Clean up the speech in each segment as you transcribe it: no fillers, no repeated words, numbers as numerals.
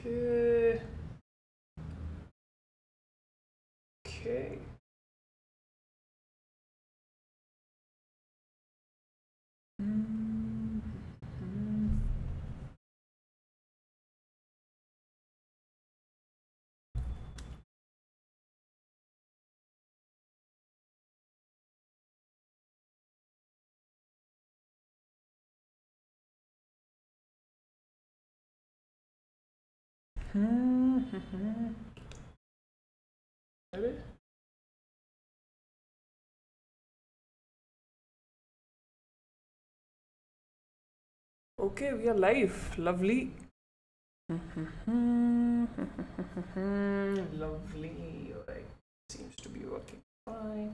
Okay. Okay. Okay, we are live. Lovely. Lovely. Alright. Seems to be working fine.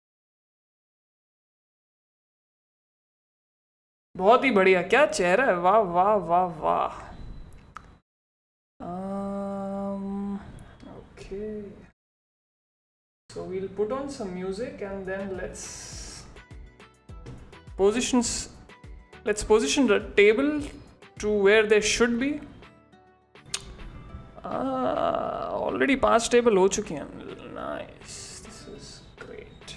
बहुत ही बढ़िया. क्या चेहरा है. वाह वाह वाह वाह. Okay. So we'll put on some music and then let's position the table to where they should be. Already 5 table हो चुकी हैं. Nice. This is great.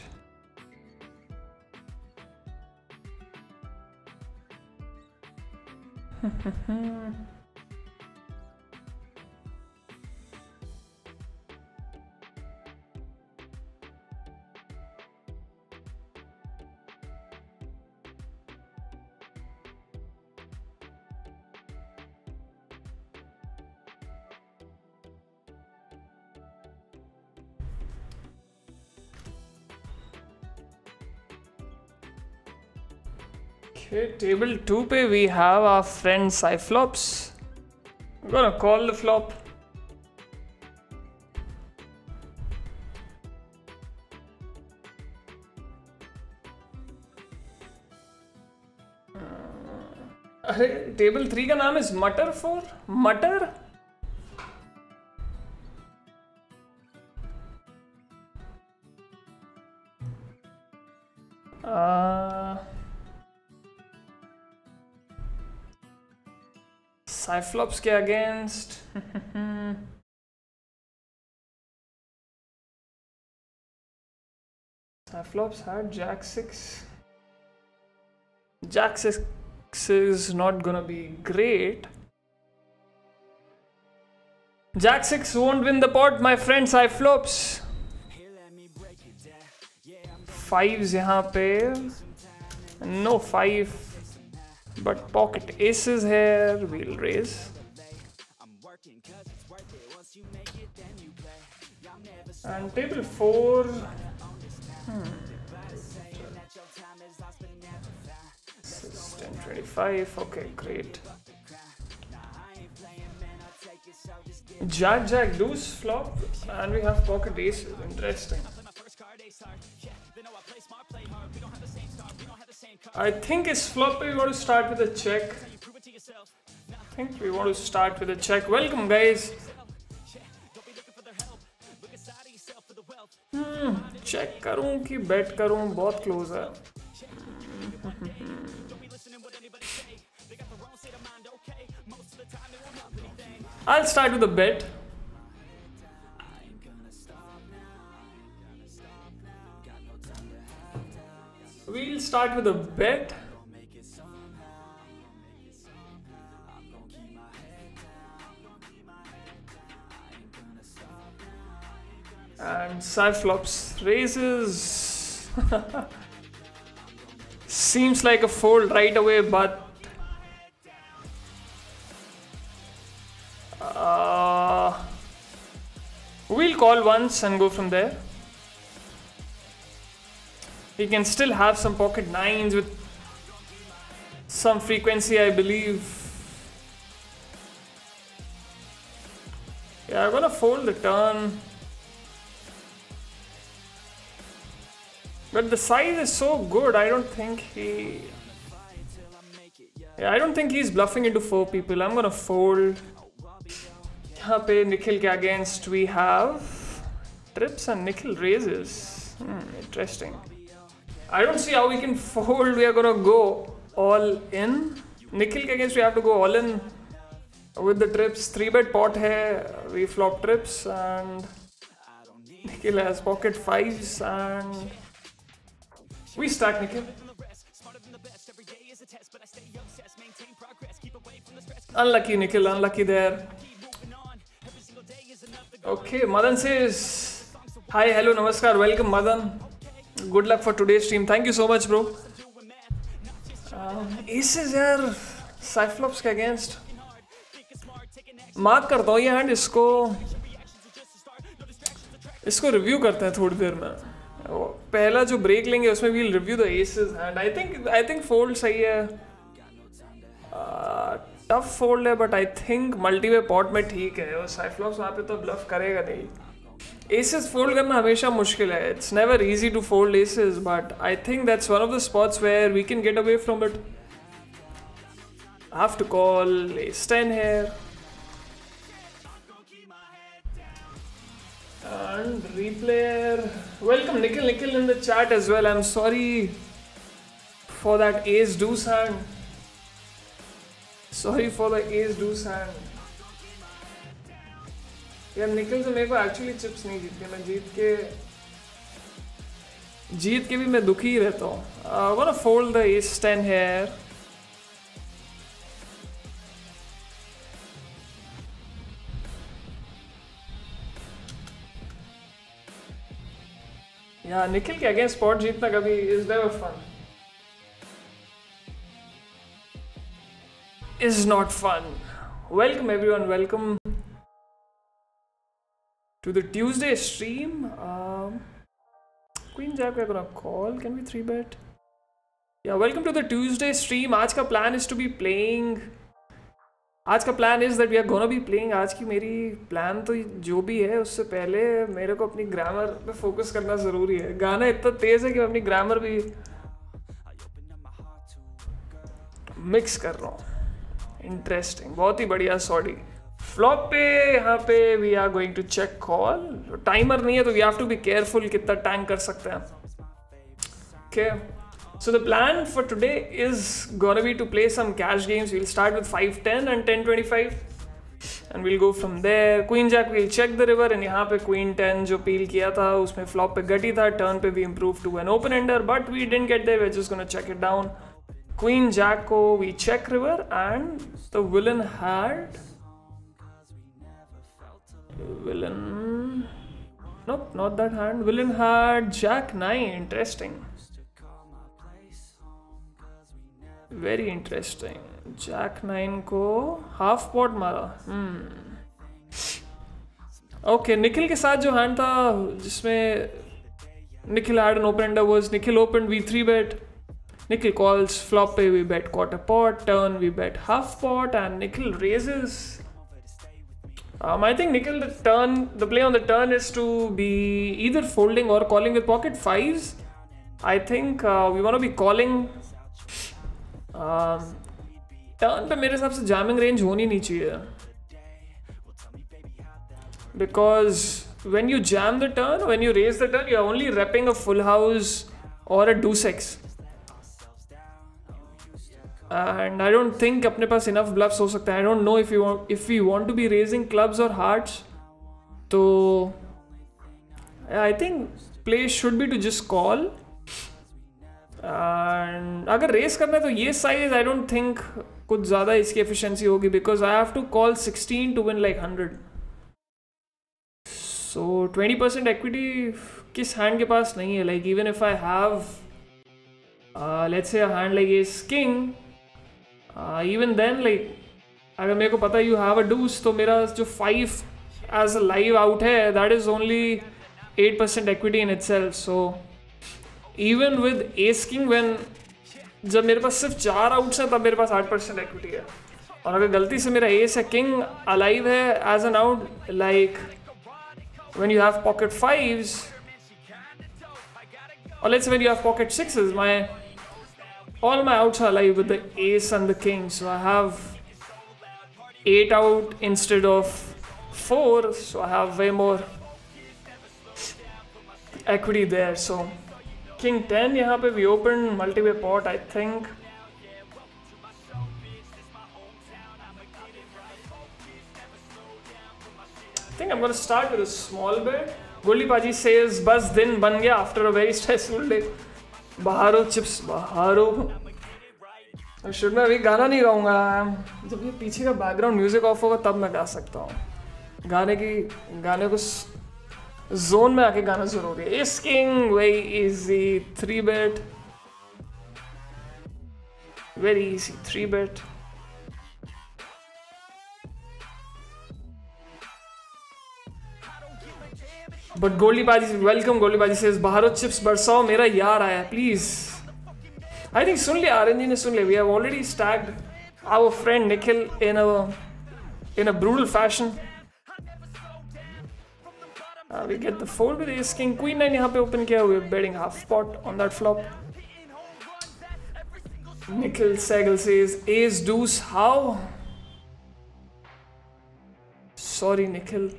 Okay, table 2 pe we have our friend Cyclops. I'm gonna call the flop. अरे table 3 का नाम is Mutter 4? Mutter? Cyclops के against Cyclops had Jack 6. Jack 6 is not gonna be great. Jack 6 won't win the pot, my friend Cyclops. 5s यहाँ पे. No 5. But pocket aces here, we'll raise. And table 4. This is 10-25. Okay, great. Jack deuce flop, and we have pocket aces. Interesting. I think his flop we want to start with a check. Welcome guys. Check करूं कि bet करूं, बहुत close है. I'll start with a bet. We'll start with a bet. And Cyclops raises. Seems like a fold right away, but we'll call once and go from there. He can still have some pocket 9s with some frequency, I believe. Yeah, I'm gonna fold the turn. But the size is so good, I don't think he's bluffing into 4 people. I'm gonna fold. यहाँ पे Nikhil के against we have trips and Nikhil raises. Interesting. I don't see how we can fold. We are gonna go all in. Nikhil ke against we have to go all in. with the trips. 3-bet pot hai. We flop trips and Nikhil has pocket fives and we stack Nikhil. Unlucky Nikhil, unlucky there. Okay, Madan says, hi, hello, namaskar, welcome Madan. Good luck for today's stream. Thank you so much, bro. Aces यार, Cyclops के against. Mark करता हूँ ये hand, इसको review करते हैं थोड़ी देर में. पहला जो ब्रेक लेंगे उसमें we'll review the aces and I think fold सही है. टफ फोल्ड है but I think multiway pot में ठीक है. और साइफ्लॉप्स वहाँ पे तो ब्लफ करेगा नहीं. एसेस फोल्ड करना हमेशा मुश्किल है. It's never easy to fold aces but I think that's one of the spots where we can get away from it. Have to call ace 10 here and replayer. Welcome Nikhil in the chat as well. I'm sorry for that ace deuce hand. Sorry for the ace deuce hand. यार निखिल से मेरे को actually chips नहीं जीतती. मैं जीत के भी मैं दुखी ही रहता हूँ. Wanna fold the ace 10 here. Yeah, Nikhil के अगेंस्ट स्पॉट जीतना कभी is never fun. Is not fun. Welcome everyone, welcome to the Tuesday stream. Queen Jack we're gonna call. Can we 3-bet? Yeah, welcome to the Tuesday stream. आज का plan is to be playing. आज का plan is that we are gonna be playing. आज की मेरी plan तो जो भी है उससे पहले मेरे को अपनी ग्रामर पे फोकस करना ज़रूरी है. गाना इतना तेज़ है कि मैं अपनी ग्रामर भी मिक्स कर रहा हूँ. इंटरेस्टिंग, बहुत ही बढ़िया. सॉरी फ्लॉप पे यहाँ पे we are going to check call. Timer नहीं है तो we have to be careful कितना टैंक कर सकते हैं. Okay, so the plan for today is gonna be to play some cash games. We'll start with 5-10 and 10-25 and we'll go from there. Queen Jack we'll check the river and यहाँ पे Queen 10 जो peel किया था उसमें flop पे गटी था. Turn पे we improved to an open ender but we didn't get there. We're just gonna check it down. Queen Jack को we check river and the villain had nope, not that hand. Villain had Jack 9. Interesting, very interesting. Jack 9 को half pot मारा. Okay, Nikhil के साथ जो hand था जिसमें Nikhil had an open ender was Nikhil opened, we 3-bet. Nikhil calls, flop pay we bet quarter pot, turn we bet half pot and Nikhil raises. I think Nikhil the play on the turn is to be either folding or calling with pocket fives. I think we want to be calling. Turn पे मेरे हिसाब से jamming range होनी नहीं चाहिए. Because when you jam the turn, when you raise the turn, you're only repping a full house or a deuce X. And I don't think अपने पास enough bluffs हो सकते हैं. I don't know if we want to be raising clubs or hearts. तो I think play should be to just call. And अगर raise करना है तो ये size I don't think कुछ ज़्यादा इसकी efficiency होगी because I have to call 16 to win like 100. So 20% equity किस hand के पास नहीं है. Like even if I have let's say a hand like ace king. Even then like अगर मेरे को पता है you have a deuce तो मेरा जो 5 as a live out है that is only 8% equity in itself. So even with ace king when जब मेरे पास सिर्फ 4 outs हैं तब मेरे पास 8% equity है. और अगर गलती से मेरा ace है king alive है as an out like when you have pocket fives or let's say when you have pocket sixes all my outs are alive with the ace and the king, so I have 8 out instead of 4, so I have way more equity there. So king 10 यहाँ पे we open multi-way pot. I think think I'm gonna start with a small bet. Goldie Paji says, बस दिन बन गया after a very stressful day. बहारो chips बहारो. Should मैं अभी गाना नहीं गाऊंगा. जब ये पीछे का बैकग्राउंड म्यूजिक ऑफ होगा तब मैं गा सकता हूँ. गाने को जोन में आके गाना जरूरी है. इस king very easy 3 bet. Very easy 3 bet. But Goldie Baji, welcome. Goldie Baji says, Baharo chips बरसाओ मेरा यार आया please. I think सुन लिया RNG ने सुन लिया. We have already stacked our friend Nikhil in a brutal fashion. We get the fold with ace king queen 9 यहाँ पे open किया. We're betting half pot on that flop. Nikhil Sehgal says ace deuce how? Sorry Nikhil.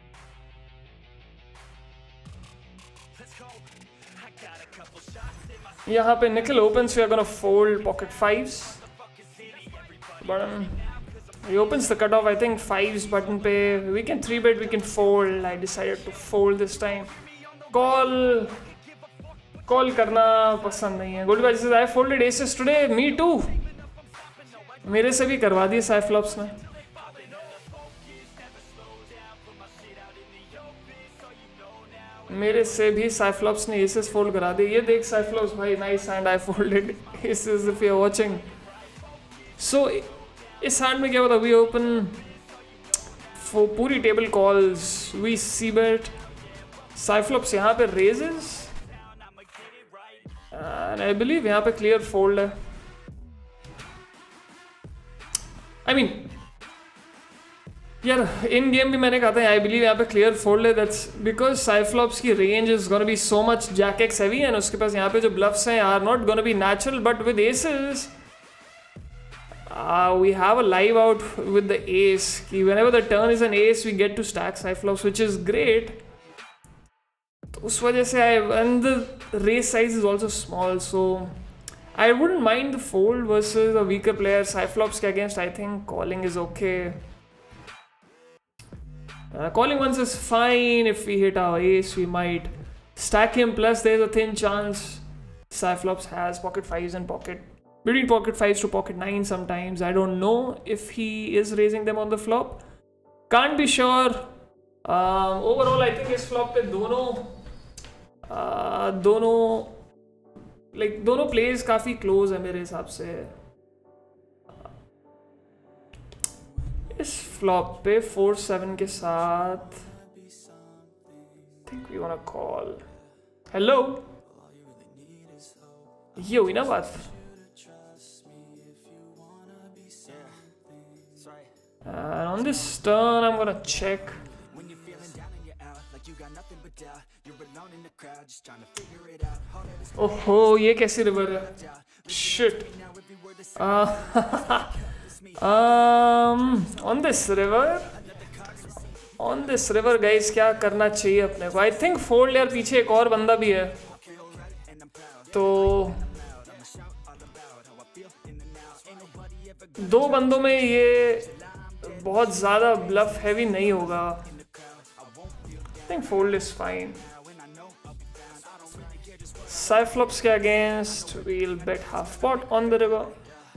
यहाँ पे Nikhil opens, we are gonna fold pocket fives. But he opens the cutoff. I think fives button पे we can 3 bet, we can fold. I decided to fold this time. Call करना पसंद नहीं है. Goldie Baji says I folded aces today. Me too. मेरे से भी करवा दिए साइड फ्लॉप्स ने. मेरे से भी साइड फ्लॉप्स ने एसेस फोल्ड करा दिए. ये देख साइड फ्लॉप्स भाई nice hand. I folded aces if you are watching. So इस हैंड में क्या होता है? वी ओपन पूरी table calls. We see bet side flops यहाँ पे रेजेस. And I believe यहाँ पे clear fold है. I mean, यार in game भी मैंने कहा था I believe यहाँ पे clear fold है. That's because side flops की range is gonna be so much jack x heavy and उसके पास यहाँ पे जो bluffs हैं are not gonna be natural. But with aces, we have a live out with the ace. कि whenever the turn is an ace, we get to stack side flops, which is great. उस वजह से and the raise size is also small, so I wouldn't mind the fold versus a weaker player. Side flops के against I think calling is okay. Calling once is fine. If we hit our ace, we might stack him. Plus, there's a thin chance side flops has pocket fives and between pocket fives to pocket nines sometimes. I don't know if he is raising them on the flop. Can't be sure. Overall, I think इस flop पे दोनों place काफी close है मेरे हिसाब से. इस flop पे 4-7 के साथ think we wanna call. Hello, ये हुई ना बात. And on this turn I'm gonna check. ओहो ये कैसी रिवर है. Shit. On this river guys क्या करना चाहिए अपने को? I think fold. यार पीछे एक और बंदा भी है तो 2 बंदों में ये बहुत ज्यादा ब्लफ हैवी नहीं होगा. I think fold is fine. Side flops के against we'll bet half pot on the river.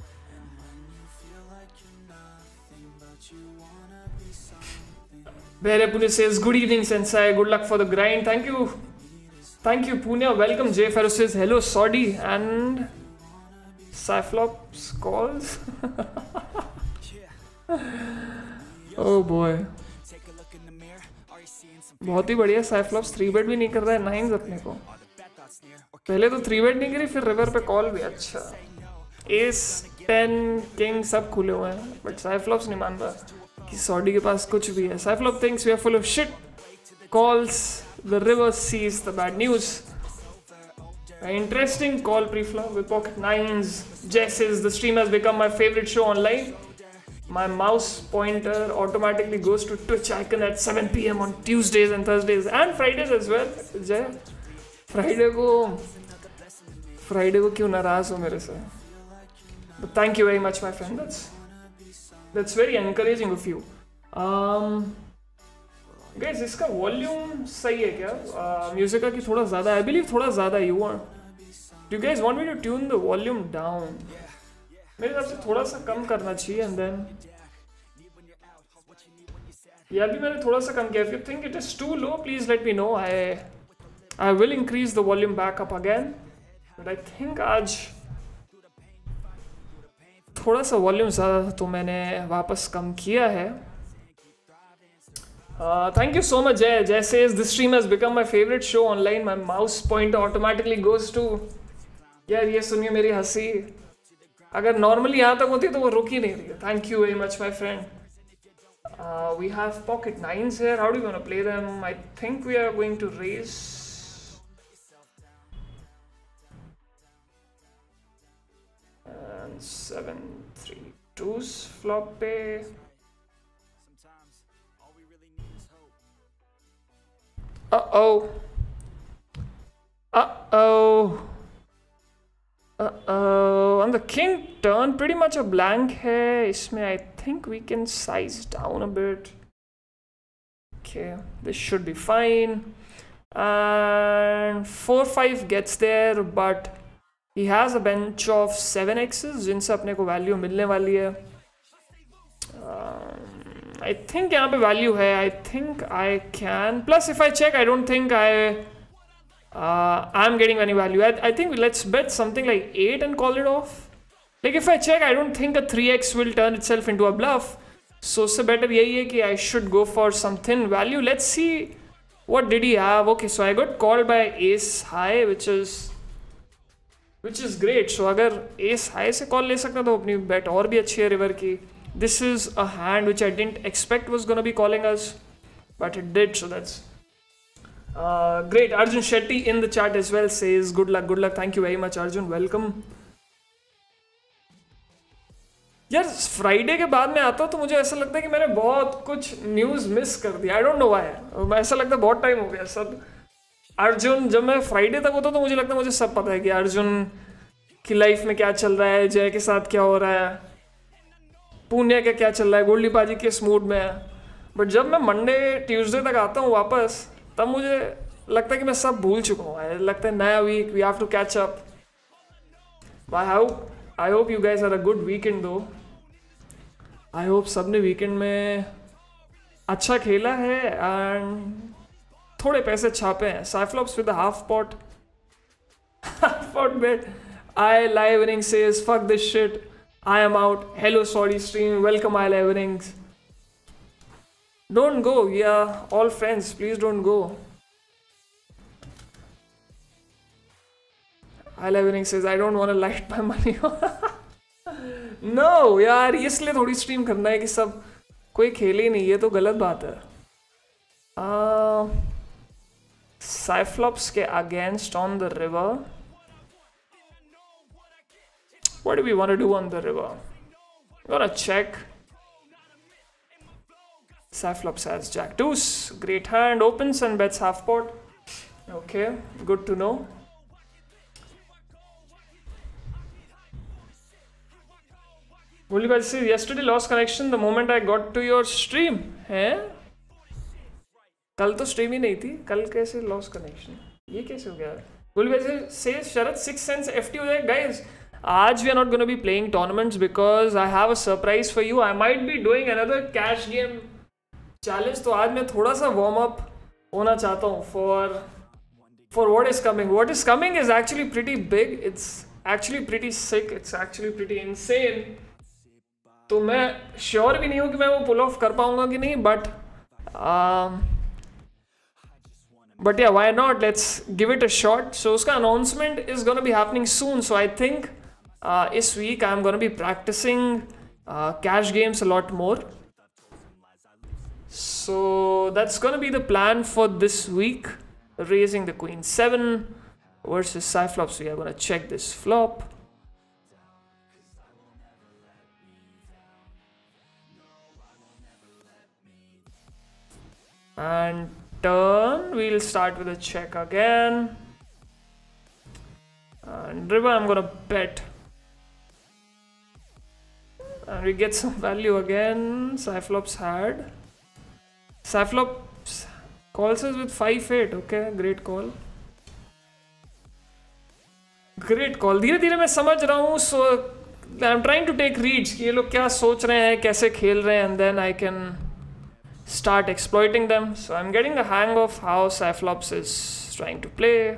Bhere Pune says good evening Sensei, good luck for the grind. Thank you Pune. Welcome. Jay Ferro says hello Saudi and side flops calls. Oh boy. बहुत ही बढ़िया. Side flops 3 bet भी नहीं कर रहा है. 9s अपने को पहले तो 3 bet नहीं करी फिर रिवर पे कॉल भी. अच्छा एस 10 किंग सब खुले हुए हैं बट साइड फ्लॉप्स नहीं मान रहा कि सॉडी के पास कुछ भी है. Side flop thinks we are full of shit. Calls the river sees the bad news. Interesting call preflop with pocket 9s. Jess says the stream has become my favorite show online. My mouse pointer automatically goes to Twitch icon at 7 PM on Tuesdays and Thursdays and Fridays as well. Jay, Friday को क्यों नाराज हो मेरे से? But thank you very much my friend. That's very encouraging of you. Guys इसका volume सही है क्या म्यूजिक का कि थोड़ा ज़्यादा? आई बिलीव थोड़ा ज़्यादा। You guys want me to tune the volume down? मेरे हिसाब से थोड़ा सा कम करना चाहिए एंड देन ये अभी मैंने थोड़ा सा कम किया। If you think it is too low please let me know. I will increase the volume back up again, but I think आज थोड़ा सा वॉल्यूम ज़्यादा था तो मैंने वापस कम किया है। Thank you so much, Jay. Jay says this stream has become my favorite show online. My mouse pointer automatically goes to यार ये सुनिए मेरी हंसी अगर नॉर्मली यहाँ तक होती तो वो रुक ही नहीं रही है। Thank you very much my friend. We have pocket nines here. How do you want to play them? I think we are going to raise and 7-3-2s flop पे। Uh-oh. Uh-oh. Uh-oh. On the king turn, pretty much a blank है इसमें. I think we can size down a bit. Okay, this should be fine. And 4-5 gets there, but he has a bunch of 7x's जिनसे अपने को value मिलने वाली है. I think यहाँ पे value है. I think I can. Plus, if I check, I don't think I'm getting any value. I think let's bet something like 8 and call it off. Like if I check, I don't think a 3x will turn itself into a bluff. So उससे better यही है कि I should go for some thin value. Let's see what did he have. Okay, so I got called by ace high, which is great. So अगर ace high से call ले सकते तो अपनी bet और भी अच्छी है river की. This is a hand which I didn't expect was gonna be calling us, but it did. So that's great. Arjun Shetty in the chat as well says good luck, good luck. Thank you very much, Arjun. Welcome. यार Friday के बाद में आता हूँ तो मुझे ऐसा लगता है कि मैंने बहुत कुछ न्यूज़ मिस कर दिया. I don't know why. ऐसा लगता है बहुत टाइम हो गया सब. अर्जुन जब मैं फ्राइडे तक होता तो मुझे लगता है मुझे सब पता है कि अर्जुन की लाइफ में क्या चल रहा है, जय के साथ क्या हो रहा है, पुणे का क्या चल रहा है, गोल्डी पाजी किस मूड में है. बट जब मैं मंडे ट्यूसडे तक आता हूँ वापस तब मुझे लगता है कि मैं सब भूल चुका हूँ. लगता है नया week, we have to catch up. I hope you guys are a good weekend though. I hope सबने वीकेंड में अच्छा खेला है एंड थोड़े पैसे छापे हैं. Side flops with half pot bet. I live winning says fuck this shit. I am out. Hello, sorry stream. Welcome, I live winnings. Don't go. We are all friends. Please don't go. I live winnings says I don't want to light my money. No, यार इसलिए थोड़ी stream करना है कि सब कोई खेले ही नहीं. ये तो गलत बात है. Cyclops के against on the river. What do we want to do on the river? We want to check. Cyclops has jack deuce. Great hand. Opens and bets half pot. Okay, good to know. Gullibar says yesterday lost connection the moment I got to your stream. हैं? कल तो stream ही नहीं थी. कल कैसे lost connection? ये कैसे हो गया? Gullibar says Sharad 6 cents FT हो जाएगा guys. आज we are not going to be playing tournaments because I have a surprise for you. I might be doing another cash game challenge. तो आज मैं थोड़ा सा warm up होना चाहता हूँ for what is coming. What is coming is actually pretty big. It's actually pretty sick. It's actually pretty insane. तो मैं sure भी नहीं हूँ कि मैं वो pull off कर पाऊँगा कि नहीं, but yeah, why not? Let's give it a shot. So उसका announcement is going to be happening soon. So I think this week I'm going to be practicing cash games a lot more. So that's going to be the plan for this week. Raising the queen 7 versus Cyclops. So we are going to check this flop. And turn, we'll start with a check again. And river, I'm going to bet. And we get some value again. Cyclops Calls us with 5-8. Okay, great call. Great call. धीरे धीरे मैं समझ रहा हूँ. So I'm trying to take reads कि ये लोग क्या सोच रहे हैं, कैसे खेल रहे हैं, and then I can start exploiting them. So I'm getting the hang of how Cyclops is trying to play.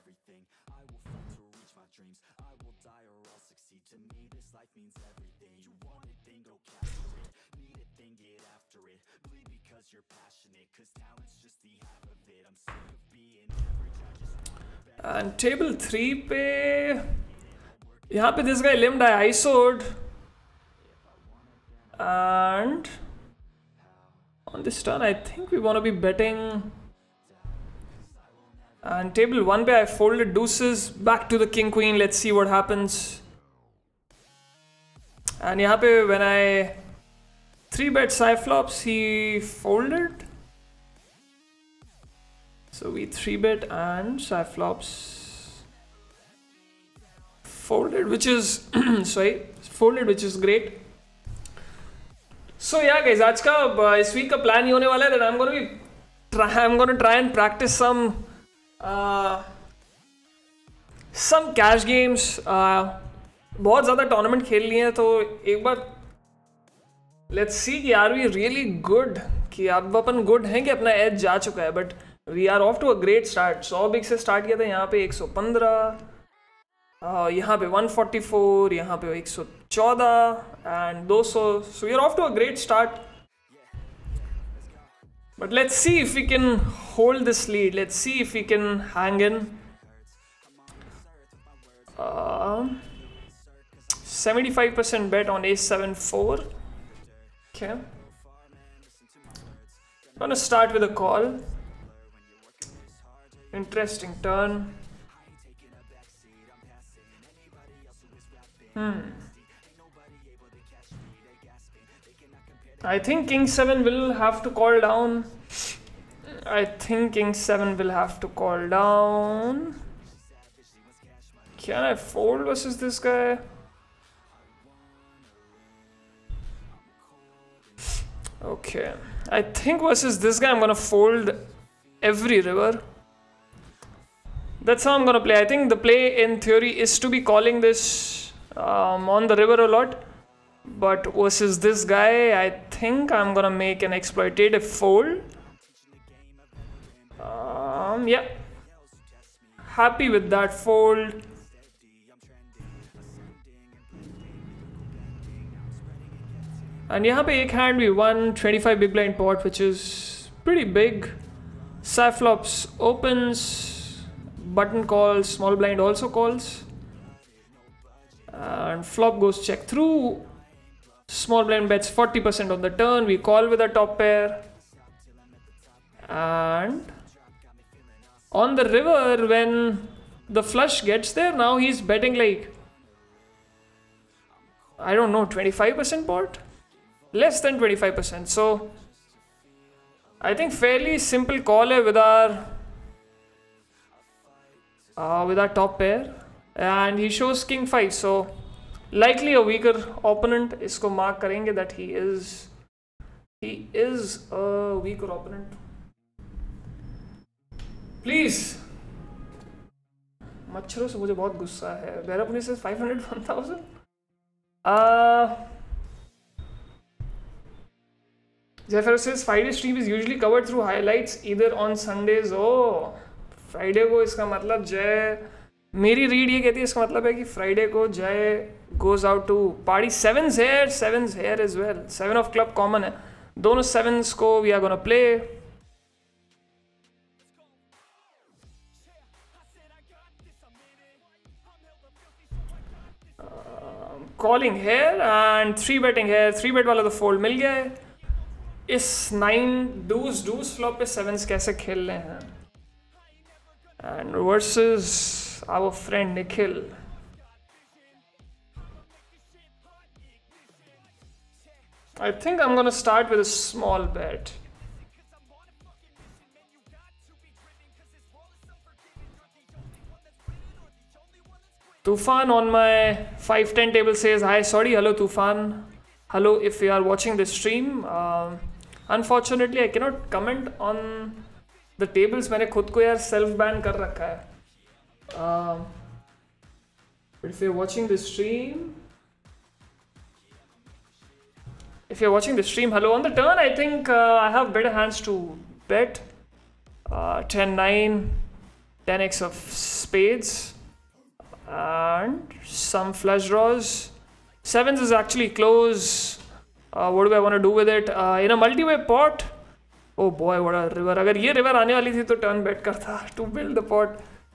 And table 3 पे यहाँ पे this guy limbed, I ISO'd, and on this turn I think we want to be betting. And table 1 पे I folded deuces back to the king queen. Let's see what happens. And यहाँ पे when I 3-bet Cyclops, he folded. So we 3-bet and Cyclops folded, which is folded, which is great. So yeah, guys, आज का इस week का plan ये होने वाला है that I'm gonna try and practice some cash games. बहुत ज़्यादा टूर्नामेंट खेल लिए हैं, तो एक बार let's see कि are we really good, कि अब अपन good हैं कि अपना edge जा चुका है. But we are off to a great start. 100 big से स्टार्ट किया था, यहाँ पे 115, यहाँ पे 144, यहाँ पे 114 and 200. So we are off to a great start. But let's see if we can hold this lead. Let's see if we can hang in. 75% bet on ace-7-4. Okay. I'm gonna start with a call. Interesting turn. I think king 7 will have to call down. Can I fold versus this guy? Okay, I think versus this guy I'm gonna fold every river. That's how I'm gonna play. I think the play in theory is to be calling this on the river a lot. But versus this guy, I think I'm gonna make an exploitative fold. Yeah. Happy with that fold. And यहाँ पे एक hand we won 25 big blind pot, which is pretty big. Cyclops opens, button calls, small blind also calls. And flop goes check through. Small blind bets 40% on the turn. We call with a top pair. And on the river, when the flush gets there, now he's betting like, I don't know, 25% pot? Less than 25%. So I think fairly simple call hai with our top pair. And he shows king 5. So likely a weaker opponent. Isko mark karenge that he is a weaker opponent. Please. मच्छरों से मुझे बहुत गुस्सा है. Berapuni says 500, 1000. Zephyr says Friday stream is usually covered through highlights either on Sundays. Oh, Friday को इसका मतलब जय, मेरी रीड ये कहती है इसका मतलब है कि Friday को जय goes out to party. 7's here as well. 7 of club common है. दोनों 7s को we are gonna play. Calling here and 3-betting here. 3-bet वाला तो fold मिल गया है. इस 9 deuce flop पे 7s कैसे खेल रहे हैं. And versus our friend Nikhil. I think I'm gonna start with a small bet. Tufan on my 510 table says hi. Sorry, hello Tufan. Hello if you are watching this stream. Unfortunately, I cannot comment on the tables मैंने खुद को यार self ban कर रखा है. But if you're watching the stream, hello. On the turn, I think I have better hands to bet. 10-9, 10x of spades, and some flush draws. Sevens is actually close. What do I want to do with it? In a multi-way pot. Oh boy, what a river. अगर ये river आने वाली थी तो turn bet करता to build the pot.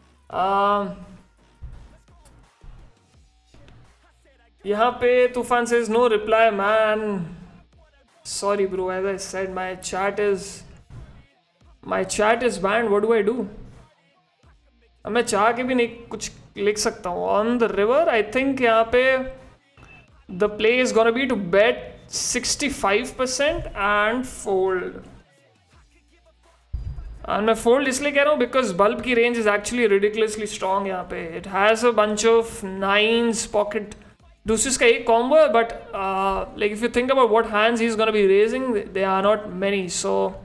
यहाँ पे तूफान says no reply, man. Sorry bro, as I said, my chat is banned. What do I do? अब मैं चाह के भी नहीं कुछ लिख सकता हूँ. On the river, I think यहाँ पे the play is gonna be to bet 65% and fold. And मैं fold इसलिए कह रहा हूँ because bulb की range is actually ridiculously strong यहाँ पे. It has a bunch of nines, pocket deuces का एक combo है, but like if you think about what hands he's gonna be raising, there are not many. So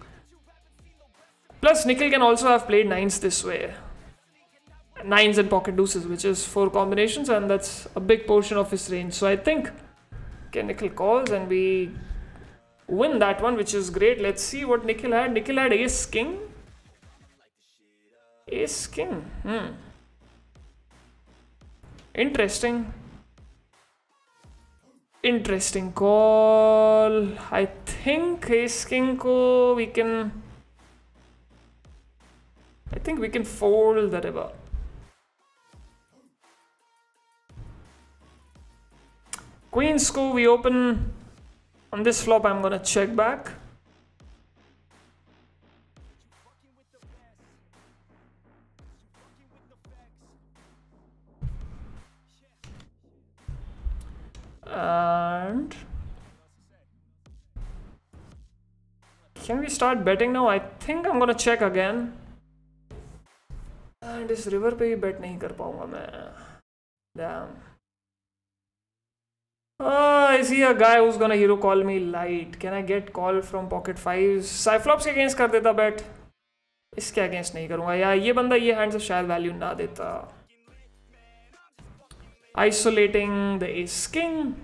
plus Nikhil can also have played nines this way. Nines and pocket deuces, which is 4 combinations, and that's a big portion of his range. So I think Nikhil calls and we win that one, which is great. Let's see what Nikhil had. Nikhil had ace king. Ace king. Interesting. Interesting call. I think ace king ko we can. I think we can fold the river. Queen's ko we open. On this flop, I'm gonna check back. And can we start betting now? I think I'm gonna check again. And इस river पे ही bet नहीं कर पाऊंगा मैं. Damn. Is he a guy who's gonna hero call me light? Can I get call from pocket fives? Cyflops के against कर देता bet. इसके against नहीं करूँगा यार. ये बंदा ये hand से शायद value ना देता. Isolating the ace king.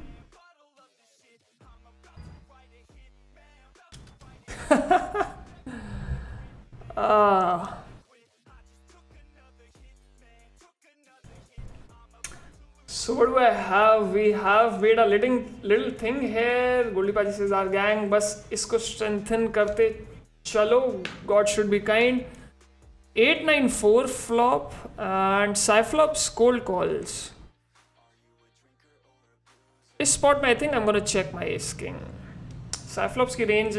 So what do I have? We have made a little thing here. Goldie Paji says our gang. बस इसको strengthen करते चलो. God should be kind. 8-9-4 flop and Cyflops cold calls. This spot में I think I'm gonna check my ace king. Cyflops की range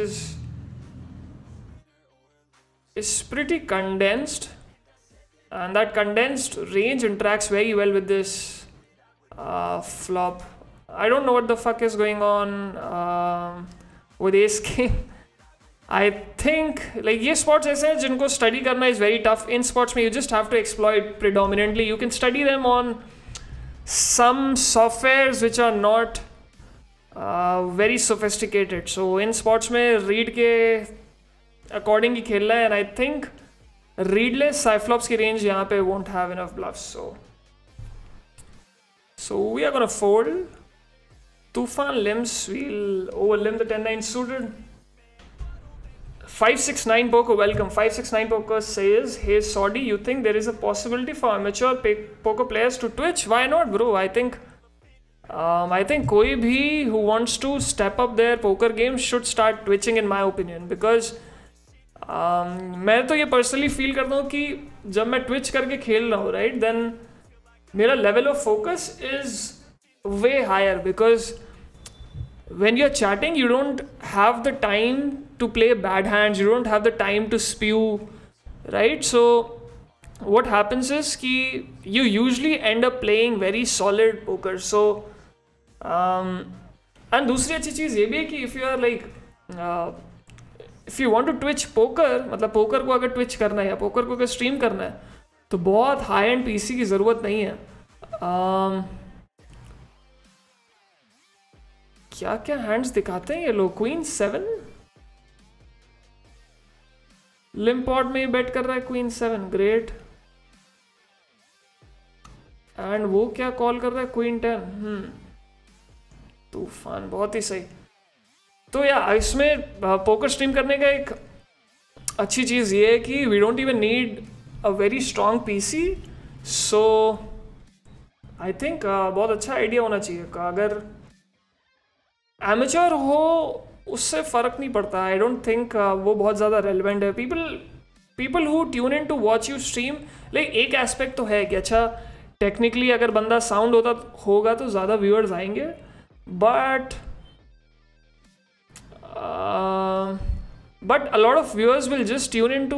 is pretty condensed, and that condensed range interacts very well with this flop. I don't know what the fuck is going on with ace king. I think like ये spots ऐसे हैं जिनको study करना is very tough. In spots में you just have to exploit predominantly. You can study them on some softwares which are not very sophisticated. So in spots में read के according ही खेलना है, and I think readless Cyflops की range यहाँ पे won't have enough bluffs. So we are gonna fold. Tufan limps, we'll overlimp the 10-9 suited. 569 Poker, welcome. 569 Poker says, hey Saudi, you think there is a possibility for amateur poker players to Twitch? Why not, bro? I think कोई भी who wants to step up their poker game should start twitching, in my opinion, because मैं तो ये personally feel करता हूँ कि जब मैं twitch करके खेल रहा हूँ, right, then मेरा level of focus is way higher, because when you're chatting you don't have the time to play bad hands, you don't have the time to spew, right? So what happens is कि you usually end up playing very solid poker. So and दूसरी अच्छी चीज़ ये भी है कि if you are like if you want to twitch poker, मतलब poker को अगर twitch करना है या poker को अगर stream करना है तो बहुत high end PC की ज़रूरत नहीं है. क्या क्या हैंड्स दिखाते हैं ये लोग? क्वीन 7, लिम्पॉट में ही बेट कर रहा है क्वीन 7, ग्रेट। एंड वो क्या कॉल कर रहा है, क्वीन 10। तूफान, बहुत ही सही। तो या इसमें पोकर स्ट्रीम करने का एक अच्छी चीज़ ये है कि we don't even need a very strong PC. So I think बहुत अच्छा आइडिया होना चाहिए। अगर एमेच्योर हो उससे फ़र्क नहीं पड़ता। आई डोंट थिंक वो बहुत ज़्यादा रेलिवेंट है। People who tune in to watch you stream, like एक एस्पेक्ट तो है कि अच्छा टेक्निकली अगर बंदा साउंड होगा तो ज़्यादा व्यूअर्स आएंगे, but a lot of viewers will just tune in to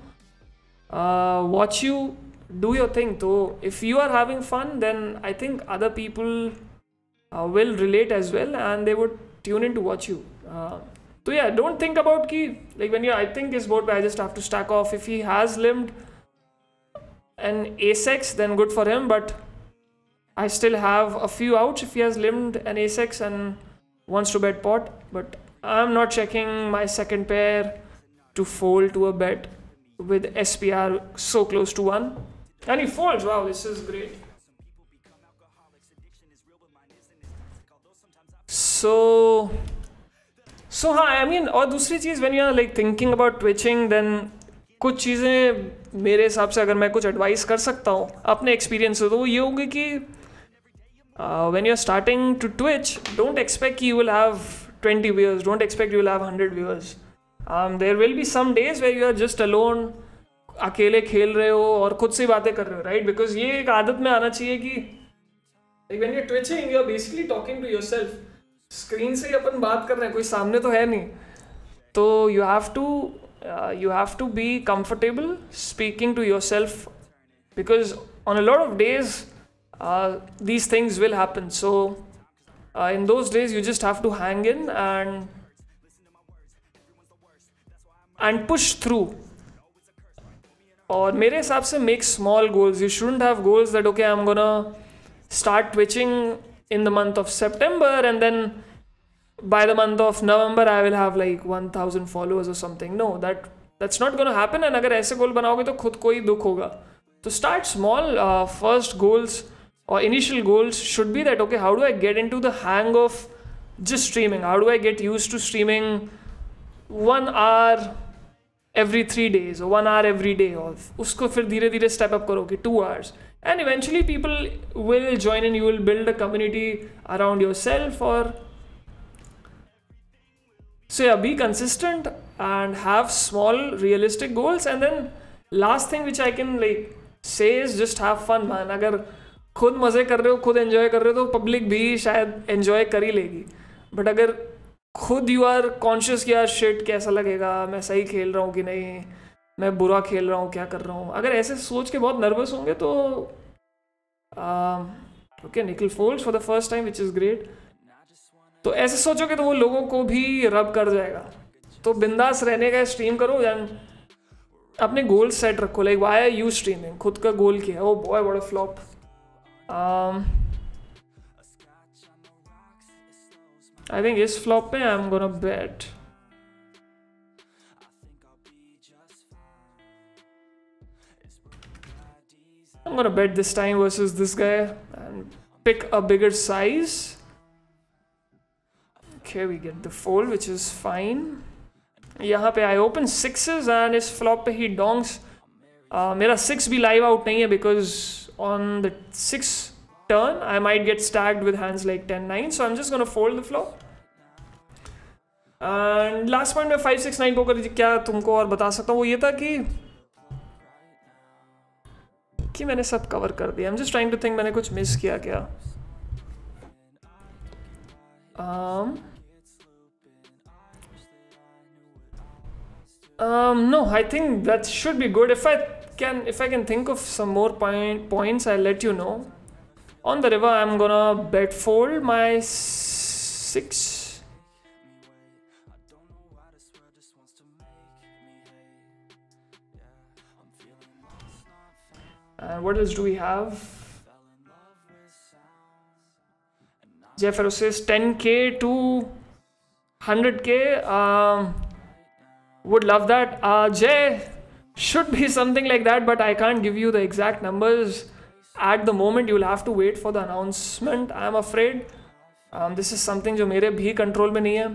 watch you do your thing. So if you are having fun, then I think other people will relate as well and they would tune in to watch you. So yeah, don't think about ki like when you, I think is board, I just have to stack off. If he has limbed an ace-x, then good for him, but I still have a few outs if he has limbed an ace-x and wants to bet pot. But I'm not checking my second pair to fold to a bet with SPR so close to 1. And he folds. Wow, this is great. So हाँ, I mean, और दूसरी चीज़ when you are like thinking about twitching, then कुछ चीज़ें मेरे हिसाब से अगर मैं कुछ एडवाइस कर सकता हूँ अपने एक्सपीरियंस से, तो वो ये होगी कि when you are starting to twitch, don't expect you will have 20 viewers, don't expect you will have 100 viewers. There will be some days where you are just alone, अकेले खेल रहे हो और खुद से बातें कर रहे हो, right? Because ये एक आदत में आना चाहिए कि like when you're twitching, you're basically talking to yourself. Screen से ही अपन बात कर रहे हैं, कोई सामने तो है नहीं। तो you have to be comfortable speaking to yourself, because on a lot of days these things will happen. So in those days you just have to hang in and push through. और मेरे हिसाब से make small goals. You shouldn't have goals that okay, I'm gonna start twitching in the month of September and then by the month of November I will have like 1000 followers or something. No, that's not gonna happen. And अगर ऐसे गोल बनाओगे तो खुद को ही दुख होगा. तो start small. First goals or initial goals should be that okay, how do I get into the hang of just streaming? How do I get used to streaming 1 hour every 3 days or 1 hour every day? और उसको फिर धीरे धीरे step up करो कि 2 hours. And eventually people will join in. You will build a community around yourself. Or so yeah, be consistent and have small realistic goals. And then last thing which I can like say is just have fun, man. अगर खुद मजे कर रहे हो, खुद enjoy कर रहे हो, तो पब्लिक भी शायद एंजॉय कर ही लेगी. बट अगर खुद यू आर कॉन्शियस कि यार शिट कैसा लगेगा, मैं सही खेल रहा हूँ कि नहीं, मैं बुरा खेल रहा हूँ, क्या कर रहा हूँ, अगर ऐसे सोच के बहुत नर्वस होंगे तो ओके, निकल folds for the first time, which is great. तो ऐसे सोचोगे तो वो लोगों को भी रब कर जाएगा. तो बिंदास रहने का स्ट्रीम करो एंड अपने गोल सेट रखो. Like why are you streaming, खुद का गोल क्या है. Oh boy, what a flop. I think इस फ्लॉप पे I am gonna bet. I'm gonna bet this time versus this guy and pick a bigger size. Okay, we get the fold, which is fine. यहाँ पे I open sixes and इस flop पे he donks. मेरा 6 भी live out नहीं है because on the 6 turn I might get stacked with hands like 10-9, so I'm just gonna fold the flop. And last point में 5-6-9 poker क्या तुमको और बता सकता हूँ वो ये था कि मैंने सब कवर कर दिया. I'm just trying to think मैंने कुछ मिस किया क्या. No, I think that should be good. If I can think of some more points, I'll let you know. On the river, I'm gonna bet fold my 6. And what else do we have? Jeffero says 10k to 100k. Would love that. Jay, should be something like that, but I can't give you the exact numbers at the moment. You'll have to wait for the announcement, I'm afraid. This is something जो मेरे भी control में नहीं है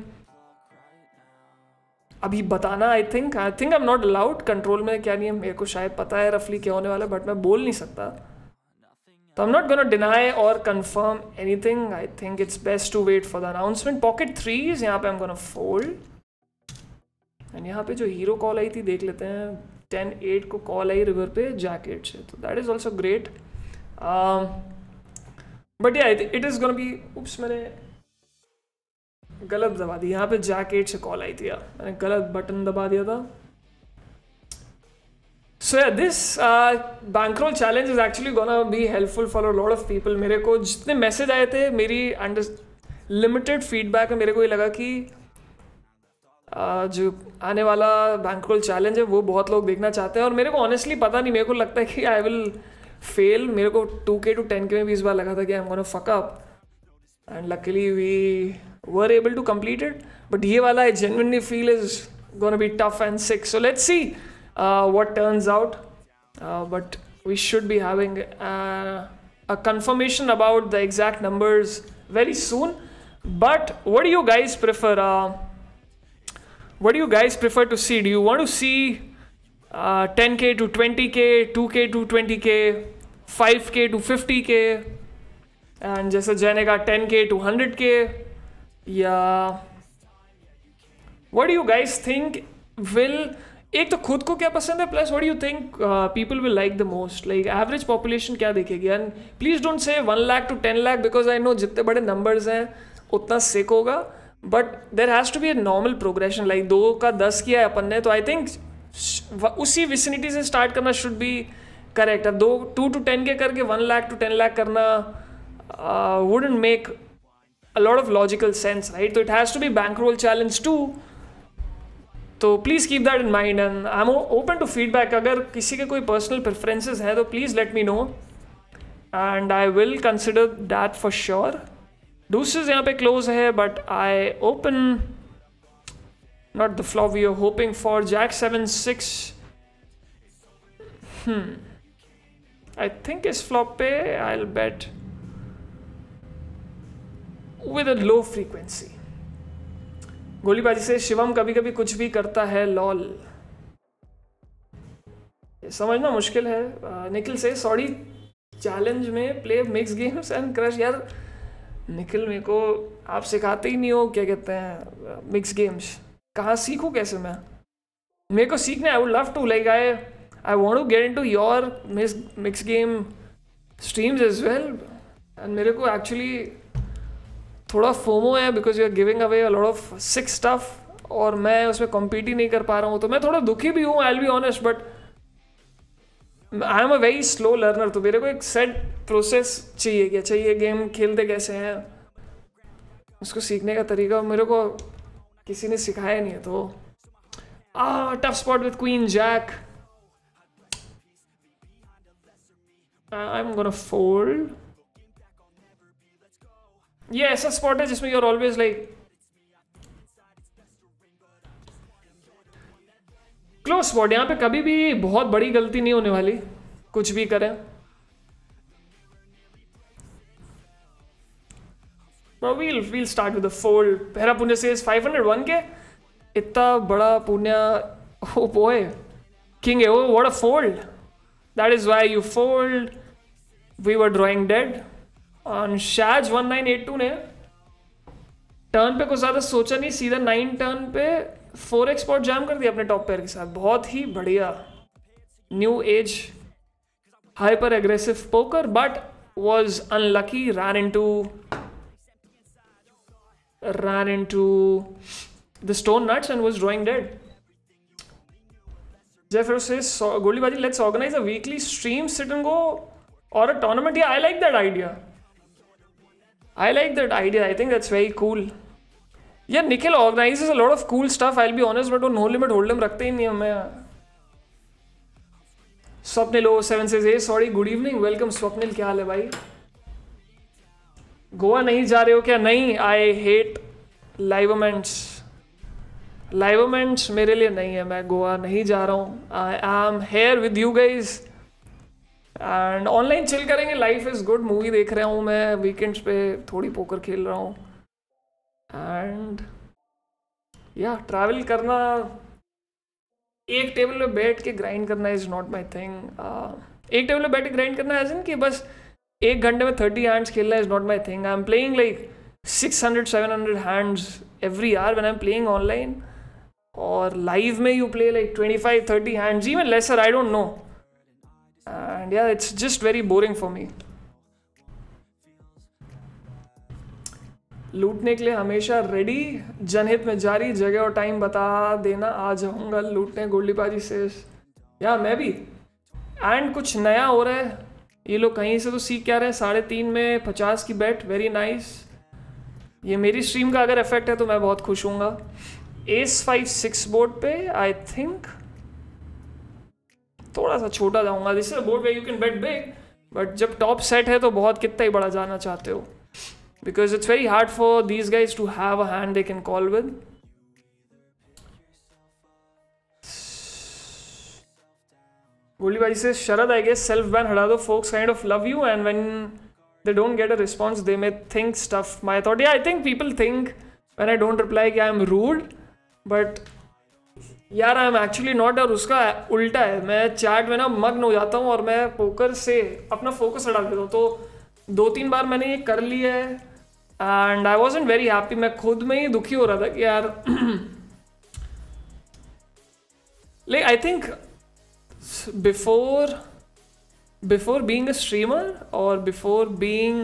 अभी बताना. I think I am not allowed. Control में क्या नहीं है मेरे को शायद पता है रफली क्या होने वाला है, बट मैं बोल नहीं सकता. तो I am not gonna deny और confirm anything. I think it's best to wait for the announcement. Pocket threes यहाँ पे I am gonna fold. And यहाँ पे जो हीरो कॉल आई थी देख लेते हैं. 10-8 को कॉल आई रिवर पे जैक 8 से, तो that is also great. But yeah it is gonna be. Oops, मैंने गलत दबा दी. यहाँ पे जैक 8 से कॉल आई थी यार, मैंने गलत बटन दबा दिया था. So yeah this bankroll challenge is actually gonna be helpful for a lot of people. मेरे को जितने मैसेज आए थे, मेरी लिमिटेड फीडबैक है, मेरे को ये लगा कि जो आने वाला बैंकरोल चैलेंज है वो बहुत लोग देखना चाहते हैं. और मेरे को ऑनेस्टली पता नहीं, मेरे को लगता है कि आई विल फेल. मेरे को 2K to 10K में भी इस बार लगा था कि I am gonna fuck up, and luckily we were able to complete it. But ये वाला I genuinely feel is gonna be tough and sick. So let's see what turns out, but we should be having a confirmation about the exact numbers very soon. But what do you guys prefer? What do you guys prefer to see? Do you want to see 10K to 20K, 2K to 20K, 5K to 50K, and जैसे जैने का 10K to 100K? या what do you guys think will? एक तो खुद को क्या पसंद है, plus what do you think people will like the most. Like average population क्या देखेगी. And please don't say 1 lakh to 10 lakh, because I know जितने बड़े नंबर्स हैं उतना सिक होगा. But there has to be a normal progression. Like 2 का 10 किया है अपन ने, तो आई थिंक उसी विसिनिटी से स्टार्ट करना शुड बी करेक्ट. अब 2 to 10 के करके 1 लाख to 10 लाख करना wouldn't make a lot of logical sense, right. तो it has to be bankroll challenge too. तो please keep that in mind, and I am open to feedback. अगर किसी के कोई पर्सनल प्रेफरेंसेस हैं तो please let me know, and I will consider that for sure. Deuces यहाँ पे close है, but I open not the flop we are hoping for. Jack 7-6. I think इस फ्लॉप पे I will bet with a low frequency. गोलीबाजी से शिवम कभी कभी कुछ भी करता है लॉल. समझना मुश्किल है. निखिल से सॉरी चैलेंज में play mix games and crash. यार निखिल, मेरे को आप सिखाते ही नहीं हो क्या कहते हैं मिक्स गेम्स. कहाँ सीखूँ कैसे मैं? मेरे को सीखना है. I would love to. Like I want to get into your mix game streams as well. And मेरे को एक्चुअली थोड़ा फोमो है, because you are giving away a lot of sick stuff, और मैं उसमें कॉम्पीट ही नहीं कर पा रहा हूँ. तो मैं थोड़ा दुखी भी हूँ, I will be honest, but I am a very slow learner. तो मेरे को एक सेट प्रोसेस चाहिए. क्या चाहिए? गेम खेलते कैसे हैं, उसको सीखने का तरीका मेरे को किसी ने सिखाया नहीं है. तो tough spot with queen jack. I am gonna fold. ये ऐसा स्पॉट है जिसमें you are always like close spot. यहाँ पे कभी भी बहुत बड़ी गलती नहीं होने वाली, कुछ भी करें. we'll start with the fold. पहला पुण्य से 501 के. इतना बड़ा पुण्य. ओ बॉय, किंग है वो. What a fold. That is why you fold. We were drawing dead. Shaz 1982 ने टर्न पे कुछ ज़्यादा सोचा नहीं, सीधा 9 टर्न पे 4x स्पॉट जैम कर दिया अपने टॉप पेयर के साथ. बहुत ही बढ़िया new age hyper aggressive poker, but was unlucky. ran into the stone nuts and was drawing dead. Jeffrey says, Goldibaji, let's organize a weekly stream, sit and go, or a tournament. Yeah, I like that idea. I think that's very cool. Yeah, Nikhil organizes a lot of cool stuff, I'll be honest, but वो no limit hold'em रखते ही नहीं हमें. Swapnil 07 says, hey, sorry, good evening, welcome Swapnil, क्या हाल है भाई? गोवा नहीं जा रहे हो क्या? नहीं, I hate live events. Live events मेरे लिए नहीं है, मैं गोवा नहीं जा रहा हूँ. I am here with you guys and online chill करेंगे. Life is good. मूवी देख रहा हूँ मैं वीकेंड्स पे, थोड़ी पोकर खेल रहा हूँ एंड या ट्रैवल करना. एक टेबल पे बैठ के ग्राइंड करना इज़ नॉट माई थिंग. एक टेबल पे बैठ के ग्राइंड करना एज इन कि बस 1 घंटे में 30 हैंड्स खेलना is not my thing. I am playing like 600-700 hands every hour when I'm playing online. Or live में you play like 25-30 hands, even lesser, I don't know. And yeah, it's just very boring for me. लूटने के लिए हमेशा ready, जनहित में जारी, जगह और टाइम बता देना, आ जाऊंगा लूटने. गोल्डी पाजी से या मैं भी. एंड कुछ नया हो रहा है, ये लोग कहीं से तो सीख क्या रहे हैं. 3.5 में 50 की बेट, वेरी नाइस. ये मेरी स्ट्रीम का अगर इफेक्ट है तो मैं बहुत खुश हूँगा. एस 5-6 बोर्ड पे आई थिंक थोड़ा सा छोटा जाऊँगा. This is a board where you can bet big, but जब टॉप सेट है तो बहुत कितना ही बड़ा जाना चाहते हो, because it's very hard for these guys to have a hand they can call with. Goli भाई से Sharad I guess self ban हटा दो, folks kind of love you and when they don't get a response they may think stuff. My thought, yeah, I think people think when I don't reply कि I'm rude, but यार I'm actually not. और उसका उल्टा है, मैं chat में ना मग्न हो जाता हूँ और मैं पोकर से अपना फोकस हटा देता हूँ. तो 2-3 बार मैंने ये कर लिया है and I wasn't very happy. मैं खुद में ही दुखी हो रहा था कि यार like I think before being a streamer or before being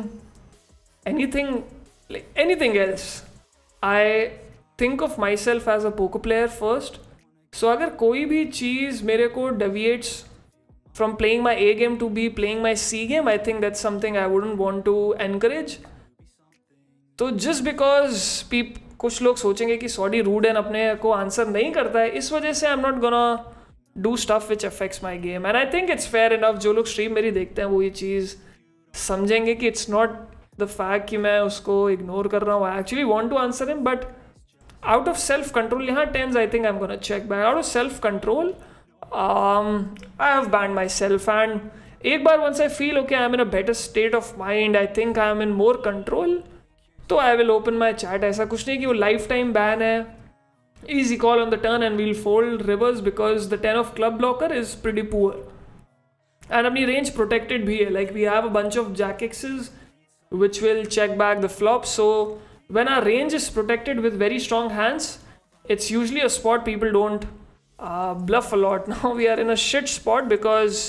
anything else, I think of myself as a poker player first. So अगर कोई भी चीज़ मेरे को deviates from playing my A game to be playing my C game, I think that's something I wouldn't want to encourage. तो just because कुछ लोग सोचेंगे कि सॉडी रूड एंड अपने को आंसर नहीं करता है, इस वजह से I'm not gonna do stuff which affects my game. And I think it's fair enough. जो लोग स्ट्रीम मेरी देखते हैं वो ये चीज़ समझेंगे कि it's not the fact कि मैं उसको इग्नोर कर रहा हूँ. I actually want to answer him, but out of self control, यहाँ 10s I think I'm gonna check back. Out of self control, I have banned myself. And एक बार once I feel okay, I'm in a better state of mind, I think I'm in more control, तो I will open my chat. ऐसा कुछ नहीं कि वो lifetime ban है. Easy call on the turn and we'll fold rivers because the 10 of club blocker is pretty poor. And अपनी range protected भी है. Like we have a bunch of jack X's which will check back the flop. So when our range is protected with very strong hands, it's usually a spot people don't bluff a lot. Now we are in a shit spot because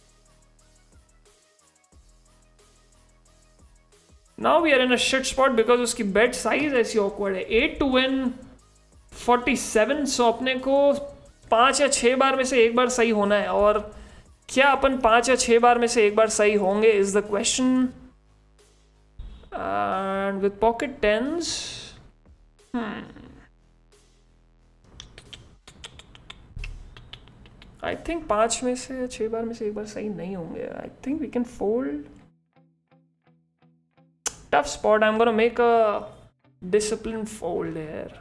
उसकी bet size ऐसी awkward है. 8 to win 47. सो अपने को 5 या 6 बार में से एक बार सही होना है, और क्या अपन 5 या 6 बार में से एक बार सही होंगे is the question. And with pocket 10s I think 5 में से 6 बार में से एक बार सही नहीं होंगे. I think we can fold. Tough spot. I am gonna make a discipline fold here.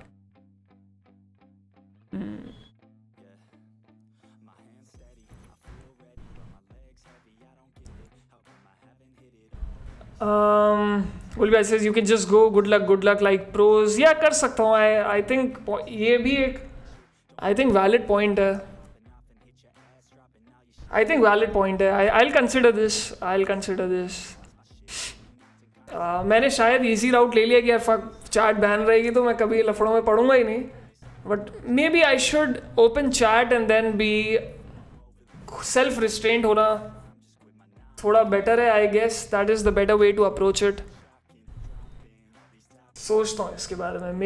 Gulbia says you can just go good luck like pros. Yeah, कर सकता हूँ. I think ये भी एक I think valid point है. I'll consider this. मैंने शायद easy राउट ले लिया कि यार चैट बैन रहेगी तो मैं कभी लफड़ों में पढ़ूंगा ही नहीं. But may be I should open chat and then be self restraint होना थोड़ा बेटर है. I guess that is the better way to approach it. सोचता हूँ इसके बारे में.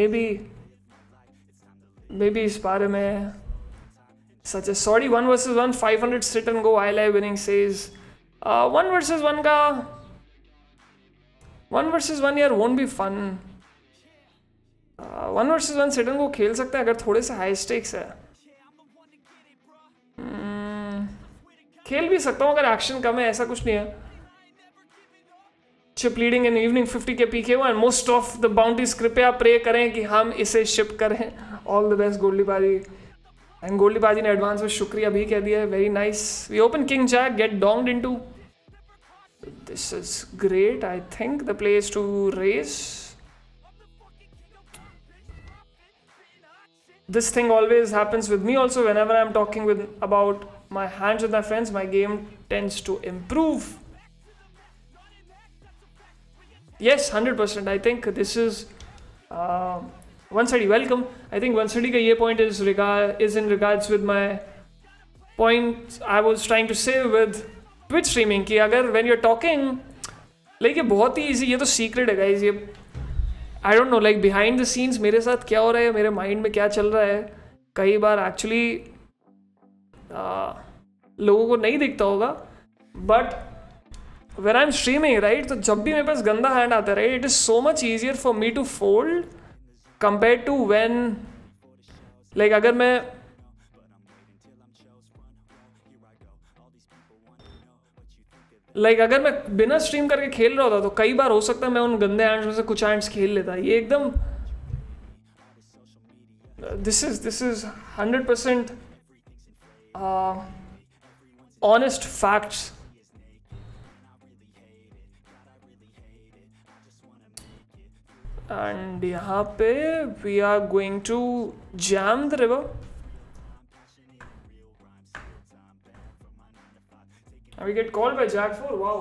मे बी इस बारे में सच है. Sorry 1 versus 1 500 sit and go I live winning says 1 versus 1 का 1 versus 1 यार won't be fun. 1 versus 1 sit and go खेल सकते हैं अगर थोड़े से हाई स्टेक्स है. खेल भी सकता हूँ अगर एक्शन कम है. ऐसा कुछ नहीं है. चिप लीडिंग इन इवनिंग 50 के PK1 and most of the bounties कृपया प्रे करें कि हम इसे शिप करें ऑल द बेस्ट गोल्डी पाजी. एंड गोल्डी पाजी ने एडवांस में शुक्रिया भी कह दिया है. Very nice. We open king jack, get donked into. This is great. I think the play is to raise. This thing always happens with me also. Whenever I'm talking about my hands with my friends, my game tends to improve. Yes, 100%. I think this is one sided. Welcome. I think one sided ka ye point is in regards with my point I was trying to say with Twitch streaming कि अगर when you're talking like ये बहुत ही easy, ये तो secret है guys. ये I don't know, like behind the scenes मेरे साथ क्या हो रहा है, मेरे माइंड में क्या चल रहा है, कई बार एक्चुअली लोगों को नहीं दिखता होगा. But when I'm streaming, right, तो जब भी मेरे पास गंदा हैंड आता है, right, it is so much easier for me to fold compared to when like अगर मैं अगर मैं बिना स्ट्रीम करके खेल रहा होता तो कई बार हो सकता है मैं उन गंदे हैंड्स में से कुछ हैंड्स खेल लेता. ये एकदम this is 100% honest facts. And यहाँ पे we are going to jam the river. We get called by Jack 4. Wow.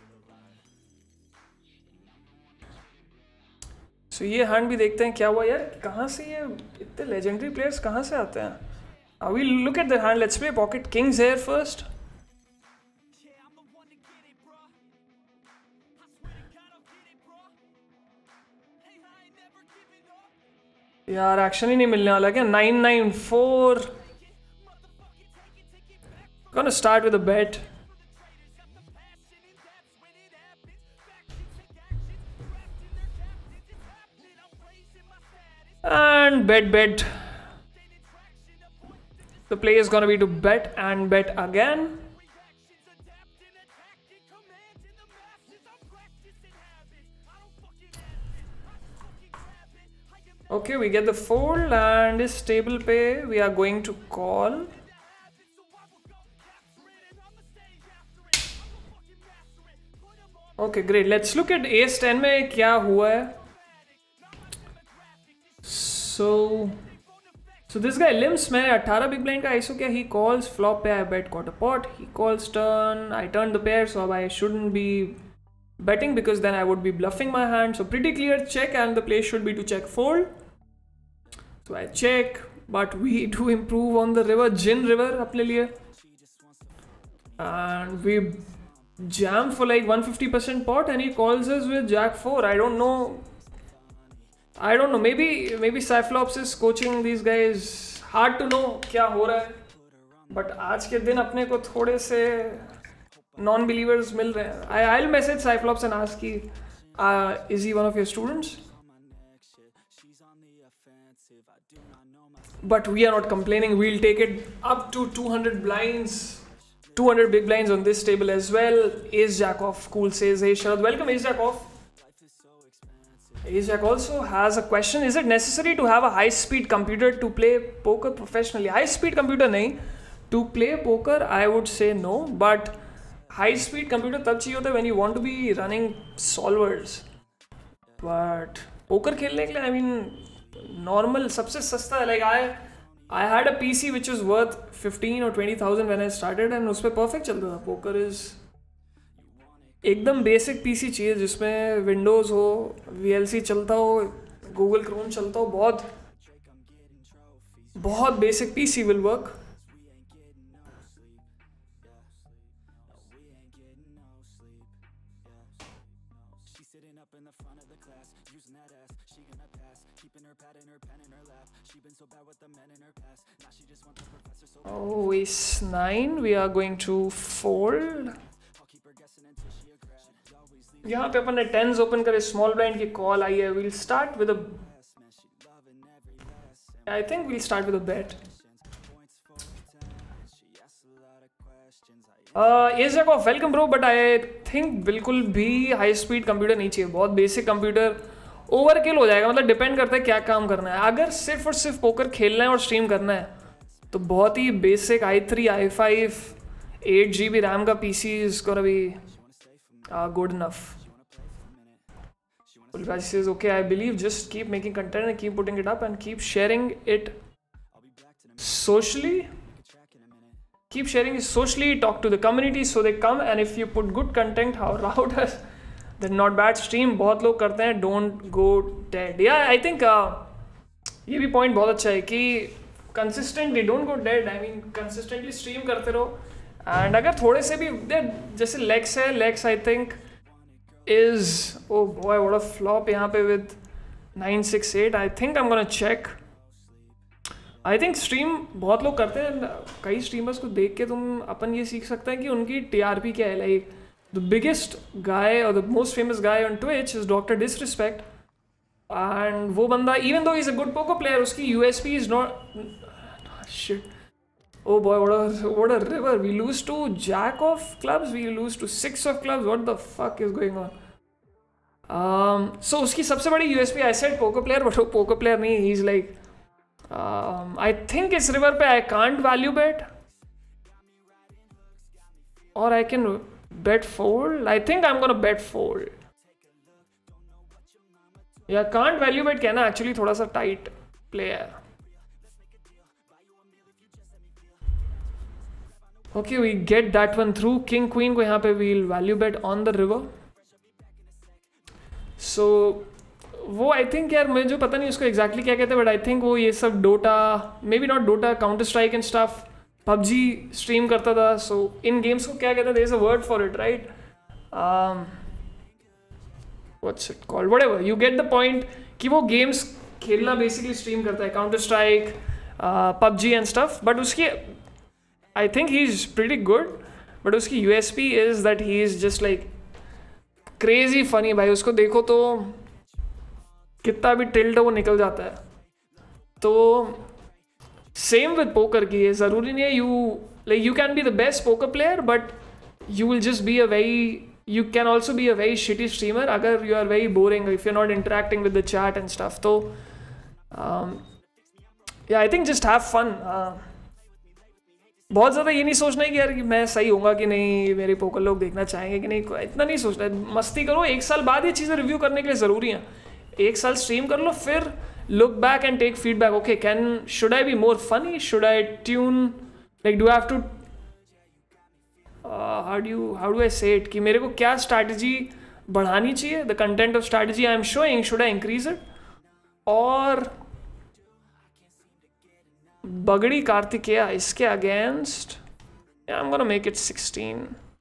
So ये हैंड भी देखते हैं क्या हुआ यार. कहाँ से ये इतने लेजेंडरी प्लेयर्स कहाँ से आते हैं. We look at the hand. Let's play pocket kings here first. यार एक्शन ही नहीं मिलने वाला क्या. 994. Gonna start with a bet. And bet. The play is gonna be to bet and bet again. Okay, we get the fold and this table pay we are going to call. Okay, great. Let's look at ace 10 में क्या हुआ है. So this guy limps. मैंने 18 big blind का ISO किया. He calls flop पे I bet quarter pot. He calls turn. I turn the pair, so I shouldn't be betting because then I would be bluffing my hand. So pretty clear check and the play should be to check fold. So I check, but we do improve on the river. Gin river अपने लिए. And we jam for like 150% pot and he calls us with jack 4. I don't know. Maybe Cyclops is coaching these guys. Hard to know क्या हो रहा है. But आज के दिन अपने को थोड़े से non-believers मिल रहे हैं. I'll message Cyclops and ask कि is he one of your students? But we are not complaining. We'll take it up to 200 blinds. 200 big blinds on this table as well. Ace Jack off. Cool says, hey Sharad, welcome Ace Jack off. Ace Jack also has a question. Is it necessary to have a high-speed computer to play poker professionally? High-speed computer nahi. To play poker, I would say no. But high-speed computer तब चाहिए होता है when you want to be running solvers. But poker खेलने के लिए, I mean, normal सबसे सस्ता है. Like I had a PC which was worth 15 or 20,000 when I started and उस पे perfect चलता था. Poker is एकदम बेसिक पीसी चाहिए जिसमें विंडोज़ हो, VLC चलता हो, गूगल क्रोम चलता हो. बहुत basic PC will work. Oh, ace 9. We are going to fold. यहाँ पे अपन ने टेंस ओपन करे, स्मॉल ब्लाइंड की कॉल आई है. We'll start with a. I think we'll start with a bet. Ace Jack off, welcome bro, but I think बिल्कुल भी हाई स्पीड कंप्यूटर नहीं चाहिए. बहुत बेसिक कंप्यूटर ओवरकिल हो जाएगा, मतलब डिपेंड करता है क्या काम करना है। अगर सिर्फ और सिर्फ पोकर खेलना है और स्ट्रीम करना है तो बहुत ही basic i3 i5 8 GB RAM का PC is gonna be good enough. Ulraj says, okay, I believe just keep making content and keep putting it up and keep sharing it socially. Keep sharing it socially, talk to the community so they come, and if you put good content, how Rao does, then not bad. Stream बहुत लोग करते हैं, don't go dead. Yeah, I think ये भी point बहुत अच्छा है कि consistently don't go dead. I mean consistently stream करते रहो, and अगर थोड़े से भी जैसे legs है, legs I think is, oh boy what a flop यहाँ पे with 968. I think I'm gonna check. I think stream बहुत लोग करते हैं, कई streamers को देख के तुम अपन ये सीख सकते हैं कि उनकी TRP क्या है। like the biggest guy or the most famous guy on Twitch is Dr. Disrespect, and वो बंदा even though he's a good poker player उसकी USP is not shit. Oh boy, what a river. We lose to jack of clubs, we lose to 6 of clubs. What the fuck is going on? So उसकी सबसे बड़ी USP, I said poker player, but वो poker player नहीं, he's like I think इस river पे I can't value bet or I can bet fold. I think I'm gonna bet fold. Yeah, can't value bet कहना actually थोड़ा सा tight play है। Okay, we get that one through. King Queen को यहाँ पे we'll value bet on the river. So वो I think यार मुझे जो पता नहीं उसको exactly क्या कहते हैं, but I think वो ये सब Dota, maybe not Dota, Counter Strike and stuff, PUBG stream करता था. So इन games को क्या कहते हैं? There is a word for it, right? What's it called? Whatever. You get the point कि वो games खेलना basically stream करता है, Counter Strike, PUBG and stuff. But उसकी I think he's pretty good, but उसकी USP is that he is just like crazy funny भाई। उसको देखो तो कितना भी टिल्ट वो निकल जाता है। तो सेम विद पोकर की, ये ज़रूरी नहीं है you can be the best poker player, but you will just be you can also be a very shitty streamer अगर you are very boring, if you're not interacting with the chat and stuff. तो yeah, I think just have fun. बहुत ज़्यादा ये नहीं सोचना है कि यार कि मैं सही होऊंगा कि नहीं, मेरे पोकर लोग देखना चाहेंगे कि नहीं, इतना नहीं सोचना है। मस्ती करो, एक साल बाद ये चीज़ें रिव्यू करने के लिए ज़रूरी हैं। एक साल स्ट्रीम कर लो, फिर look back and take feedback. Okay, should I be more funny, should I tune, like do have to how do I say it, कि मेरे को क्या स्ट्रैटेजी बढ़ानी चाहिए, the content of strategy I am showing, should I increase it. और बगड़ी कार्तिकेया, इसके against I am gonna make it 16।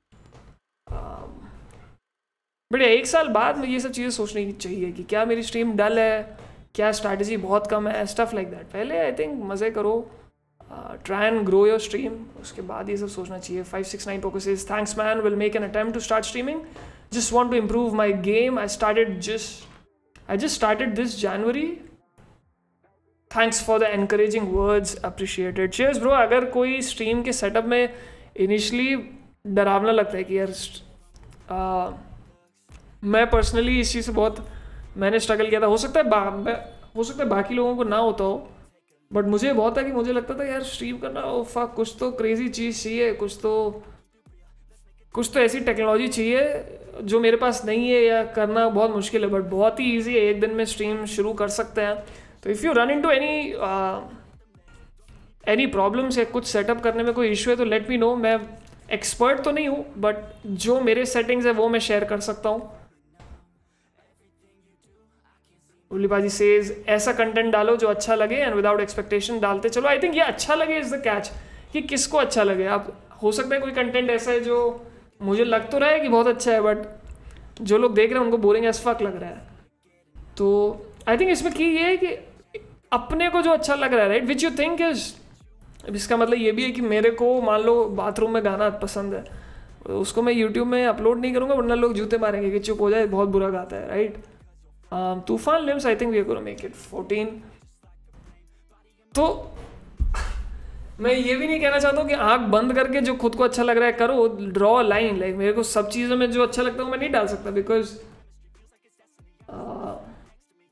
बढ़िया, एक साल बाद मुझे ये सब चीज़ें सोचनी चाहिए कि क्या मेरी स्ट्रीम डल है, क्या स्ट्रैटेजी बहुत कम है, स्टफ लाइक दैट। पहले आई थिंक मज़े करो, try and grow your stream, उसके बाद ये सब सोचना चाहिए। 569 poker says, thanks man, will make an attempt to start streaming, just want to improve my game, I just started this January, thanks for the encouraging words, appreciated, cheers bro. अगर कोई stream के setup में initially डरावना लगता है कि यार मैं पर्सनली इस चीज़ से बहुत मैंने स्ट्रगल किया था, हो सकता है बाकी लोगों को ना होता हो, बट मुझे बहुत था कि मुझे लगता था यार स्ट्रीम करना, ओ फक, कुछ तो क्रेजी चीज़ चाहिए, कुछ तो ऐसी टेक्नोलॉजी चाहिए जो मेरे पास नहीं है, या करना बहुत मुश्किल है, बट बहुत ही ईजी है, एक दिन में स्ट्रीम शुरू कर सकते हैं। तो if you run into any problems या कुछ सेटअप करने में कोई इशू है तो लेट मी नो। मैं एक्सपर्ट तो नहीं हूँ, बट जो मेरे सेटिंग्स है वो मैं शेयर कर सकता हूँ। उल्लीबाजी सेज, ऐसा कंटेंट डालो जो अच्छा लगे एंड विदाउट एक्सपेक्टेशन डालते चलो। आई थिंक ये अच्छा लगे इज द कैच, कि किसको अच्छा लगे। अब हो सकता है कोई कंटेंट ऐसा है जो मुझे लग तो रहा है कि बहुत अच्छा है, बट जो लोग देख रहे हैं उनको बोरिंग एज फक लग रहा है। तो आई थिंक इसमें की ये है कि अपने को जो अच्छा लग रहा है, right, which you think is, इसका मतलब ये भी है कि मेरे को मान लो बाथरूम में गाना पसंद है, उसको मैं यूट्यूब में अपलोड नहीं करूँगा वरना लोग जूते मारेंगे कि चुप हो जाए, बहुत बुरा गाता है, राइट। तूफान लिम्स, I think we are gonna make it 14। तो मैं ये भी नहीं कहना चाहता हूँ कि आंख बंद करके जो खुद को अच्छा लग रहा है करो, ड्रॉ लाइन, लाइक मेरे को सब चीज़ों में जो अच्छा लगता है मैं नहीं डाल सकता, because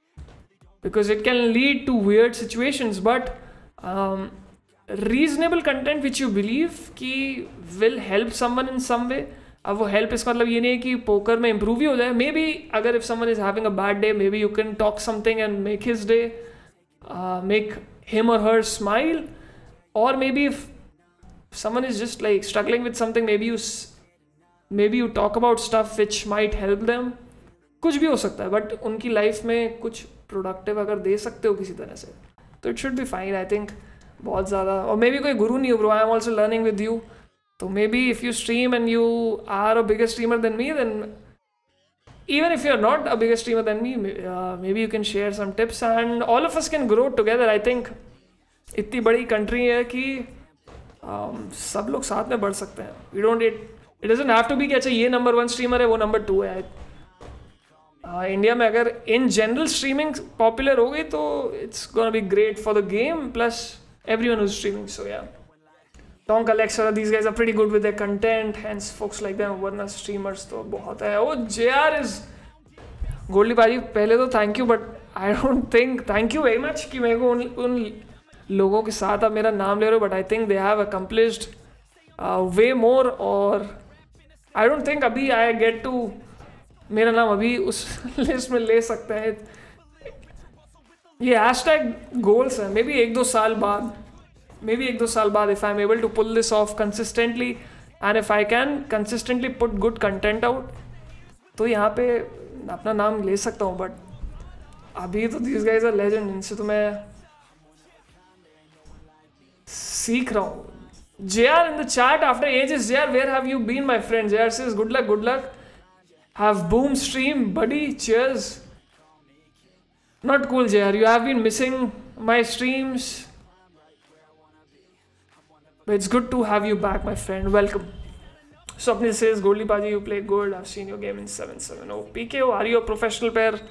because it can lead to weird situations. But reasonable content which you believe कि will help someone in some way. अब वो help इसका मतलब ये नहीं है कि पोकर में improve ही हो जाए. Maybe अगर if someone is having a bad day, maybe you can talk something and make his day, make him or her smile. Or maybe if someone is just like struggling with something, maybe you talk about stuff which might help them. कुछ भी हो सकता है, but उनकी life में कुछ productive अगर दे सकते हो किसी तरह से, तो it should be fine I think. बहुत ज़्यादा, और मे बी कोई गुरु नहीं हो bro, I am also learning with you. तो may be if you stream and you are a bigger streamer then me, then even if you're not a bigger streamer than me, maybe you can share some tips and all of us can grow together. I think इतनी बड़ी country है कि सब लोग साथ में बढ़ सकते हैं. It doesn't have to be कि अच्छा ये नंबर 1 स्ट्रीमर है वो नंबर 2 है. इंडिया में अगर इन जनरल स्ट्रीमिंग पॉपुलर हो गई तो it's gonna be great for the game plus everyone who's streaming. So yeah, Tonk, Alexa, these guys are pretty good with their content, hence folks like them. वरना streamers तो बहुत है. Oh, JR is Goldy भाजी, पहले तो thank you, but I don't think thank you very much कि मेरे को उन लोगों के साथ आप मेरा नाम ले रहे हो, but I think they have accomplished way more. और आई डोंट थिंक अभी आई गेट टू मेरा नाम अभी उस लिस्ट में ले सकते हैं. ये हैशटैग गोल्स है. मे बी 1-2 साल बाद if I am able to pull this off consistently and if I can consistently put good content out, तो यहाँ पे अपना नाम ले सकता हूँ. बट अभी तो दिस गाइज आर लेजेंड, इनसे तो मैं सीख रहा हूँ. JR in the chat after ages. JR, where have you been, my friend? JR says good luck. Have boom stream, buddy. Cheers. Not cool, JR. You have been missing my streams. But it's good to have you back, my friend. Welcome. Swapnil says, Goldie Paji, you play good. I've seen your game in 7-7. Oh, PKO, are you a professional player?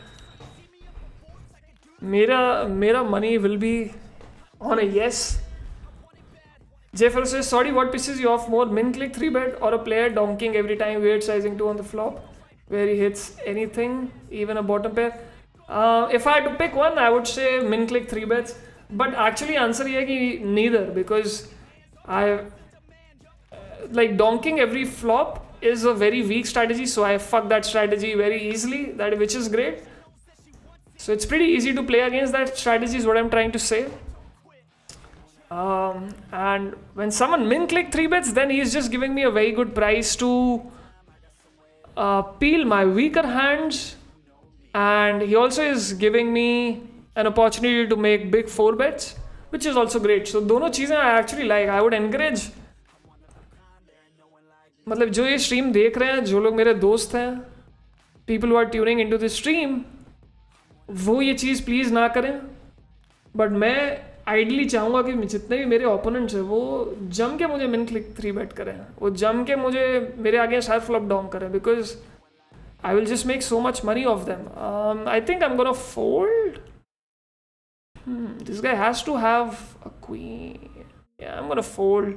Mera money will be on a yes. Jeffro says, sorry, what pisses you off more? Min click 3-bet or a player donking every time, weird sizing 2 on the flop, where he hits anything, even a bottom pair? If I had to pick one, I would say min click 3-bets. But actually answer ye hai ki neither, because I like donking every flop is a very weak strategy, so I fuck that strategy very easily, which is great. So it's pretty easy to play against that strategy is what I'm trying to say. And when someone min click 3-bets, then he's just giving me a very good price to peel my weaker hands, and he also is giving me an opportunity to make big 4-bets, which is also great. So दोनों चीज़ें I actually like. I would encourage, मतलब जो ये stream देख रहे हैं, जो लोग मेरे दोस्त हैं, people who are tuning into this stream, वो ये चीज़ प्लीज़ ना करें. बट मैं आइडली चाहूँगा कि जितने भी मेरे ओपोनेंट्स हैं वो जम के मुझे मिन क्लिक 3-bet करें, वो जम के मुझे मेरे आगे हर फ्लॉप डाउन करें, because I will just make so much money off them. I think I am gonna fold. This guy has to have a queen. Yeah I am gonna fold.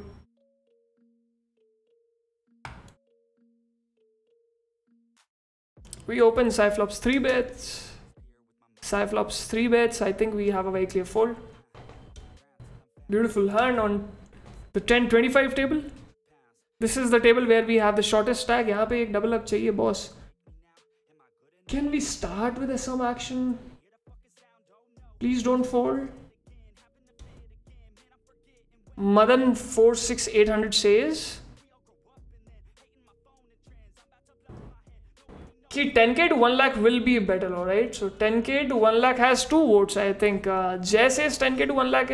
We open Cyflops 3-bets. Cyflops 3-bets. I think we have a very clear fold. Beautiful hand on the 10-25 table. This is the table where we have the shortest stack. यहाँ पे एक double up चाहिए boss. Can we start with some action? Please don't fold. Madan 46800 says कि 10k to 1 lakh will be better, alright? So 10k to 1 lakh has 2 votes, I think. Jay says 10k to 1 lakh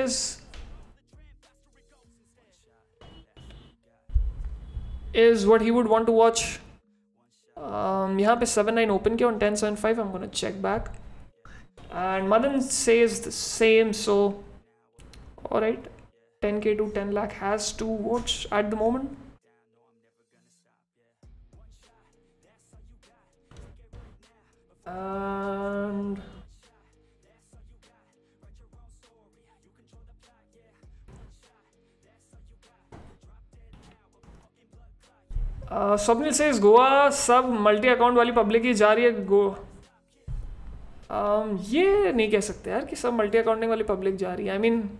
is what he would want to watch. यहाँ पे 7-9 open किया on 10-7-5. I'm gonna check back. And Madan says the same, so alright. 10k to 10 lakh has 2 votes at the moment. And Swapnil says Goa सब multi account वाली public ही जा रही है. ये नहीं कह सकते यार कि सब मल्टी अकाउंटिंग वाली पब्लिक जा रही है। आई मीन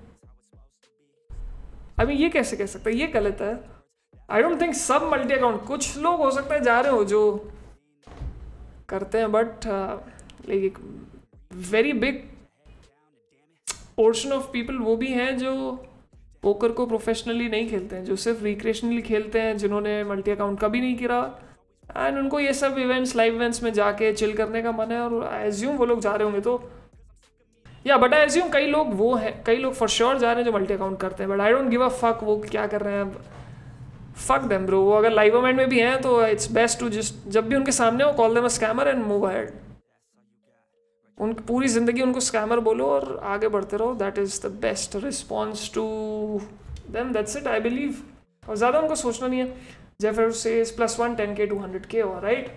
ये कैसे कह सकते हैं, ये गलत है। आई डोंट थिंक सब मल्टी अकाउंट, कुछ लोग हो सकता है जा रहे हो जो करते हैं, but like very big portion of people वो भी हैं जो पोकर को प्रोफेशनली नहीं खेलते हैं, जो सिर्फ रिक्रिएशनली खेलते हैं, जिन्होंने मल्टी अकाउंट कभी नहीं किया एंड उनको ये सब इवेंट्स, लाइव इवेंट्स में जाके चिल करने का मन है, और आई एज्यूम वो लोग जा रहे होंगे। तो या बट आई एज्यूम कई लोग फॉर श्योर जा रहे हैं जो मल्टी अकाउंट करते हैं, but I don't give a fuck वो क्या कर रहे हैं। फक देम ब्रो, वो अगर लाइव इवेंट में भी हैं तो इट्स बेस्ट टू जस्ट जब भी उनके सामने हो call them a scammer and move ahead. उन पूरी जिंदगी उनको स्कैमर बोलो और आगे बढ़ते रहो, that is the best response to them, that's it I believe. और ज़्यादा उनको सोचना नहीं है। जेफर सेज +1 10K 200K हुआ, राइट?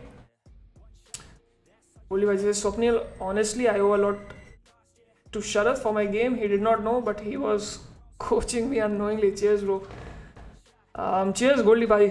बोली भाई से Swapnil, honestly I owe a lot to Sharad for my game. He did not know, but he was coaching me unknowingly. Cheers, bro. Cheers, Goldie bhai.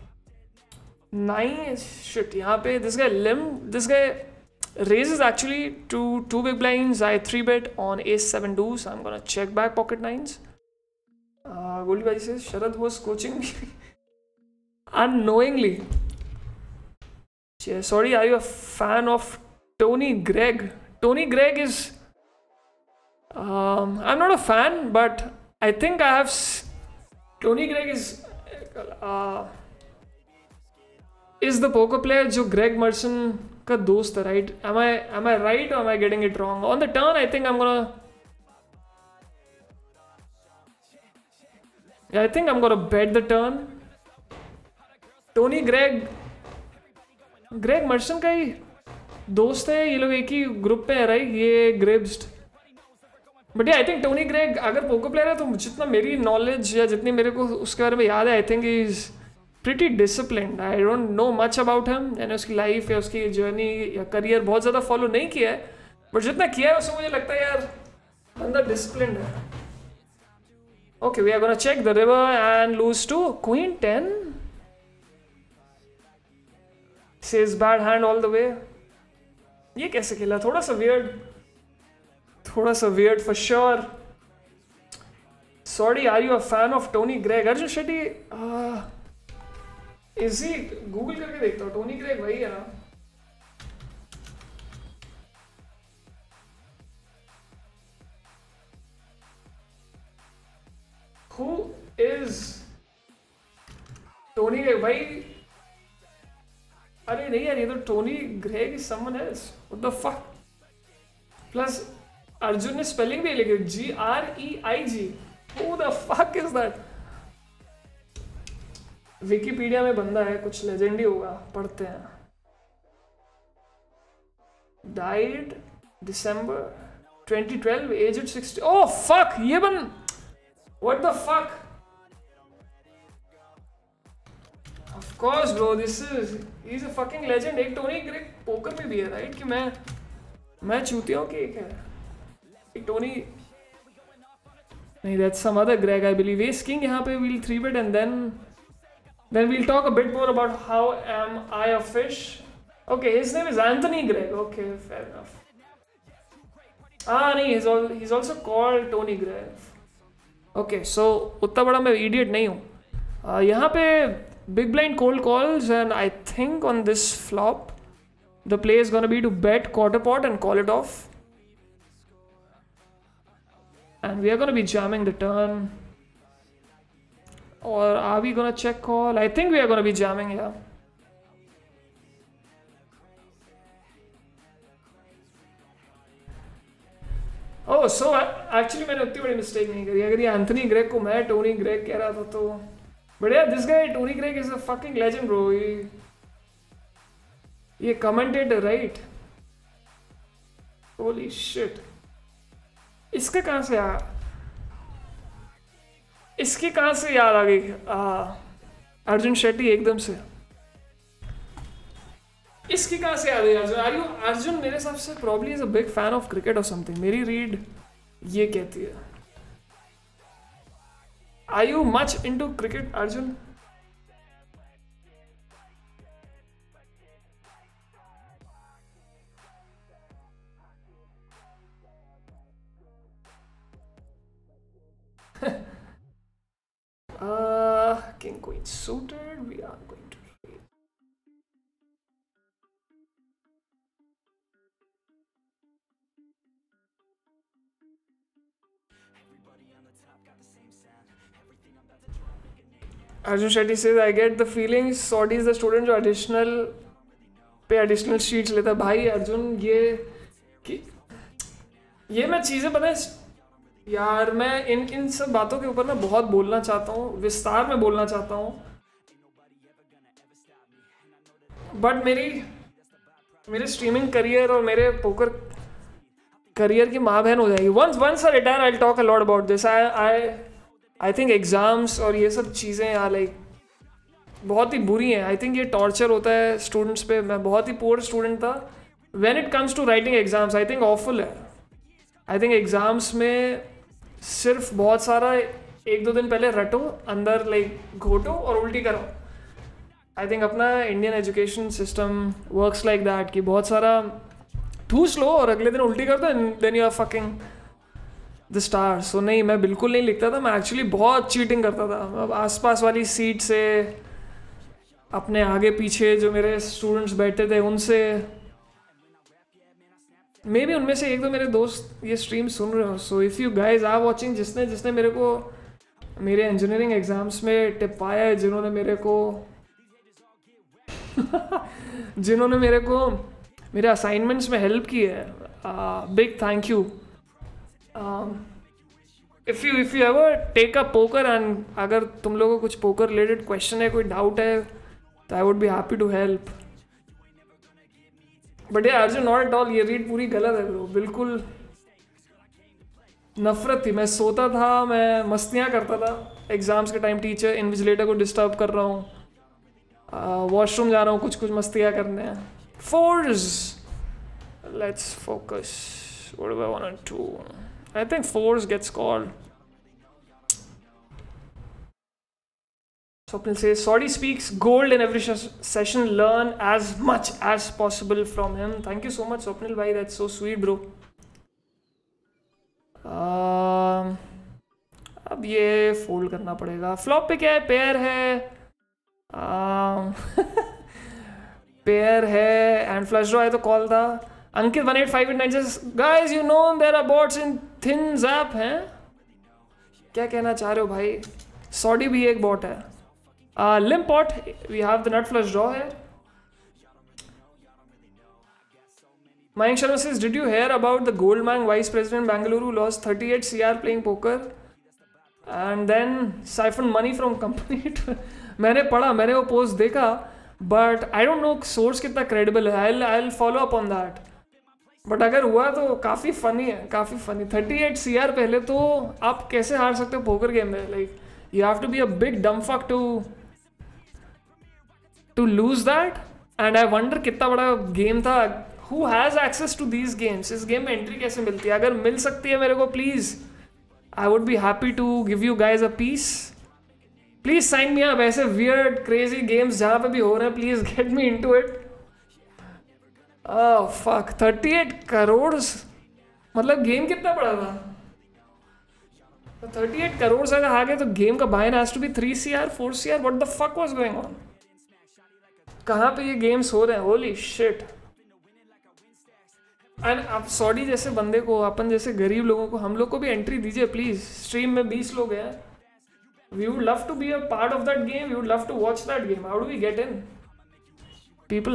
Nice shit. यहाँ पे this guy raises actually to 2 big blinds. I 3-bet on ace-7 deuce. I'm gonna check back pocket nines. Goldie bhai says Sharad was coaching me unknowingly. Cheers. Sorry, are you a fan of Tony Gregg? Tony Gregg is I'm not a fan, but I think I have Tony Gregg is the poker player जो Greg Merson का दोस्त है, right? Am I right or am I getting it wrong? On the turn, I think I'm gonna bet the turn. Tony Greg Merson का ही दोस्त है, ये लोग एक ही ग्रुप पे है, राइट? ये ग्रिब्स्ड। But I think Tony Greig अगर पोकर प्लेयर है तो जितना मेरी नॉलेज या जितनी मेरे को उसके बारे में याद है, I think is pretty disciplined. I don't know much about him, यानी उसकी लाइफ या उसकी जर्नी या करियर बहुत ज़्यादा फॉलो नहीं किया है, बट जितना किया है उसमें मुझे लगता है यार बंदा डिसिप्लिन्ड है। Okay, we are gonna check the river and lose to queen 10। Says bad hand all the way. ये कैसे खेला? थोड़ा सा weird for sure. Sorry, are you a fan of Tony Gregg? Arjun Shetty, is he? Google करके देखता हूँ, Tony Gregg वही है ना? Who is Tony Gregg? भाई अरे नहीं यार, ये तो Tony Gregg is someone else. What the fuck? Plus Arjun ने स्पेलिंग भी लिखी GREIG। Who the fuck is that? Wikipedia में बंदा है, कुछ लेजेंड ही होगा, पढ़ते हैं। Died December 2012, aged 60। Oh fuck, ये what the fuck? Of course bro, he's a fucking legend। एक टोनी ग्रेग पोकर में भी है, राइट? कि मैं चूतिया हूँ कि एक है टोनी, नहीं, that's some other Greg I believe। Ace King यहाँ पे we'll 3-bet and then we'll talk a bit more about how am I a fish। Okay, his name is Anthony Gregg। Okay, fair enough। नहीं, he's also called Tony Gregg। Okay, so उतना बड़ा मैं idiot नहीं हूँ। यहाँ पे big blind cold calls and I think on this flop the play is gonna be to bet quarter pot and call it off। And we are going to be jamming the turn. Or are we going to check call? I think we are going to be jamming, yeah. Oh, so actually मैंने उतनी बड़ी mistake नहीं करी। अगर ये Anthony Greg को मैं Tony Greig कह रहा था तो, but yeah, this guy Tony Greig is a fucking legend bro। ये commentator, right? Holy shit। इसके कहाँ से याद आ गई अर्जुन शेट्टी एकदम से? इसकी कहाँ से याद है अर्जुन मेरे हिसाब से probably is a big fan of cricket और समथिंग। मेरी रीड ये कहती है। Are you much into cricket Arjun? It's suited. We are going to raise. Arjun Shetty says, I get the feeling Saudi is the student जो additional sheets लेता है. भाई अर्जुन ये मैं चीज़ें पता है यार, मैं इन सब बातों के ऊपर ना बहुत बोलना चाहता हूँ, विस्तार में बोलना चाहता हूँ, बट मेरे स्ट्रीमिंग करियर और मेरे पोकर करियर की माँ बहन हो जाएगी. Once I retire I will talk a lot about this. I think exams और ये सब चीज़ें यार लाइक बहुत ही बुरी हैं. आई थिंक ये टॉर्चर होता है स्टूडेंट्स पे. मैं बहुत ही पुअर स्टूडेंट था. When it comes to writing exams I think awful है. आई थिंक एग्जाम्स में सिर्फ बहुत सारा 1-2 दिन पहले रटो, अंदर लाइक घोटो और उल्टी करो. आई थिंक अपना Indian education system works like that कि बहुत सारा ठूस लो और अगले दिन उल्टी कर दो and then you are fucking the star. So नहीं, मैं बिल्कुल नहीं लिखता था. मैं एक्चुअली बहुत चीटिंग करता था. अब आसपास वाली सीट से, अपने आगे पीछे जो मेरे स्टूडेंट्स बैठे थे उनसे, मे बी उनमें से 1-2 मेरे दोस्त ये स्ट्रीम सुन रहे हो. So if you guys are watching, जिसने मेरे को मेरे इंजीनियरिंग एग्जाम्स में टिपाया है, जिन्होंने मेरे को मेरे असाइनमेंट्स में हेल्प की है, big thank you. If you ever take a poker and अगर तुम लोगों को कुछ पोकर रिलेटेड क्वेश्चन है, कोई डाउट है, तो I would be happy to help. But यार अर्जुन नॉट एट ऑल, ये रीड पूरी गलत है ब्रो. बिल्कुल नफरत थी. मैं सोता था, मैं मस्तियाँ करता था एग्जाम्स के टाइम. टीचर इन्विजिलेटर को डिस्टर्ब कर रहा हूँ, वॉशरूम जा रहा हूँ, कुछ मस्तियाँ करने हैं. Force, let's focus. What do I want to do? I think force gets called. Swapnil says, Saudi speaks gold in every session. Learn as much as possible from him. Thank you so much, Swapnil bhai. That's so sweet, bro. अब ये fold करना पड़ेगा. Flop पे क्या है? Pair है. Pair है and flush draw है तो कॉल था. अंकित 18589 says, guys, you know there are bots in thin zap हैं. क्या कहना चाह रहे हो भाई? सॉडी भी एक बॉट है. Limp pot, we have the nut flush draw here. Mayank Sharma says, did you hear about the Goldman vice president Bangalore who lost 38 CR playing poker and then siphoned money from company? मैंने पढ़ा, मैंने वो post देखा, but I don't know source कितना credible है. I'll follow up on that. But अगर हुआ तो काफ़ी फनी है, काफ़ी फनी. 38 CR पहले तो आप कैसे हार सकते हो पोकर गेम में? Like you have to be a big dumb fuck to lose that. and I wonder कितना बड़ा गेम था. who has access to these games? इस गेम में एंट्री कैसे मिलती है? अगर मिल सकती है मेरे को, please I would be happy to give you guys a piece. Please sign me up. ऐसे weird crazy games जहाँ पे भी हो रहे हैं, please get me into it. oh fuck, 38 crore मतलब गेम कितना बड़ा था? 38 करोड़ अगर आ गए तो गेम का buy in has to be 3 CR 4 CR. What the fuck was going on? कहाँ पे ये गेम्स हो रहे हैं? Holy shit. एंड आप सॉडी जैसे बंदे को, अपन जैसे गरीब लोगों को, हम लोग को भी एंट्री दीजिए प्लीज. स्ट्रीम में 20 लोग हैं. We would love to be a part of that game. We would love to watch that game. How do we get in? People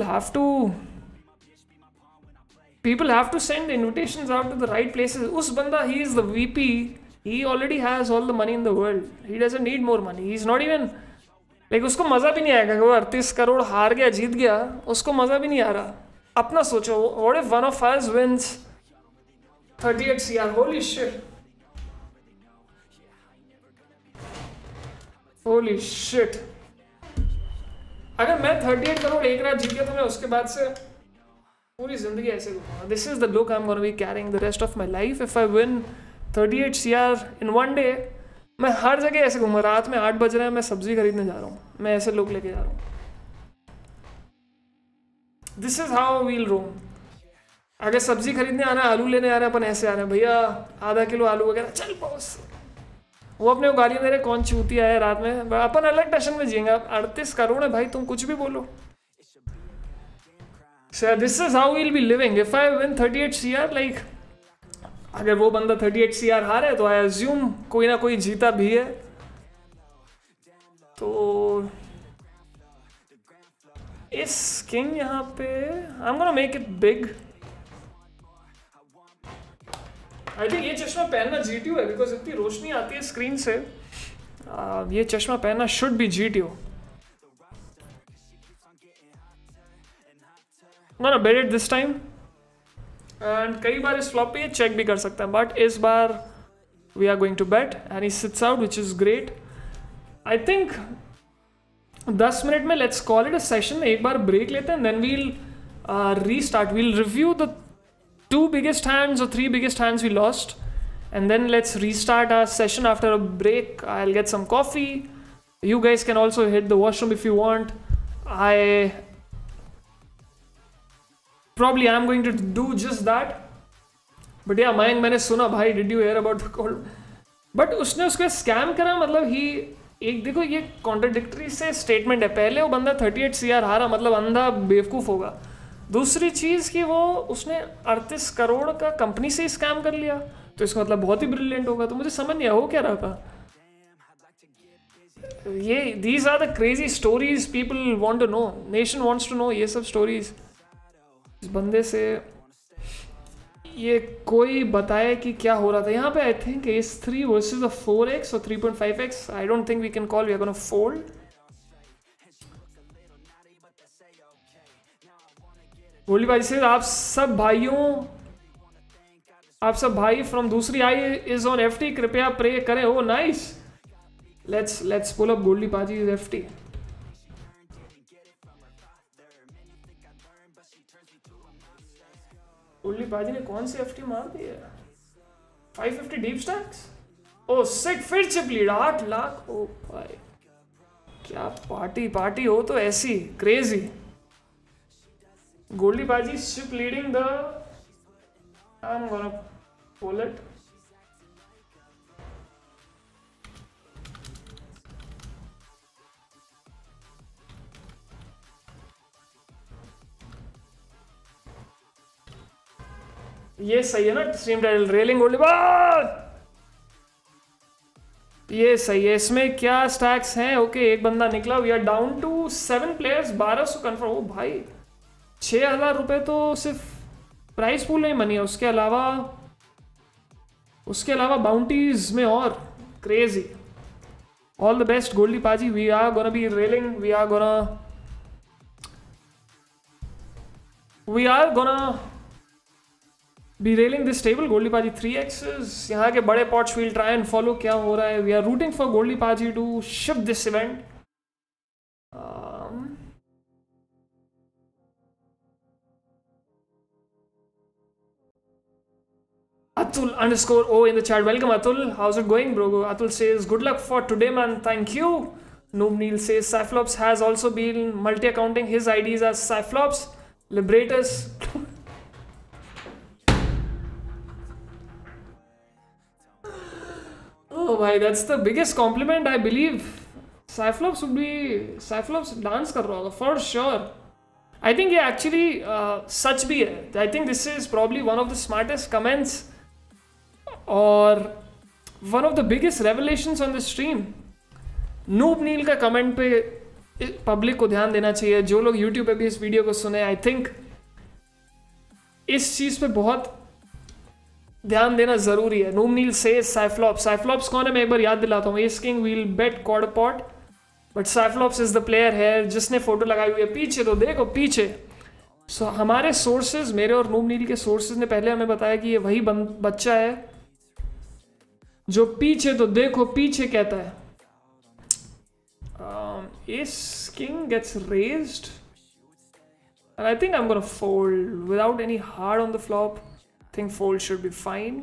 have to send invitations out to the right places. उस बंदा, he is the VP. He already has all the money in the world. He doesn't need more money. He's not even like, उसको मज़ा भी नहीं आएगा कि वो 38 करोड़ हार गया, जीत गया. उसको मज़ा भी नहीं आ रहा. अपना सोचो, what if one of us wins 38 CR? Holy shit. Holy shit. अगर मैं 38 करोड़ एक रात जीत गया तो मैं उसके बाद से पूरी जिंदगी ऐसे घूमूंगा. This is the look I'm going to be carrying the rest of my life. If I win 38 CR in one day, मैं हर जगह ऐसे घूमूंगा. रात में 8 बज रहे हैं, मैं सब्जी खरीदने जा रहा हूँ, मैं ऐसे लोग लेके जा रहा हूँ. This is how we'll roam. अगर सब्जी खरीदने आना है, आलू लेने आ रहे हैं, अपन ऐसे आ रहे हैं, भैया आधा किलो आलू वगैरह, चल बॉस. वो अपने को गालियाँ दे रहे कौन चूतिया है रात में, अपन अलग टेंशन में जिएंगे। 38 करोड़ है भाई, तुम कुछ भी बोलो। So this is how we'll be living. If I win 38 CR, like अगर वो बंदा 38 CR हारे तो आई अज्यूम कोई ना कोई जीता भी है। तो इस किंग यहाँ पे I am gonna make it big. I think ये चश्मा पहनना GTO है, बिकॉज इतनी रोशनी आती है स्क्रीन से। ये चश्मा पहनना शुड बी GTO। ना bet it this time, and कई बार इस फ्लॉप पे ये चेक भी कर सकता है, बट इस बार we are going to bet and he sits out, which is great. I think 10 minute में let's call it a session, एक बार ब्रेक लेते हैं, then we'll restart, we'll review the 2 biggest hands or 3 biggest hands we lost, and then let's restart our session after a break. I'll get some coffee, you guys can also hit the washroom if you want. I probably am going to do just that, but yeah, Mayank, मैंने सुना भाई, did you hear about the call? But उसने उसको scam करा, मतलब ही एक देखो ये कॉन्ट्रडिक्टरी से स्टेटमेंट है। पहले वो बंदा 38 CR हारा, मतलब अंधा बेवकूफ़ होगा। दूसरी चीज़ कि वो उसने 38 करोड़ का कंपनी से ही स्कैम कर लिया, तो इसका मतलब बहुत ही ब्रिलियंट होगा। तो मुझे समझ नहीं आया हो क्या रहा था ये। These are the crazy stories people want to know, nation wants to know ये सब स्टोरीज। इस बंदे से ये कोई बताए कि क्या हो रहा था यहाँ पे। I think Ace3 versus a 4x और 3.5x। I don't think we can call, we are gonna fold. Goldie भाई से आप सब भाई फ्रॉम दूसरी आई इज ऑन FT, कृपया प्रे करें। Oh nice, let's pull up Goldie paaji is FT। Goldy पाजी ने कौन सी FT मार दी है? 550 डीप स्टैक्स। ओ सिक, फिर चिप लीड 8 लाख। ओ भाई क्या पार्टी हो तो ऐसी crazy. Goldie Baji ship leading the, I'm gonna pull it. ये सही है ना स्ट्रीम टाइटल, रेलिंग गोल्डी बाज। ये सही है। इसमें क्या स्टैक्स हैं? ओके, एक बंदा निकला। We are down to 7 players, 1200 confirm. Oh भाई 6,000 रुपये तो सिर्फ प्राइस पूल नहीं बनी है, उसके अलावा बाउंटीज में और crazy. All the best Goldie paaji, we are gonna be railing, we are gonna be railing this table. Goldie paaji 3x's, यहाँ के बड़े pots we'll try and follow क्या हो रहा है। We are rooting for Goldie paaji to ship this event. Atul _ O in the chat. Welcome Atul. How's it going, bro? Atul says good luck for today, man. Thank you. Noob Neil says Cyclops has also been multi-accounting his IDs as Cyclops Liberators. Oh, bhai, that's the biggest compliment I believe. Cyclops dance कर रहा होगा for sure. I think ये actually सच भी है. I think this is probably one of the smartest comments और one of the biggest revelations on the stream. Noob Neel का comment पे public को ध्यान देना चाहिए, जो लोग यूट्यूब पे भी इस वीडियो को सुने। आई थिंक इस चीज़ पे बहुत ध्यान देना ज़रूरी है। नूब नील से साइफ्लॉप्स कौन है मैं एक बार याद दिलाता हूँ। Ace king will bet quarter pot, but Cyflops is the player है जिसने फोटो लगाई हुई है पीछे। तो देखो पीछे। हमारे सोर्सेज, मेरे और नूब नील के सोर्सेज ने पहले हमें बताया कि ये वही बच्चा है जो पीछे, तो देखो पीछे कहता है। Ace king gets raised and I think I'm gonna fold without any hard on the flop. I think fold should be fine.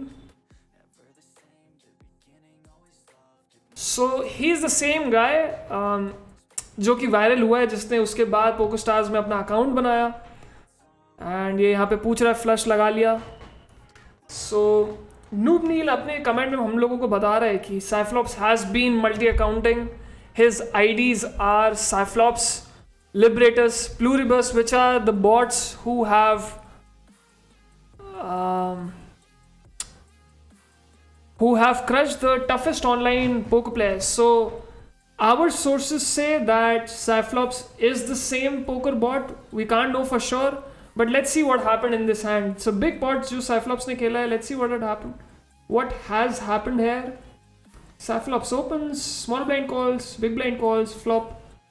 So he's the same guy जो कि वायरल हुआ है, जिसने उसके बाद PokerStars में अपना अकाउंट बनाया एंड ये यहाँ पे पूछ रहा है फ्लश लगा लिया। So नूब नील अपने कमेंट में हम लोगों को बता रहा है कि Cyflops has been multi accounting, his IDs are Cyflops liberators Pluribus, which are the bots who have crushed the toughest online poker players. So our sources say that Cyclops is the same poker bot. We can't know for sure, but let's see what happened in this hand. So big pot जो Cyclops ने खेला है, let's see what had happened. What has happened here? Cyclops opens, small blind calls, big blind calls, flop.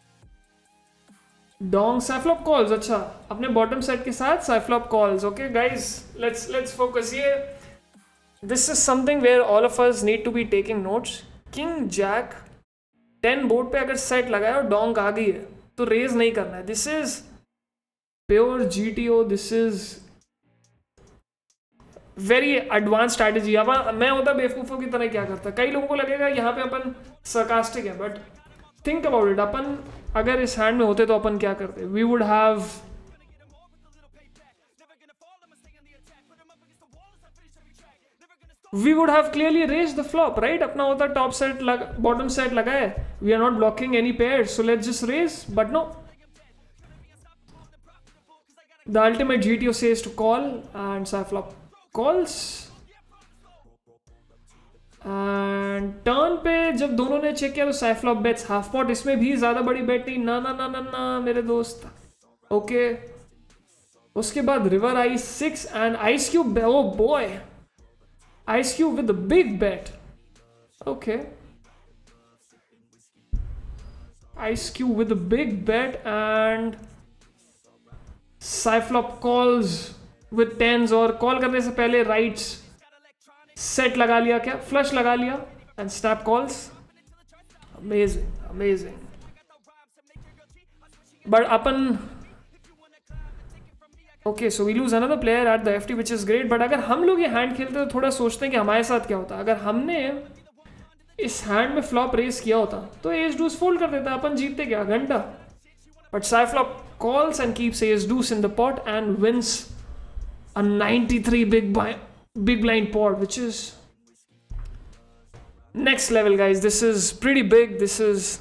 Dong Cyclops calls. अच्छा, अपने bottom set के साथ Cyclops calls. Okay guys, let's focus here. This is something where all of us need to be taking notes. King Jack 10 board पे अगर set लगाया और डोंक आ गई है तो रेज नहीं करना है. This is pure GTO, this is very advance strategy. अब मैं होता बेवकूफों की तरह क्या करता. कई लोगों को लगेगा यहाँ पे अपन सरकास्टिक है, बट थिंक अबाउट इट. अपन अगर इस हैंड में होते तो अपन क्या करते. We would have we would have clearly raised the flop, right? अपना होता top set bottom set लगा है, we are not blocking any pairs, so let's just raise. But no, the ultimate GTO says to call, and Cyflop calls. And turn पे जब दोनों ने check किया तो Cyflop bets half pot. इसमें भी ज्यादा बड़ी bet नहीं, ना ना ना ना ना मेरे दोस्त. Okay, उसके बाद river i6 and ice cube. Oh boy, Ice Cube with the big bet. Okay. Ice Cube with the big bet and Cyflop calls with tens, और call करने से पहले rights set लगा लिया, क्या flush लगा लिया and snap calls. Amazing, amazing. But अपन okay, so we lose another player at the FT which is great. But अगर हम लोग ये हैंड खेलते तो थोड़ा सोचते हैं कि हमारे साथ क्या होता. अगर हमने इस हैंड में फ्लॉप रेस किया होता तो एस डूस फोल्ड कर देता, अपन जीतते क्या घंटा. But Cyflop calls and keeps ace deuce in the pot and wins a 93 big blind pot, which is next level guys. This is pretty big. This is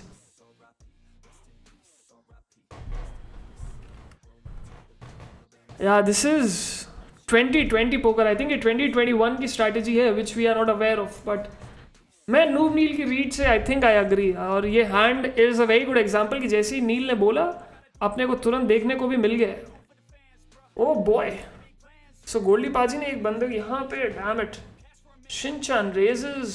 this is 2020 poker. I think ये 2021 की strategy है which we are not aware of. But मैं noob Neel की read से I think I agree. और ये hand is a very good example कि जैसे ही नील ने बोला अपने को तुरंत देखने को भी मिल गया. Oh boy. So गोल्डी पाजी ने एक बंदे यहाँ पे damn it. Shinchan raises.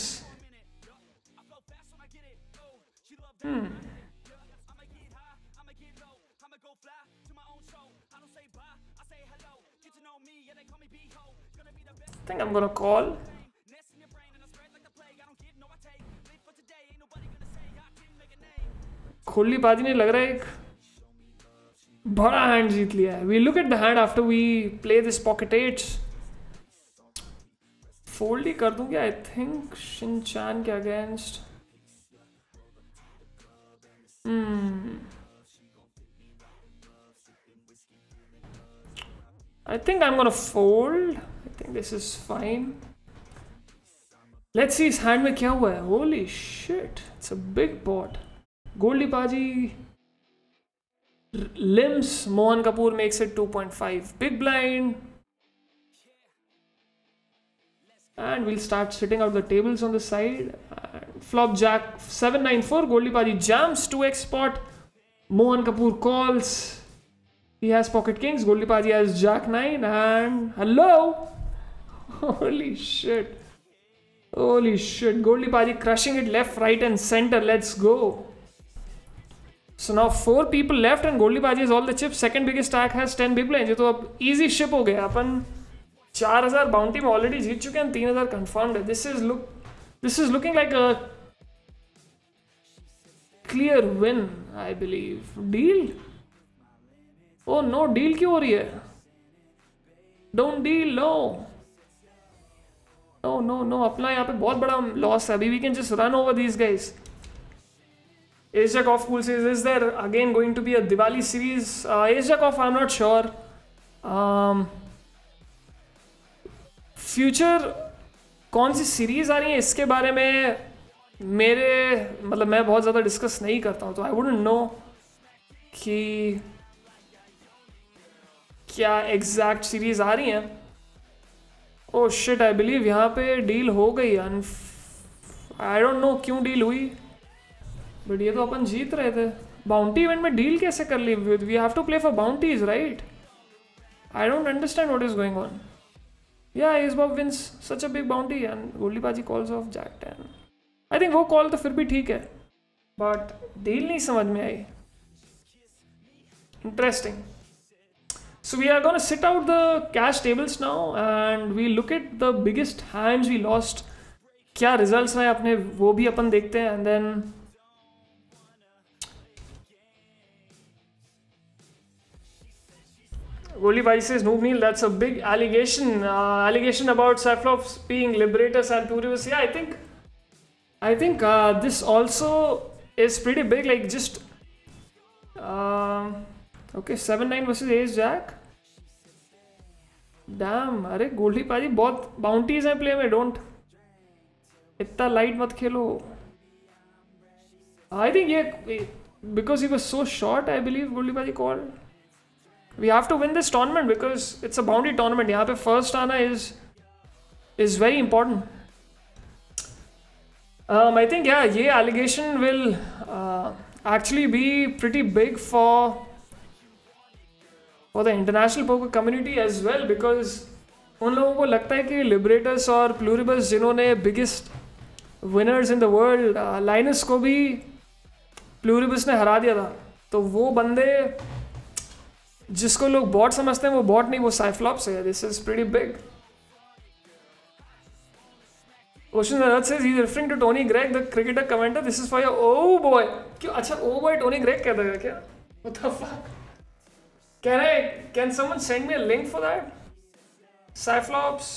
I think I'm gonna call. खोली पाजी ने लग रहा है एक बड़ा हैंड जीत लिया है. We look at the hand after we play this pocket eights. Fold ही कर दूं क्या? I think शिनचान के against. I think I'm gonna fold. I think this is fine. Let's see इस hand में क्या हुआ है. Holy shit, it's a big pot. Goldy पाजी limbs. Mohan Kapoor makes it 2.5. Big blind. And we'll start sitting out the tables on the side. Flop jack 794. Goldie Paji jams 2x spot. Mohan Kapoor calls. He has pocket kings. Goldie Paji has jack 9. And hello. Holy shit. Holy shit. Goldie Paji crushing it left, right, and center. Let's go. So now 4 people left and Goldie Paji has all the chips. Second biggest stack has 10 big blinds. ये तो अब easy ship हो गया. अपन 4000 bounty में already जीत चुके हैं. 3000 confirmed है. This is looking like a clear win, I believe. Deal? Oh no, deal क्यों हो रही है? Don't deal, no. No. अपना यहाँ पे बहुत बड़ा लॉस है. अभी we can just run over these guys. Ace Jack off cool says, is there again going to be a Diwali series? Ace Jack off, I'm not sure. Future कौन सी series आ रही है इसके बारे में मेरे मतलब मैं बहुत ज़्यादा डिस्कस नहीं करता हूँ, तो आई वुडंट नो कि क्या एग्जैक्ट सीरीज आ रही हैं। ओह शिट, आई बिलीव यहाँ पे डील हो गई। आई डोंट नो क्यों डील हुई, बट ये तो अपन जीत रहे थे। बाउंटी इवेंट में डील कैसे कर ली? We have to play for bounties right? I don't understand what is going on. या इस बार wins such a big bounty and Goldie paaji calls off jack 10। I think वो कॉल तो फिर भी ठीक है, बट डील नहीं समझ में आई। Interesting. So we are going to sit out the cash tables now and we look at the biggest hands we lost. क्या results रहे अपने वो भी अपन देखते हैं, and then Goli Bhai says, Noob Neil, that's a big allegation. Allegation about Cyclops being liberators and pluribus. Yeah, I think this also is pretty big. Like just okay, 7-9 versus Ace Jack. Damn, अरे गोली पाजी बहुत bounties हैं play में, don't इतना light मत खेलो। I think ये because he was so short, I believe Goldie paaji call. We have to win this tournament because it's a bounty tournament. यहाँ पे फर्स्ट आना is very important. I think या ये allegation will actually be pretty big for the international poker community as well, because उन लोगों को लगता है कि लिबरेटर्स और प्लूरिबस जिन्होंने biggest winners in the world, Linus को भी प्लूरिबस ने हरा दिया था, तो वो बंदे जिसको लोग बॉट समझते हैं वो बॉट नहीं, वो साइफ्लॉप्स है। This is pretty big. Question says he is referring to Tony Gregg, the cricketer commenter. This is for your oh boy. क्यों? अच्छा oh boy Tony Gregg कहता है क्या? What the fuck? Can someone send me a link for that? Cyclops.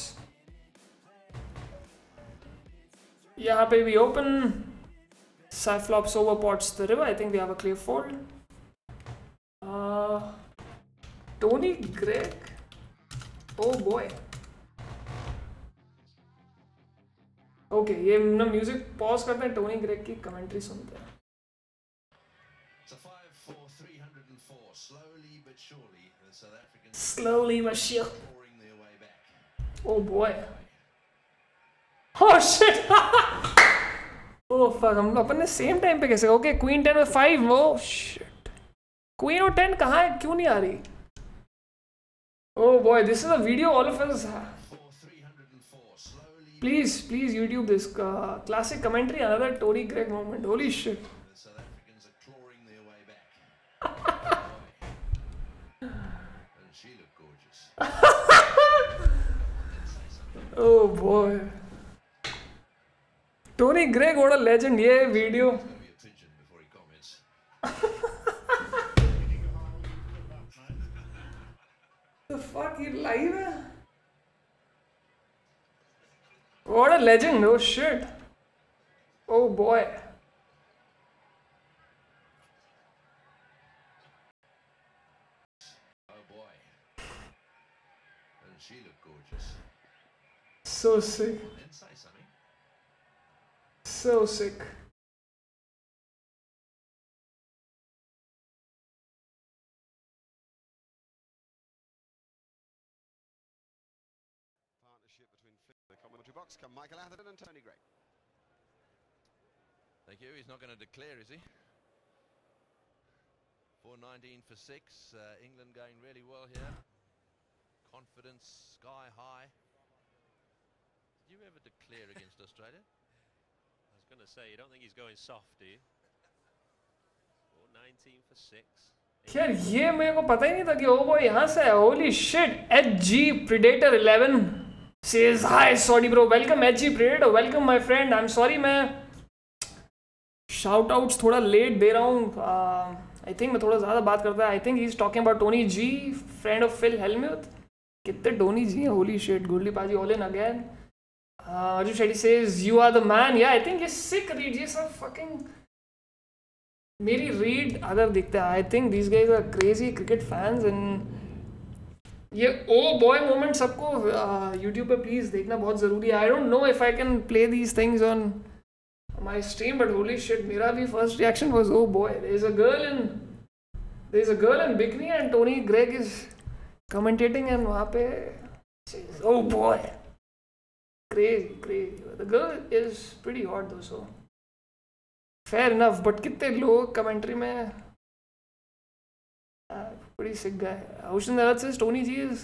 यहाँ पे we open. Cyclops overpots the river. I think we have a clear fold. Tony Gregg. Oh boy. Okay, ये ना music pause करते हैं, Tony Greig की commentary सुनते हैं। Slowly but surely. Oh boy. Oh shit. Oh fuck, हम अपन ने same time पे कैसे? Okay queen 10 with 5. Oh shit. Queen और 10 कहाँ है? क्यों नहीं आ रही? Oh boy, this is a video all of us have. Please YouTube this classic commentary, another Tony Gregg moment. Holy shit. Oh boy. Tony Gregg, what a legend. ये video the fuck, ये live है? What a legend. Oh shit. Oh boy. So sick. So sick. Partnership between the commentary box come Michael Atherton and Tony Gregg. Thank you. He's not going to declare, is he? 419 for 6. England going really well here. Confidence sky high. Did you ever declare against Australia? I was going to say, you don't think he's going soft, do you? 419 for 6. यार ये मेरे को पता ही नहीं था कि oh boy यहाँ से है। Holy shit. HG Predator 11 says hi sorry bro, welcome HG Predator, welcome my friend. I'm sorry मैं shout outs थोड़ा लेट दे रहा हूँ। I think मैं थोड़ा ज़्यादा बात करता है। I think he's talking about Tony G, friend of Phil Hellmuth. कितने Tony G हैं? Holy shit. गुरली पाजी all in again. Arjun Shetty says you are the man. Yeah, I think ये sick read, ये सब fucking मेरी read अगर दिखता है। I think these guys are crazy cricket fans and ये ओ बॉय मोमेंट सबको यूट्यूब पे प्लीज देखना बहुत जरूरी है. I don't know if I can play these things on my stream but holy shit मेरा भी first reaction was oh boy. There is a girl in bikini and Tony Greig is commentating and वहाँ पे oh boy crazy. The girl is pretty hot though, so fair enough. but कितने लोग commentary में pretty sick guy. Ocean Earth says Tony G is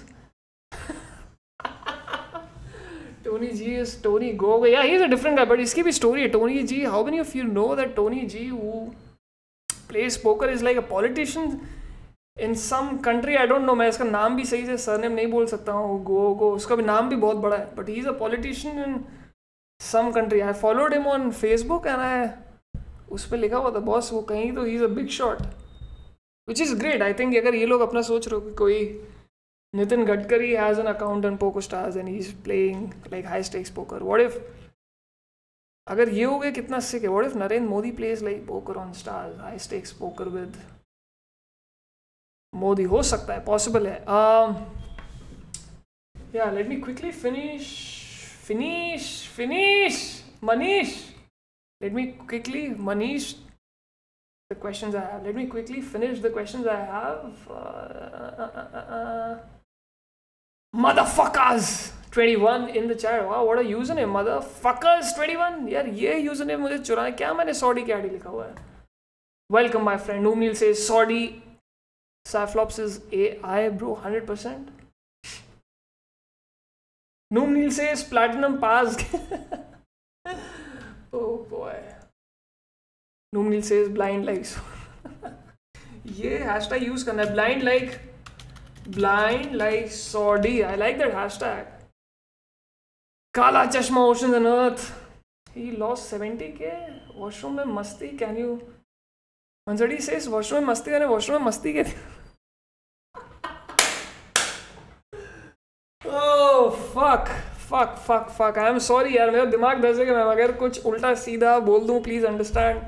Tony go away. Yeah, he's a different guy, but इसकी भी story है. Tony G, how many of you know that Tony G who plays poker is like a politician in some country? I don't know, मैं इसका नाम भी सही से surname नहीं बोल सकता हूँ. गो उसका भी नाम भी बहुत बड़ा है, but he's a politician in some country. I followed him on Facebook and I उस पर लिखा हुआ था बॉस वो कहीं तो he's a big shot, which is great. I think अगर ये लोग अपना सोच रहे हो कि कोई Nitin Gadkari has an account on PokerStars and he's playing like high stakes poker. What if अगर ये हो गया कितना sick है? What if Narendra Modi plays like poker on stars, high stakes poker with Modi? हो सकता है, possible है. Yeah, let me quickly finish Manish. Let me quickly Manish the questions I have. Let me quickly finish the questions I have. Motherfuckers 21 in the chat. Wow, what a username. Motherfuckers 21. यार ये username मुझे चुराना. क्या मैंने Saudi क्या ID लिखा हुआ है? Welcome my friend. Noomil says Saudi Cyclops is AI bro 100%. Noomil says platinum pass. Oh boy. Noomil says blind likes. ये hashtag use करना है. Blind like Saudi. I like that hashtag. Kala Chashma Oceans and Earth. He lost 70k. Washroom में मस्ती. Can you? Ansari says washroom में मस्ती करने. Washroom में मस्ती के. Oh fuck. I am sorry यार मेरा दिमाग दर्द है कि मैं अगर कुछ उल्टा सीधा बोल दूँ please understand.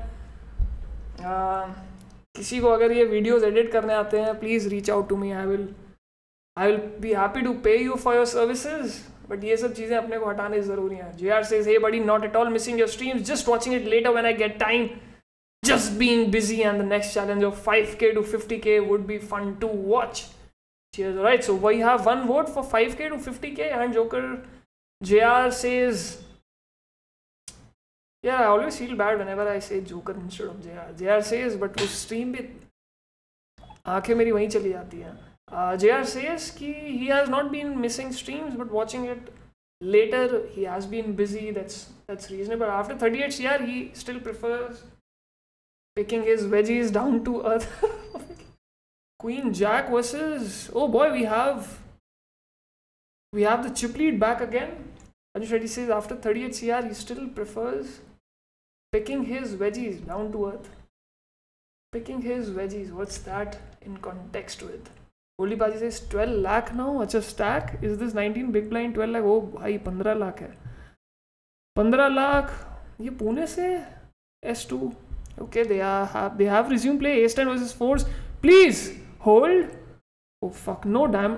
किसी को अगर ये वीडियोस एडिट करने आते हैं please reach out to me. I will be happy to pay you for your services, but ये सब चीज़ें अपने को हटाने ज़रूरी हैं. JR says hey buddy, not at all missing your streams, just watching it later when I get time, just being busy, and the next challenge of 5k to 50k would be fun to watch. Cheers. Alright, so we have one vote for 5k to 50k and Joker. JR says yeah, I always feel bad whenever I say Joker instead of JR. JR says, but उस stream पे आंखें मेरी वहीं चली जाती हैं. JR says कि he has not been missing streams, but watching it later he has been busy. That's reasonable. After 38 CR, he still prefers picking his veggies down to earth. Queen Jack versus oh boy, we have the chip lead back again. Anush Reddy says after 38 CR, he still prefers picking his veggies down to earth. Picking his veggies, what's that in context with? Holy Baji says 12 lakh now. Acha stack. Is this 19 big blind 12 lakh? Oh bhai 15 lakh hai. 15 lakh. ये पुणे से S2. Okay, they have resumed play. Ace 10 versus 4s. Please hold. Oh fuck, no damn.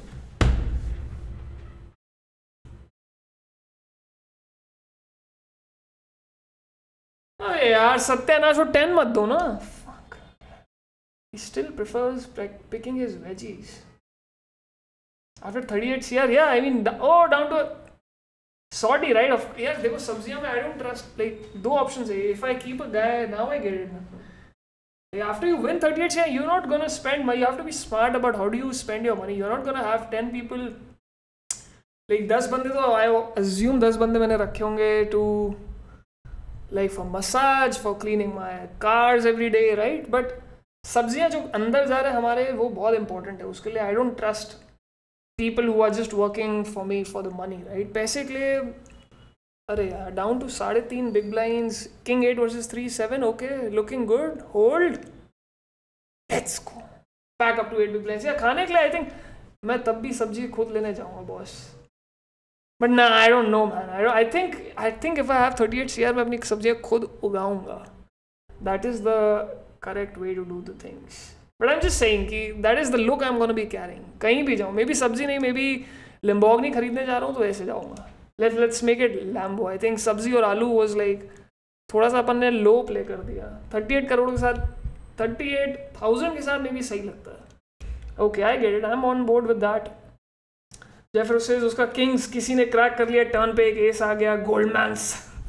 अरे यार सत्यानाश वो 10 मत दो ना. Fuck. He still prefers picking his veggies. After 38 CR, yeah, I mean, down to Saudi, right? Yeah, देखो सब्जियों में I don't trust. Like दो options है. If I keep a guy, now I get it. Like, after you win 38 CR, you're not gonna spend money. You have to be smart about how do you spend your money. You're not gonna have 10 people. Like 10 बंदे तो I assume 10 बंदे मैंने रखे होंगे to like for massage, for cleaning my cars every day, right? But सब्जियां जो अंदर जा रहे हैं हमारे वो बहुत important है. उसके लिए I don't trust people who are just working for me for the money, right? पैसे के लिए अरे यार down to 3.5 big blinds, King 8 versus 3-7, okay, looking good, hold, let's go, back up to 8 big blinds. या खाने के लिए I think मैं तब भी सब्जी खुद लेने जाऊँगा boss. But nah, I don't know, man. I think if I have 38 CR, मैं अपनी सब्जियाँ खुद उगाऊंगा. That is the correct way to do the things. But I am just saying कि that is the look I am gonna be carrying. कहीं भी जाऊँ, may be सब्जी नहीं, मे बी लिम्बोर्गिनी खरीदने जा रहा हूँ तो ऐसे जाऊँगा. Let's make it Lambo. I think सब्जी और आलू वाज लाइक थोड़ा सा अपन ने लो प्ले कर दिया. 38 करोड़ के साथ, 38,000 के साथ मे भी सही लगता है. Okay, I get it, I am on board with that. Jeffer says उसका किंग्स किसी ने क्रैक कर लिया, टर्न पे एक एस आ गया, गोल्डमैन्स.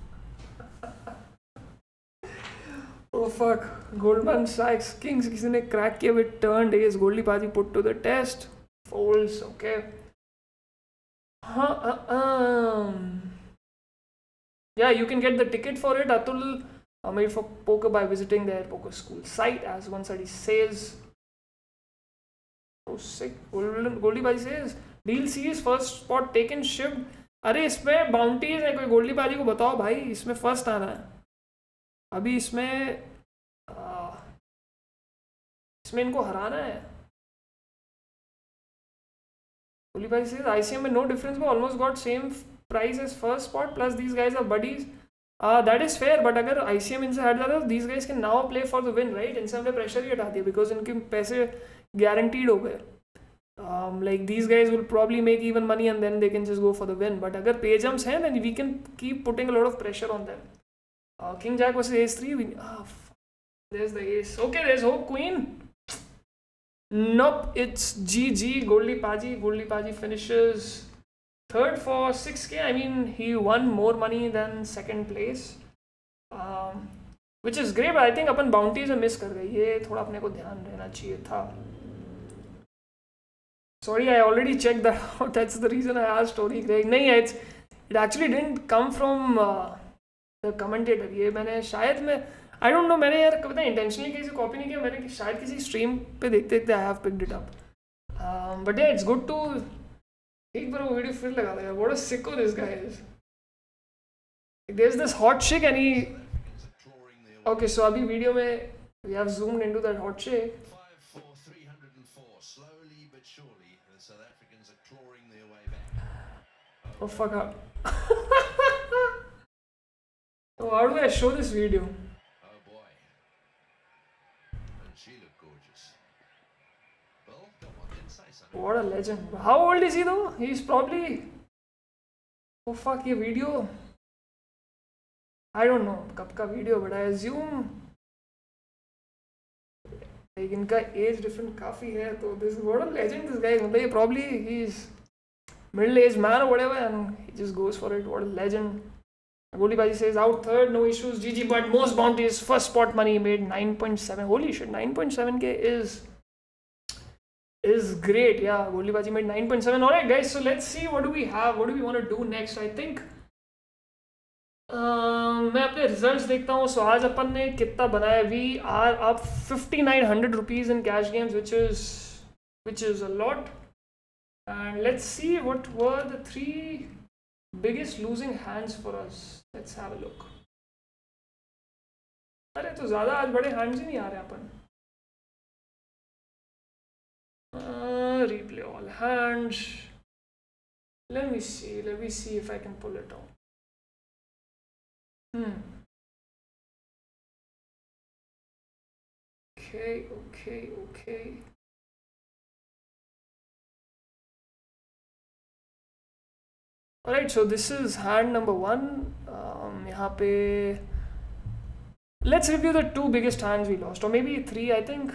Oh fuck, Goldman Sachs Kings किसी ने क्रैक किया with turned ace. गोल्डी बाजी put to the test. Folds, okay. Yeah, you can get the ticket for it. Atul made for poker by visiting their poker school site, as one side he says. Oh sick. Goldy बाजी says deal series first spot taken shipped. अरे इसमें bounties है, कोई गोल्डी बाजी को बताओ भाई, इसमें फर्स्ट आना है अभी. इसमें इनको हराना है. गोल्डी बाजी says ICM में no difference, but almost got same price as first spot, plus these guys are buddies. That is fair, but अगर ICM इनसे हट जाता है, these guys can now play for the win, right? इनसे हमने pressure ही हटा दिया because इनके पैसे guaranteed हो गए. Like these guys will probably make even money and then they can just go for the win. But अगर pay jumps हैं, then we can keep putting a lot of pressure on them. King Jack versus Ace 3. There's the ace. Okay, there's hope. Queen. Nope, it's GG. Goldie Paji finishes third for 6K. I mean, he won more money than second place, which is great. But I think upon bounties में miss कर गए. ये थोड़ा अपने को ध्यान रहना चाहिए था. Sorry, I already checked that out. That's the reason I asked Story Greg. नहीं, it actually didn't come from the commentator. ये मैंने शायद मैं I don't know, मैंने यार पता इंटेंशनली किसी कॉपी नहीं किया. मैंने शायद किसी स्ट्रीम पे देखते देखते I have picked it up. But yeah, it's good to एक बार वो वीडियो फिर लगा देगा. What a sicko this guy is. There's this hot chick and he. Okay, so अभी वीडियो में we have zoomed into that hot chick. 5-4-304, slowly but surely the South Africans are clawing their way back. Oh fuck up. So how do I show this video? Oh boy. And she looked gorgeous. Well, come on then, say something. What a legend. How old is he though? He's probably. Oh fuck, ये video. I don't know कब का video, but I assume like इनका age different काफी है. तो this what a legend this guy is. मतलब ये probably he's middle-aged man or whatever and he just goes for it. What a legend. Goldie Baji says out third, no issues, GG, but most bounties, first spot money made 9.7. Holy shit, 9.7k is great. Yeah, Goldie Baji made 9.7. Alright guys, so let's see what do we have, what do we want to do next. I think मैं अपने results देखता हूँ. सो आज अपन ने कितना बनाया. We are up 5900 rupees in cash games, which is a lot. And let's see what were the 3 biggest losing hands for us. Let's have a look. अरे तो ज़्यादा आज बड़े hands ही नहीं आ रहे अपन. Replay all hands. Let me see if I can pull it out. Okay. Alright, so this is hand number 1. यहाँ पे let's review the 2 biggest hands we lost, or maybe 3. I think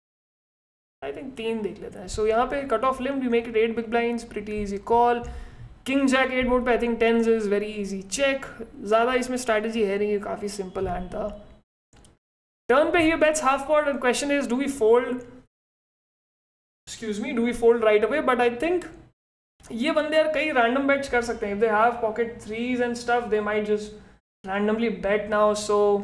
3 देख लेते हैं. So यहाँ पे cut off limit, we make it 8 big blinds, pretty easy call. King Jack 8 board पे I think 10s is very easy check. ज़्यादा इसमें strategy है नहीं, काफ़ी simple hand था. Turn पे he bets half pot and question is do we fold? Do we fold right away? But I think ये बंदे यार कई random bets कर सकते हैं. If they have pocket 3s and stuff, they might just randomly bet now. So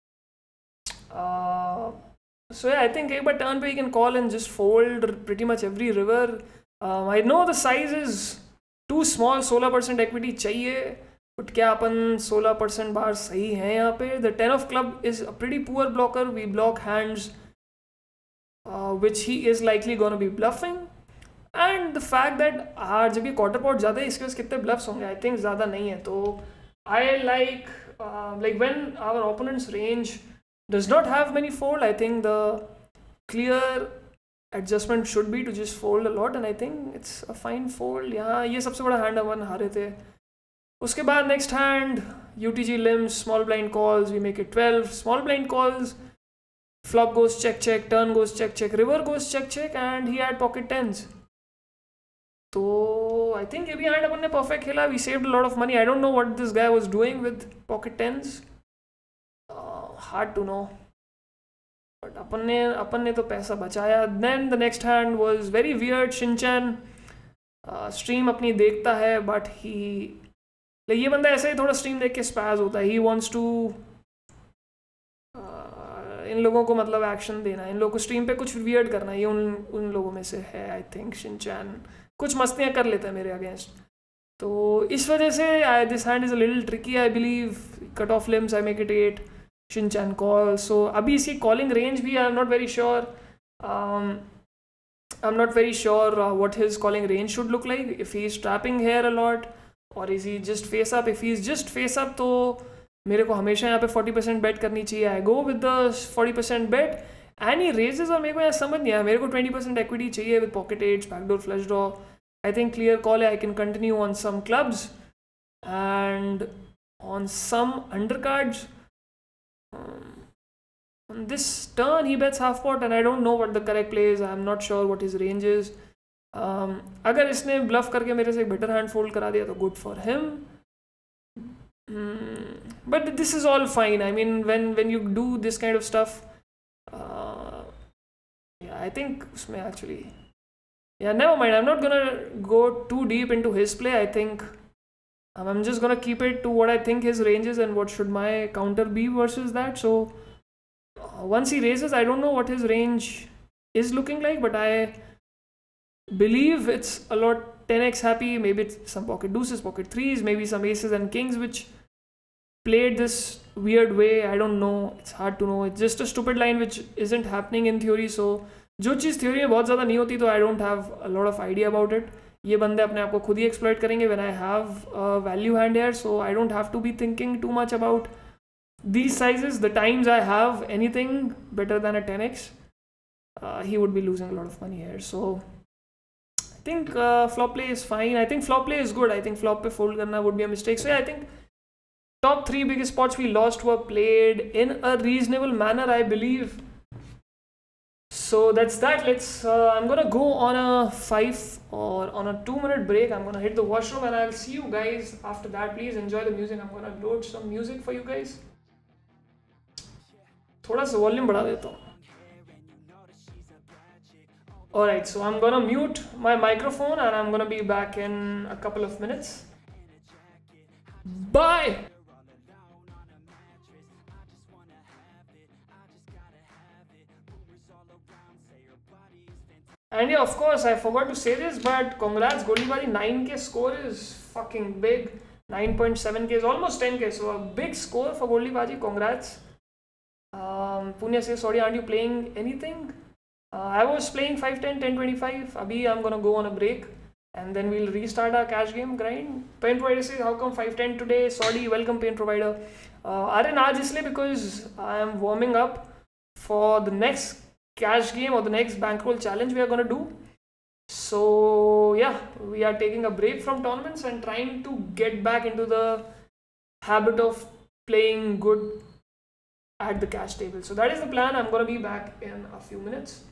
yeah, I think एक बार turn पे he can call and just fold pretty much every river. I know the size is too small, 16% equity चाहिए, but क्या अपन 16% बार सही है यहाँ पे. The 10 of club is a pretty poor blocker. We block hands which he is likely gonna be bluffing. And the fact that जब ये quarter pot ज़्यादा है, इसके पास कितने bluffs होंगे, I think ज़्यादा नहीं है. तो I like when our opponent's range does not have many fold, I think the clear adjustment should be to just fold a lot, and I think it's a fine fold. यहाँ ये सबसे बड़ा hand अपन हारे थे. उसके बाद next hand UTG limbs, small blind calls, we make it 12. Small blind calls, flop goes check check, turn goes check check, river goes check check, and he had pocket tens. So I think ये भी hand अपन ने perfect खेला. We saved a lot of money. I don't know what this guy was doing with pocket tens. Hard to know. But अपन ने तो पैसा बचाया. Then the next hand was very weird. Shinchan stream अपनी देखता है, but ये बंदा ऐसे ही थोड़ा stream देख के spaz होता है. He wants to इन लोगों को मतलब एक्शन देना है, इन लोगों को स्ट्रीम पे कुछ वियर्ड करना है. ये उन लोगों में से है. आई थिंक शिनचैन कुछ मस्तियाँ कर लेता है मेरे अगेंस्ट. तो इस वजह से this hand is a little tricky. I believe cut off limps, I make it 8. Shinchan call. So अभी इसकी कॉलिंग रेंज भी I am not very sure. I am not very sure what his calling range should look like. If he is trapping here a lot और is he just face up. If he is just face up तो मेरे को हमेशा यहाँ पे 40% bet करनी चाहिए. I go with the 40% bet and he raises. और मेरे को यहाँ समझ नहीं आया, मेरे को 20% एक्विटी चाहिए with pocket eights, backdoor flush draw. I think clear call है. I can continue on some clubs and on some under cards. On this turn he bets half pot and I don't know what the correct play is. I'm not sure what his range is. अगर इसने bulb करके मेरे से एक better hand fold करा दिया तो good for him. But this is all fine. I mean, when you do this kind of stuff, yeah, I think usme actually, yeah, never mind. I'm not gonna go too deep into his play. I think I'm just gonna keep it to what I think his range is and what should my counter be versus that. So once he raises, I don't know what his range is looking like, but I believe it's a lot 10x happy. Maybe it's some pocket deuces, pocket threes, maybe some aces and kings which played this weird way. I don't know. It's hard to know. It's just a stupid line which isn't happening in theory. So जो चीज़ theory में बहुत ज़्यादा नहीं होती तो I don't have a lot of idea about it. ये बंदे अपने आप को खुद ही exploit करेंगे when I have a value hand here. So I don't have to be thinking too much about these sizes. The times I have anything better than a 10x, he would be losing a lot of money here. So I think flop play is fine. I think flop play is good. I think flop पे fold करना would be a mistake. So yeah, I think top 3 biggest spots we lost were played in a reasonable manner, I believe. So that's that. I'm gonna go on a 5 or on a 2-minute break. I'm gonna hit the washroom and I'll see you guys after that. Please enjoy the music. I'm gonna load some music for you guys. थोड़ा सा volume बढ़ा देता हूँ. Alright, so I'm gonna mute my microphone and I'm gonna be back in a couple of minutes. Bye! And yeah, of course, I forgot to say this, but congrats, Goldie 9k score is fucking big. 9.7k is almost 10k, so a big score for Goldie. Congrats. Pune says, sorry, aren't you playing anything? I was playing 5-10, 10-25. Abhi I'm gonna go on a break and then we'll restart our cash game grind. Pain Provider says, how come 5-10 today? Sorry, welcome Pain Provider. Aryan, aaj isliye because I am warming up for the next cash game or the next bankroll challenge we are gonna do. So yeah, we are taking a break from tournaments and trying to get back into the habit of playing good at the cash table. So that is the plan. I'm gonna be back in a few minutes.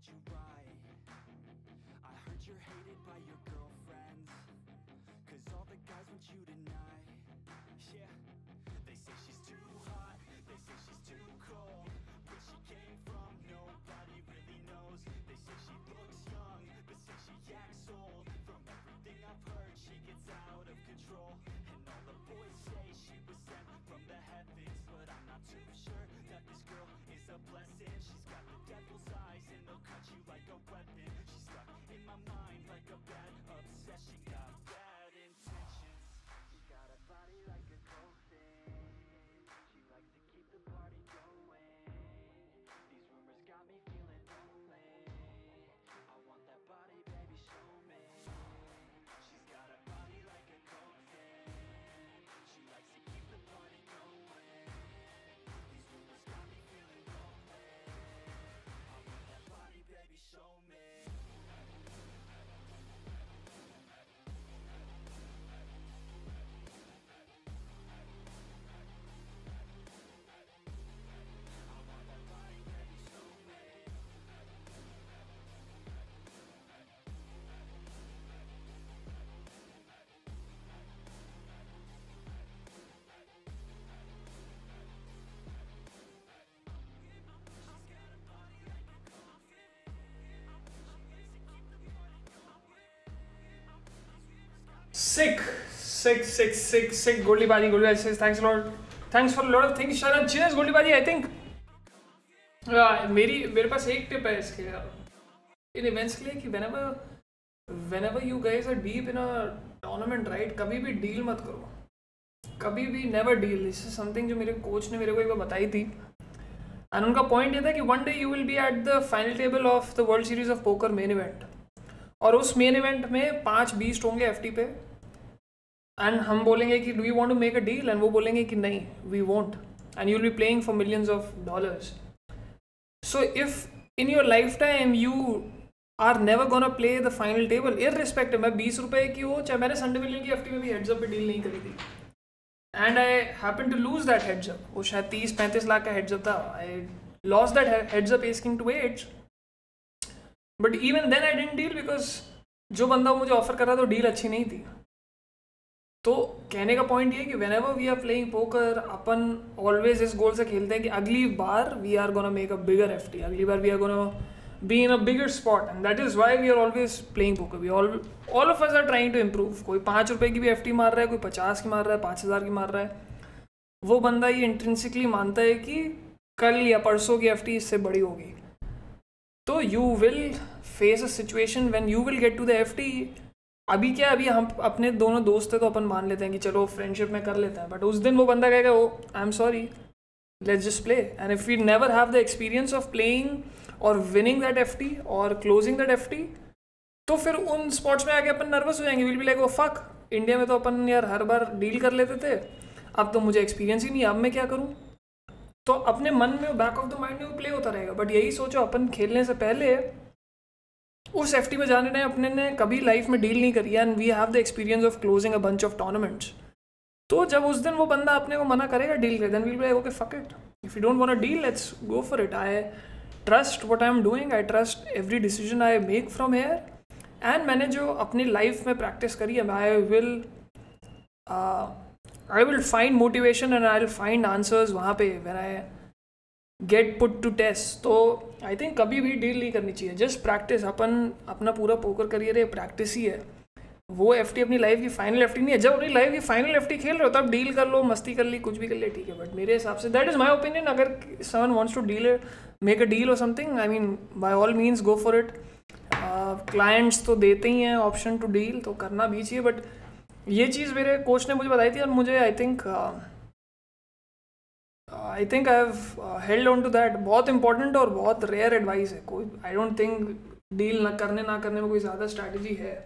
treat you right. I heard you're hated by your girlfriends, 'cause all the guys want you tonight. Yeah, they say she's too hot, they say she's too cold. Where she came from, nobody really knows. They say she looks young, but say she acts old. From everything I've heard, she gets out of control. And all the boys say she was sent from the heavens, but I'm not too sure that this girl is a blessing. She's got the devil's eyes and they'll cut you like a weapon. She's stuck in my mind like a bad obsession. Got bad intentions. She's got a body like a coffin. She likes to keep the party going. These rumors got me feeling lonely. I want that body, baby, show me. She's got a body like a coffin. She likes to keep the party going. These rumors got me feeling lonely. I want that body, baby, show me. Sick. Goldie Baji says thanks a lot. Thanks for a lot of things. Sharad, cheers, Goldie Baji. I think मेरे पास एक tip है इसके इन events के लिए कि whenever you guys are deep in a tournament, right, कभी भी deal मत करो. कभी भी never deal. This is something जो मेरे कोच ने मेरे को एक बार बताई थी. एंड उनका पॉइंट ये था कि one day you will be at the final table of the World Series of Poker main event. और उस मेन इवेंट में 5 बीस्ट होंगे एफटी पे एंड हम बोलेंगे कि do you want to make a deal and वो बोलेंगे कि नहीं we won't and you will be playing for millions of dollars. So if in your lifetime you are never gonna play the final table irrespective मैं 20 रुपये की हो चाहे मैंने संडे मिलियन की एफटी में भी हेड्सअप पे डील नहीं करी थी and I happen to lose that heads up. वो शायद 30-35 लाख का हेड्सअप था. I loss that heads up asking to edge. But even then I didn't deal because जो बंदा मुझे ऑफर कर रहा था वो डील अच्छी नहीं थी. तो कहने का पॉइंट ये है कि whenever we are playing poker अपन ऑलवेज इस गोल से खेलते हैं कि अगली बार we are gonna make a bigger FT. अगली बार we are gonna be in a bigger spot and that is why we are always playing poker. We all of us are trying to improve. कोई 5 रुपये की भी FT मार रहा है, कोई 50 की मार रहा है, 5,000 की मार रहा है. वो बंदा ये इंट्रिंसिकली मानता है कि कल या परसों की एफटी इससे बड़ी होगी. तो you will face a situation when you will get to the FT. अभी क्या अभी हम अपने दोनों दोस्त हैं तो अपन मान लेते हैं कि चलो फ्रेंडशिप में कर लेते हैं. बट उस दिन वो बंदा कहेगा वो I am sorry let's just play. And if we never have the experience of playing और विनिंग दैट एफटी और क्लोजिंग दैट एफटी तो फिर उन स्पॉट्स में आके अपन नर्वस हो जाएंगे. Will be like oh fuck India में तो अपन यार हर बार डील कर लेते थे, अब तो मुझे एक्सपीरियंस ही नहीं, अब मैं क्या करूँ. तो अपने मन में बैक ऑफ द माइंड में वो प्ले होता रहेगा. बट यही सोचो अपन खेलने से पहले उस एफटी में जाने ने अपने ने कभी लाइफ में डील नहीं करी and we have the experience of closing a bunch of tournaments. तो जब उस दिन वो बंदा अपने को मना करेगा डील कर, then we'll be like okay fuck it, if you don't want to deal let's go for it. I trust what I am doing, I trust every decision I make from here. And मैंने जो अपनी life में practice करी है I will find motivation and I will find answers वहाँ पे when I get put to test. तो I think कभी भी डील नहीं करनी चाहिए. Just practice. अपन अपना पूरा पोकर करियर है प्रैक्टिस ही है. वो एफटी अपनी लाइफ की फाइनल एफटी नहीं है. जब अपनी लाइफ की फाइनल एफटी खेल रहे हो तब डील कर लो, मस्ती कर ली, कुछ भी कर ले, ठीक है. बट मेरे हिसाब से दैट इज़ माई ओपिनियन. अगर someone wants to deal make a deal और something, I mean by all means go for it. Clients तो देते ही हैं ऑप्शन टू डील, तो करना भी चाहिए. बट ये चीज़ मेरे कोच ने मुझे बताई थी और मुझे I think I have held on to that. बहुत इंपॉर्टेंट और बहुत रेयर एडवाइस है. कोई आई डोंट थिंक डील ना करने में कोई ज़्यादा स्ट्रैटेजी है.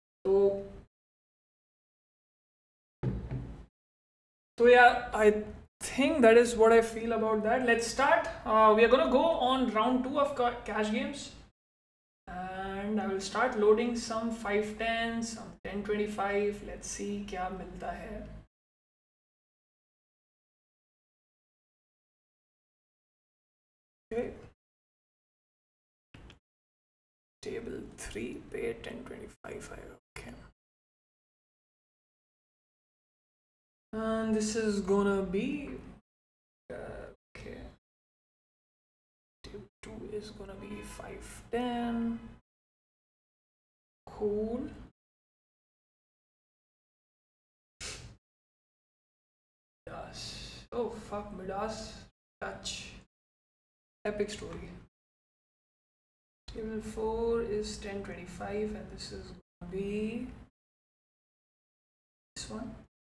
तो यार आई think that is what I feel about that. Let's start. We are going to go on round 2 of cash games and I will start loading some 510, some 1025. Let's see क्या मिलता है. Okay. Table 3 पे 1025 आएगा. Okay. And this is gonna be okay. Table 2 is gonna be 510. Cool. Midas. Oh fuck, Midas touch. Epic story. Table 4 is 1025 and this is gonna be this one.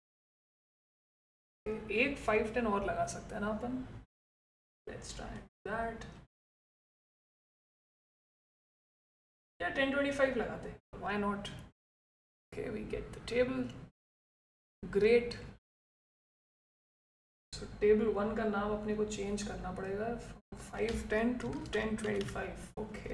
एक 510 और लगा सकते हैं ना अपन. Let's try that. Yeah, 1025 लगाते हैं. Why not? Okay, we get the table. Great. So table 1 का नाम अपने को चेंज करना पड़ेगा. 510 to 1025. Okay.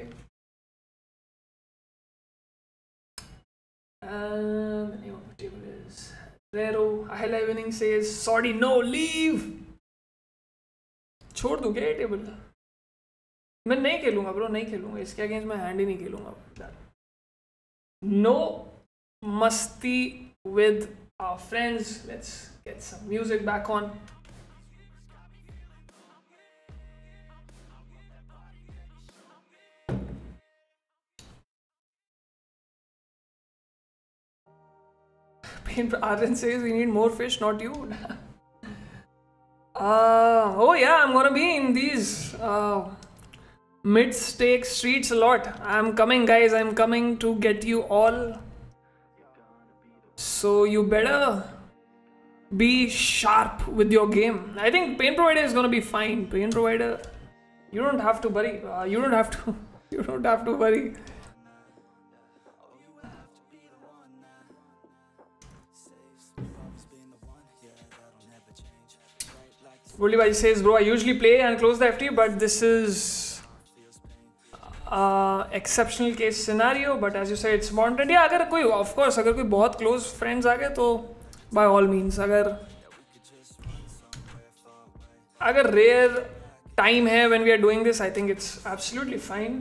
And the name of the table is Raro. Highlight winning says sorry, no, leave. छोड़ दूँ क्या ये टेबल? मैं नहीं खेलूंगा ब्रो, नहीं खेलूंगा इसके अगेंस्ट. मैं हैंड ही नहीं खेलूंगा. No मस्ती with our friends. Let's get some music back on. Arjun says we need more fish, not you. Oh yeah, I'm gonna be in these mid-stake streets a lot. I'm coming, guys. I'm coming to get you all. So you better be sharp with your game. I think Pain Provider is gonna be fine. Pain Provider, you don't have to worry. You don't have to worry. Goldie Bhai says, bro, I usually play and close the FT, but this is exceptional case scenario. But as you say, it's wanted. Yeah, अगर कोई, of course, अगर कोई बहुत close friends आ गए तो by all means. अगर rare time है when we are doing this, I think it's absolutely fine.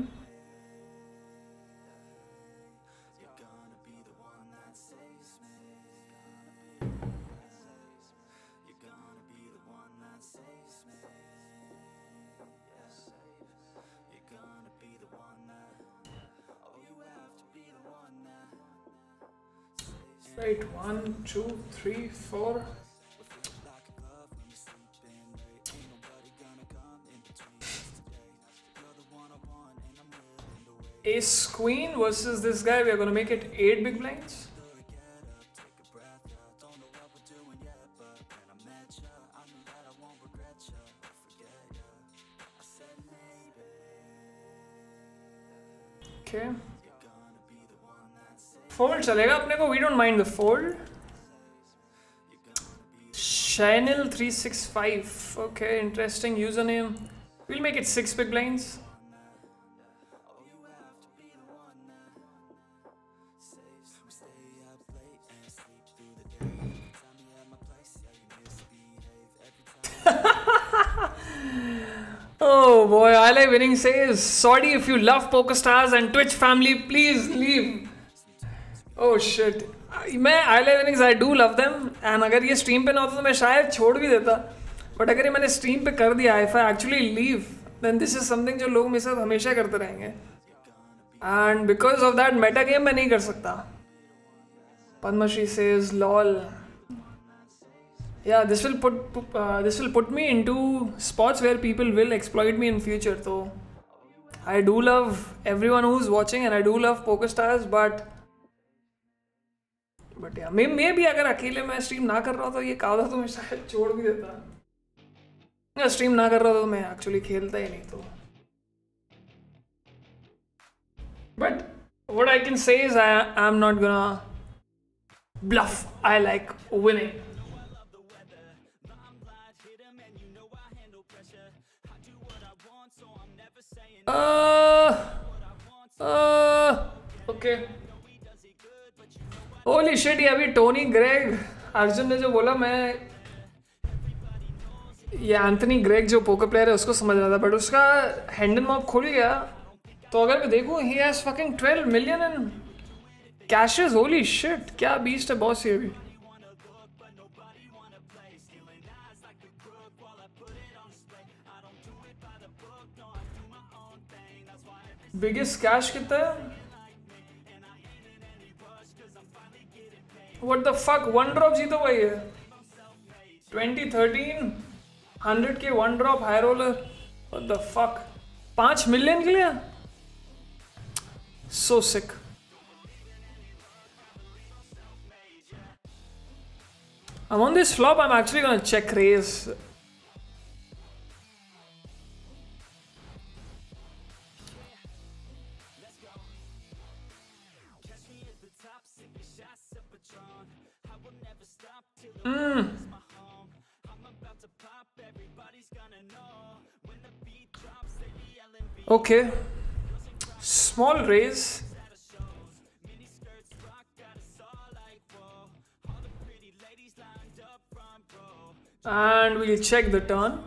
Right, 1, 2, 3, 4. Ace Queen versus this guy. We are going to make it 8 big blinds. Okay. Fold चलेगा अपने को. We don't mind the fold. Chanel 365. Okay, interesting username. We'll make it 6 big blinds. Oh boy, I like winning says sorry if you love PokerStars and Twitch family, please leave. Oh shit. मैं I like winnings, I do love them. And अगर ये stream पे ना होता तो मैं शायद छोड़ भी देता. But अगर ये मैंने stream पे कर दिया, if I actually leave, then this is something जो लोग मेरे साथ हमेशा करते रहेंगे. And because of that meta game मैं नहीं कर सकता. Padmashri says lol. Yeah, this will put me into spots where people will exploit me in future. So I do love everyone who's watching and I do love PokerStars, but yeah, maybe अगर अकेले मैं stream ना कर रहा था ये कहा था तो मैं शायद छोड़ भी देता. या स्ट्रीम ना कर रहा था तो मैं एक्चुअली खेलता ही नहीं तो. But what I can say is I'm not gonna bluff. I like winning. Okay. Holy shit, ये अभी टोनी ग्रेग अर्जुन ने जो बोला, मैं ये एंथनी ग्रेग जो पोकर प्लेयर है उसको समझ रहा था, बट उसका हैंडल मॉप खुल गया तो अगर मैं देखूं he has fucking 12 million in cashes. holy shit, क्या beast है बॉस ये भी. बिगेस्ट कैश कितना है? What the fuck, one drop जीतो भाई है. 2013 100k one drop high roller. What the fuck, 5 million के लिए. So sick. I'm on this flop. I'm actually gonna check raise. Okay. Small raise. And we'll check the turn.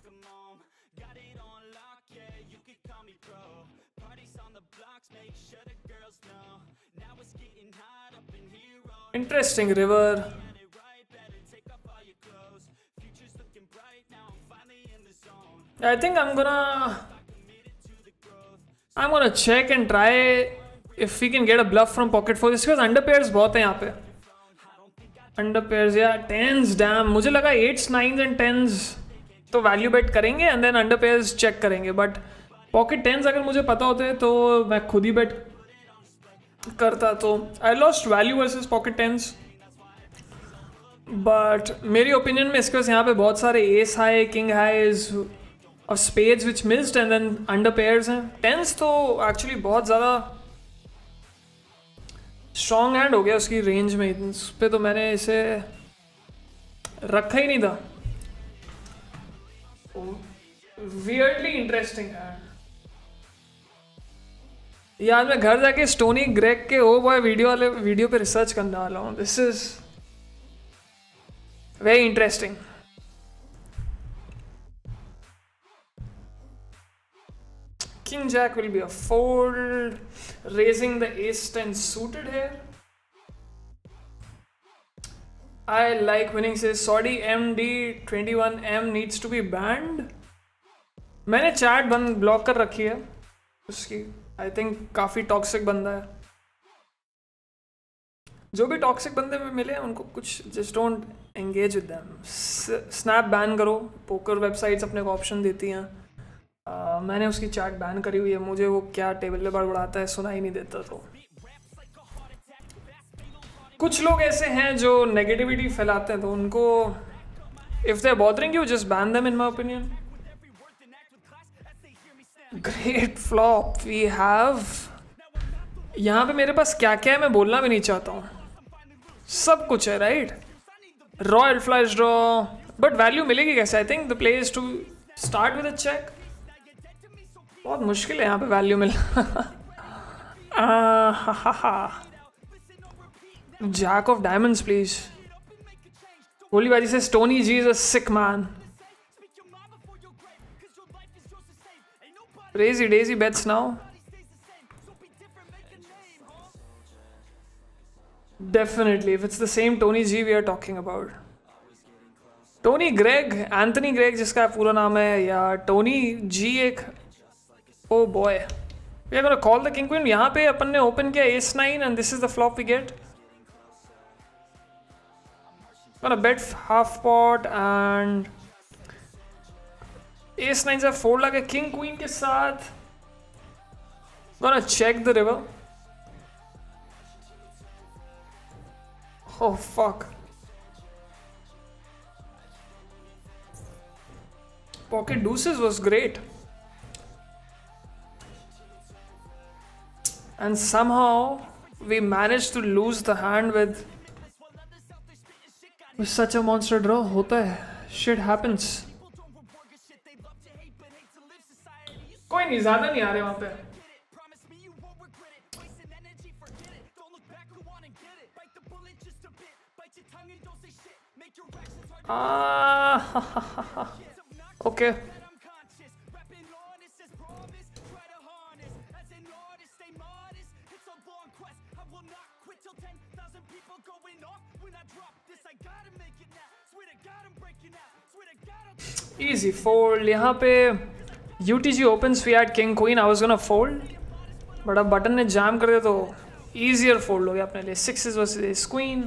Interesting river. I think I'm gonna check and try if we can get a bluff from pocket four. This because under pairs बहुत हैं यहाँ पे. Under pairs या tens, damn. मुझे लगा 8s, 9s and 10s तो value bet करेंगे and then under pairs check करेंगे. But pocket 10s अगर मुझे पता होते तो मैं खुद ही bet करता. तो I lost value versus pocket 10s. But मेरी opinion में इसके पास यहाँ पे बहुत सारे ace high, king highs of spades which missed and then under pairs हैं. 10s तो actually बहुत ज़्यादा स्ट्रॉन्ग हैंड हो गया उसकी रेंज में. इस पे तो मैंने इसे रखा ही नहीं था. Weirdly interesting hand. यार मैं घर जाके स्टोनी ग्रेग के ओ बॉय वीडियो पे रिसर्च करने वाला हूँ. This is very interesting. King Jack will be a fold, raising the ace 10 suited here. I like winning. Says Saudi MD21M needs to be banned. मैंने chat बंद block कर रखी है उसकी. आई थिंक काफ़ी टॉक्सिक बंदा है. जो भी टॉक्सिक बंदे में मिले उनको कुछ just don't engage with them. Snap ban करो. पोकर वेबसाइट्स अपने को ऑप्शन देती हैं. मैंने उसकी चैट बैन करी हुई है. मुझे वो क्या टेबल पे बड़बड़ाता है सुना ही नहीं देता. तो कुछ लोग ऐसे हैं जो नेगेटिविटी फैलाते हैं तो उनको if they are bothering you just ban them in my opinion. Great flop we have. यहाँ पे मेरे पास क्या क्या है मैं बोलना भी नहीं चाहता हूँ. सब कुछ है right. Royal flush draw but value मिलेगी कैसे. I think the play is to start with a check. बहुत मुश्किल है यहाँ पे वैल्यू मिलना. Jack of diamonds please. गोलीबाजी से Stoney ji is a sick man. Crazy daisy bets now. Definitely, if it's the same Tony G we are talking about. Tony Gregg, Anthony Gregg जिसका पूरा नाम है या Tony G एक. Oh boy, we are gonna call the king queen. यहाँ पे अपन ने open किया ace 9 and this is the flop we get. Gonna bet half pot and ace 9 से fold लगे king queen के साथ. Gonna check the river. Oh fuck. Pocket deuces was great. And somehow we managed to lose the hand with such a monster draw. होता है. Shit happens. कोई नहीं ज़्यादा नहीं आ रहे वहाँ पे. Okay. I gotta make it now. Swear to God I'm breaking out. Swear to God I'll Easy fold. यहाँ पे UTG opens we had king queen. I was gonna fold, but अब बटन ने jam कर दिया तो easier fold हो गया अपने लिए. Sixes versus ace queen.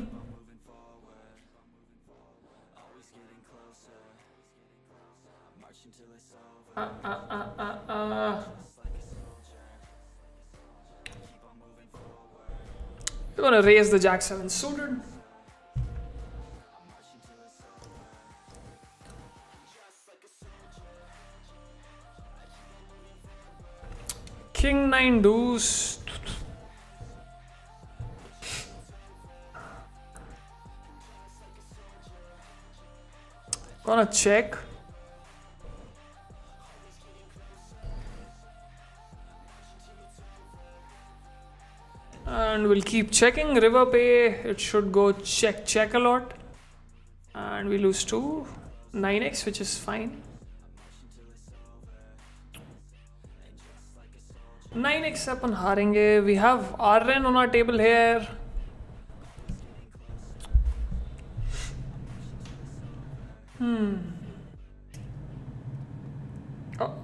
We're gonna raise the jack 7 suited. King 9 deuce. Gonna check. And we'll keep checking. River pay, it should go check a lot. And we lose to 9x, which is fine. 9x upon हारेंगे. We have RN on our table here. Oh.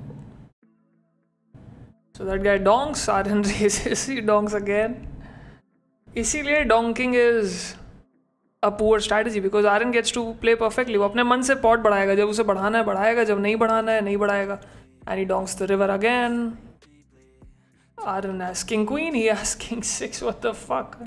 So that guy donks, RN raises, he donks again. इसीलिए donking is a poor strategy because RN gets to play perfectly. वो अपने मन से pot बढ़ाएगा, जब उसे बढ़ाना है बढ़ाएगा, जब नहीं बढ़ाना है नहीं बढ़ाएगा. And he donks the river again. RN has king queen, he has king 6. What the fuck?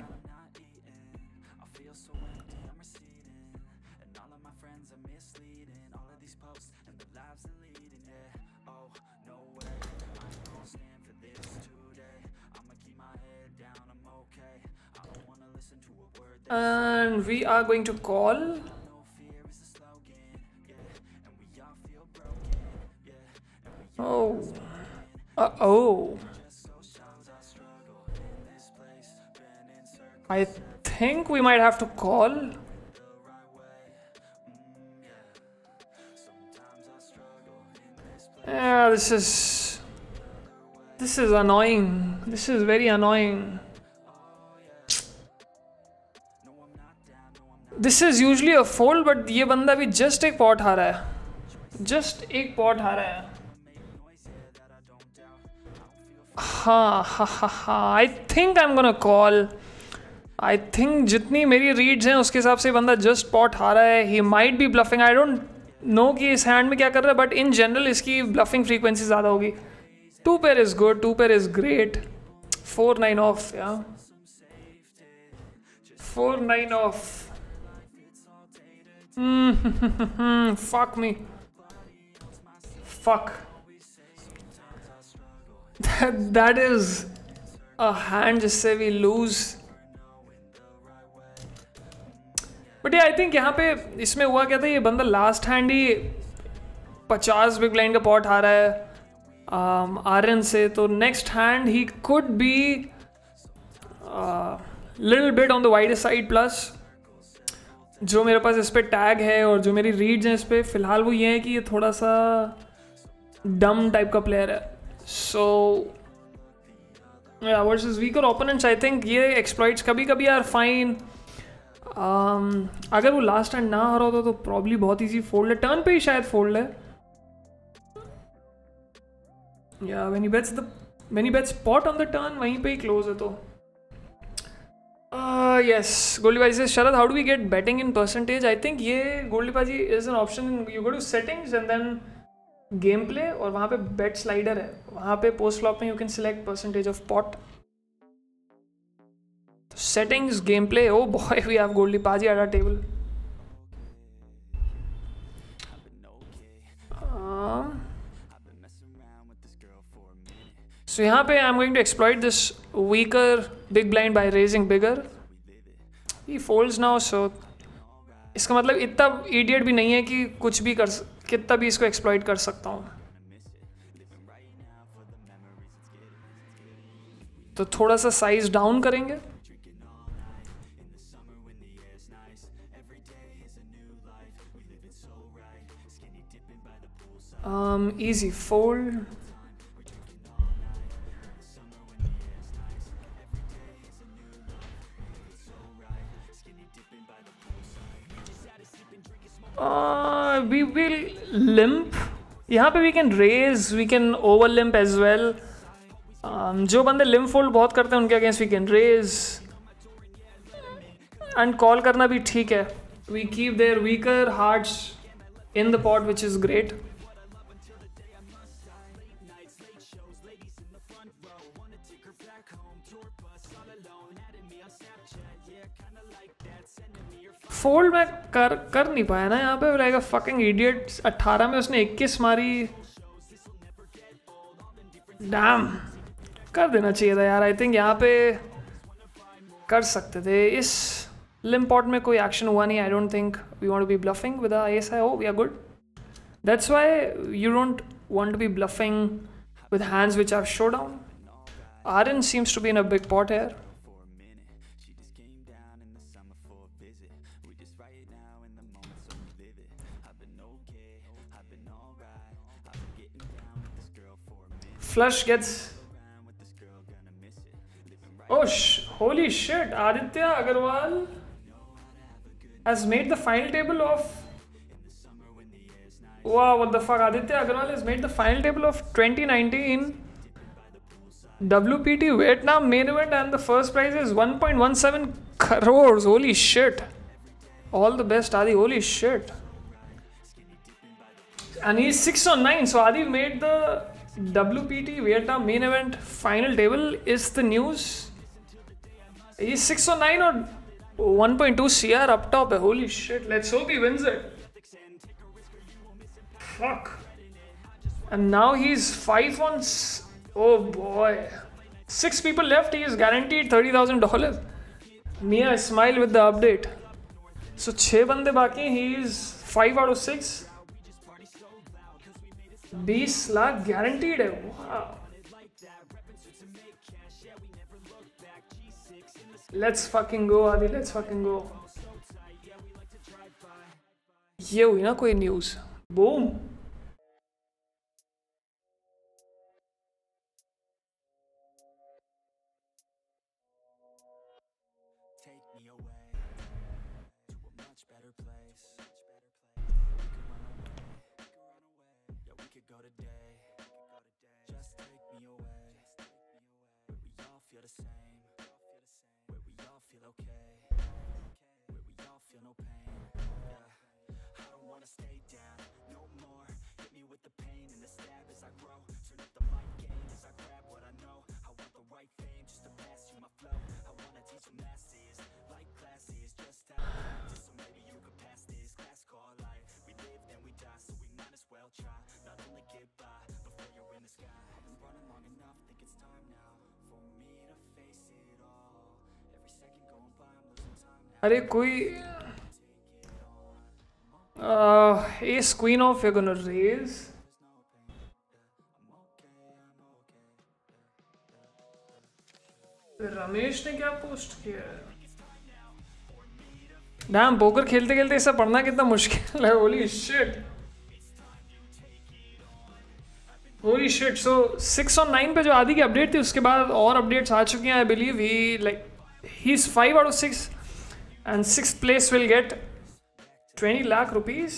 And we are going to call. Oh. Uh-oh. I think we might have to call. Yeah, this is annoying. This is very annoying. This is usually a fold, but ये बंदा भी just एक pot हारा है. Just एक pot हारा है. हाँ. I think I'm gonna call. I think जितनी मेरी reads हैं उसके हिसाब से बंदा just pot हारा है. He might be bluffing. I don't know कि इस hand में क्या कर रहा है, but in general इसकी bluffing frequency ज़्यादा होगी. 2 pair is good. 2 pair is great. 4-9 off. Yeah. 4-9 off. Fuck me. Fuck. That is a hand जिससे we lose. But yeah, I think यहाँ पे इसमें हुआ क्या था, ये बंदा last hand ही 50 big blind का pot हारा है RN से, तो next hand he could be little bit on the wider side plus. जो मेरे पास इस पे टैग है और जो मेरी रीड्स हैं इस पे फिलहाल वो ये है कि ये थोड़ा सा डम टाइप का प्लेयर है. So versus weaker opponents I think ये एक्सप्लॉइट्स कभी कभी आर फाइन. अगर वो लास्ट हैंड ना हारा होता तो प्रॉब्ली बहुत ईजी फोल्ड है. टर्न पे ही शायद फोल्ड है. या when he bets pot on the turn वहीं पे ही क्लोज है. तो yes, Goldie says, Sharad, how do we get betting in percentage? I think ये Goldie is an option. You go to settings and then gameplay और वहाँ पे bet slider है. वहाँ पे post flop में you can select percentage of pot. Settings, gameplay. Oh boy, we have Goldie at our table. So यहाँ पे I'm going to exploit this weaker big blind by raising bigger. He folds now, so इसका मतलब इतना idiot भी नहीं है कि कुछ भी कितना भी इसको exploit कर सकता हूँ. तो थोड़ा सा size down करेंगे. Easy fold. We will limp. यहाँ पे we can raise, we can over limp as well. जो बंदे limp fold बहुत करते हैं उनके against we can raise and call करना भी ठीक है. We keep their weaker hearts in the pot, which is great. Fold मैं कर नहीं पाया ना यहाँ पे. Like a fucking idiot. 18 में उसने 21 मारी. डैम. कर देना चाहिए था यार. आई थिंक यहाँ पे कर सकते थे. इस लिम्पॉट में कोई एक्शन हुआ नहीं. I don't think we want to be bluffing with ace. I hope we are good. That's why you don't want to be bluffing with hands which have showdown. Aaron seems to be in a big pot here. Flush gets. Oh holy shit! Aditya Agarwal has made the final table of. Wow, what the fuck? Aditya Agarwal has made the final table of 2019 WPT Vietnam main event, and the first prize is 1.17 crores. Holy shit. All the best, Adi. Holy shit. And he's 6 on 9. So Adi made the WPT Vietnam main event final table is the news. He's 6 on 9 or 1.2 CR up top. Holy shit. Let's hope he wins it. Fuck. And now he's 5 on. Oh boy. 6 people left. He is guaranteed $30,000. Mia smile with the update. So 6 bande baki. He is 5 out of 6. 20 lakh guaranteed hai. Wow. Let's fucking go, Adi. Let's fucking go. ये हुई ना कोई news. Boom. अरे कोई ace queen off you're gonna raise. Ramesh ने क्या post किया है? डैम पोकर खेलते खेलते इसे पढ़ना कितना मुश्किल है. Holy shit. Holy shit. So 6 on 9 पे जो आदि की अपडेट थी उसके बाद और अपडेट्स आ चुकी हैं. I believe he is 5 out of 6 and 6th place will get 20 lakh rupees.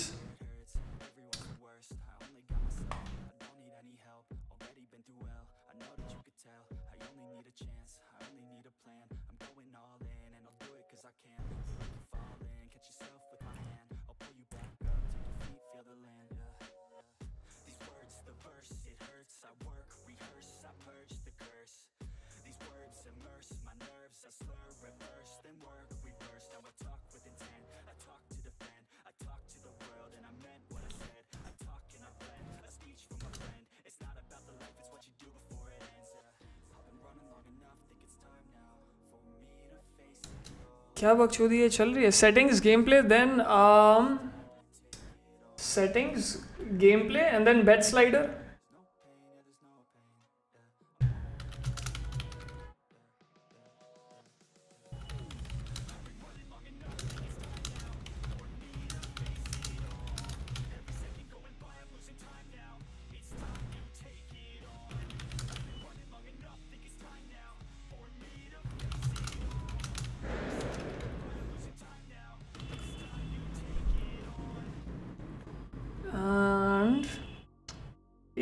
क्या बकचोदी ये चल रही है? Settings game play then settings game play and then bet slider.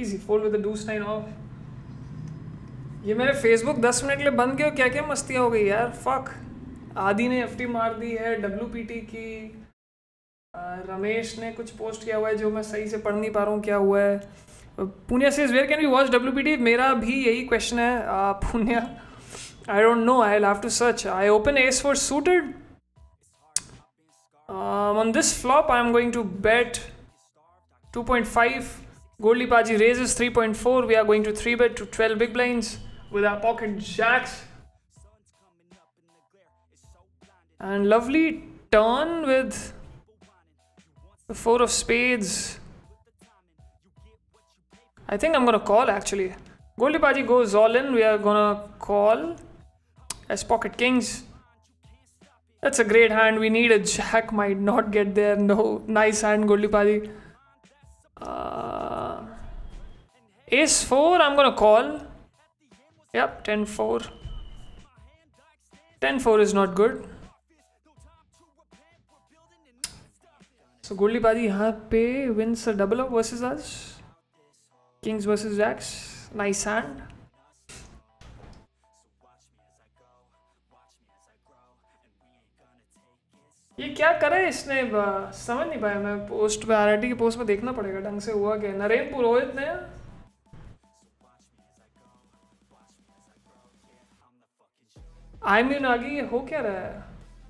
Easy fold with the deuce 9 off. ये मेरे फेसबुक 10 मिनट के लिए बंद किया, क्या क्या मस्तियाँ हो गई यार, फक। आदि ने एफटी मार दी है WPT की, रमेश ने कुछ पोस्ट किया हुआ है जो मैं सही से पढ़ नहीं पा रहा हूँ क्या हुआ है। Punya says where can we watch WPT, मेरा भी यही क्वेश्चन है Punya, I don't know, I will have to search. I open ace four suited on this flop. I am going to bet 2.5. Goldie Paji raises 3.4. We are going to 3-bet to 12 big blinds with our pocket jacks. And lovely turn with the 4 of spades. I think I'm gonna call actually. Goldie Paji goes all in. We are gonna call as pocket kings. That's a great hand. We need a jack. Might not get there. No. Nice hand, Goldie Paji. Ace 4, I'm gonna call. Yep, 10-4. 10-4 is not good. So Goldie Paji यहाँ पे wins a double up versus us. Kings versus jacks. Nice hand. ये क्या करे इसने, समझ नहीं पाया मैं। पोस्ट पे RRT की पोस्ट पे देखना पड़ेगा ढंग से हुआ क्या। नरेंद्र पुरोहित ने आई मीन आगे हो क्या रहा है।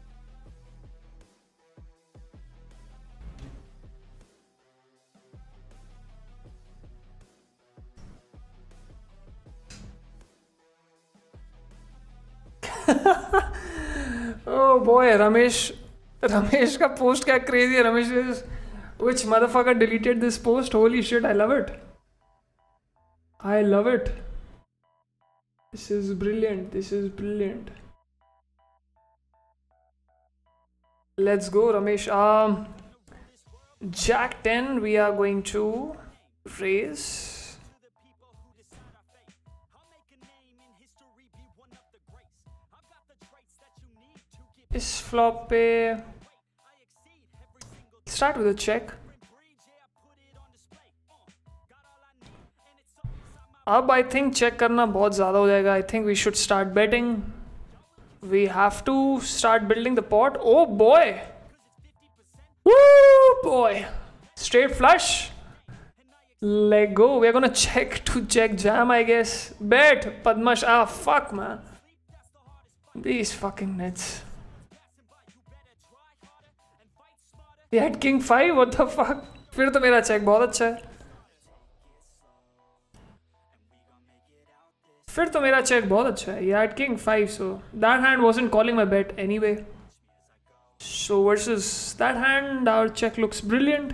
Oh boy, रमेश का पोस्ट क्या क्रेजी है। Ramesh is which motherfucker deleted this post? Holy shit, I love it. I love it. This is brilliant. This is brilliant. Let's go, Ramesh. Jack 10, we are going to raise. इस flop पे start with a check. अब I think check करना बहुत ज़्यादा हो जाएगा. I think we should start betting. We have to start building the pot. Oh boy! Woo boy! Straight flush. Let go. We are gonna check to check jam, I guess. Bet Padmash. Ah fuck man. These fucking nets. He had king 5. What the fuck? फिर तो मेरा check बहुत अच्छा है. फिर तो मेरा check बहुत अच्छा है. He had king 5, so that hand wasn't calling my bet anyway. So versus that hand, our check looks brilliant.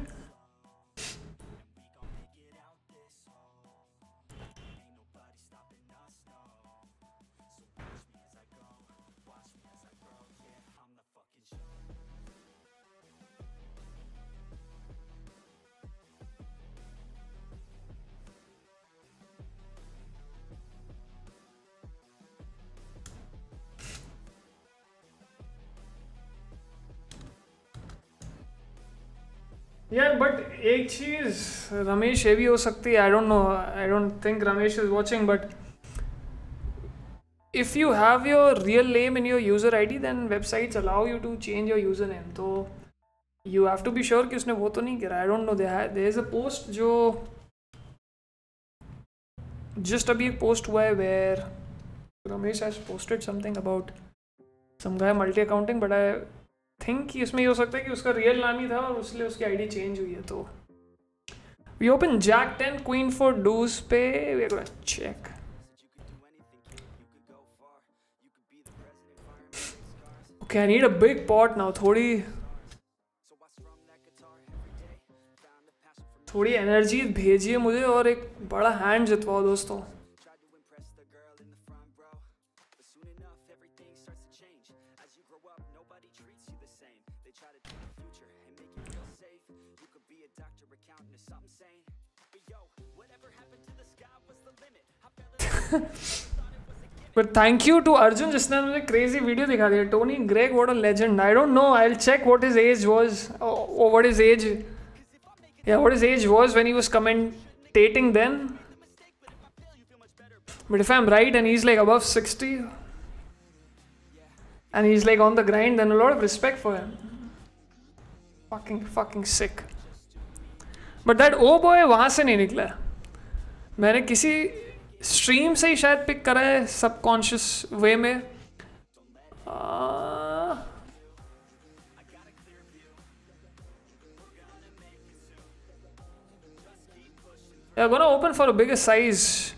Yeah, but एक चीज़ रमेश ये भी हो सकती है. I don't know. I don't think Ramesh is watching, but if you have your real name in your user ID, then websites allow you to change your username. तो you have to be sure कि उसने वो तो नहीं करा. I don't know. There is a post जो just अभी एक post हुआ है where Ramesh has posted something about some guy multi accounting, but I think कि इसमें ये हो सकता है कि उसका रियल नाम ही था और इसलिए उसकी आईडी चेंज हुई है. तो we open jack 10 queen 4 deuce पे. We are gonna check. Okay, I need a big pot now. थोड़ी एनर्जी भेजिए मुझे और एक बड़ा हैंड जितवाओ दोस्तों. But thank you to Arjun जिसने मुझे crazy video दिखा दिया. Tony Gregg, what a legend. I don't know. I'll check what his age was. Or what his age. Yeah, what his age was when he was commentating irritating then. But if I'm right and he's like above 60 and he's like on the grind, then a lot of respect for him. Fucking sick. But that oh boy वहाँ से नहीं निकला. मैंने किसी stream से ही शायद pick करा है सबकॉन्शियस वे में. I'm gonna open for a bigger size.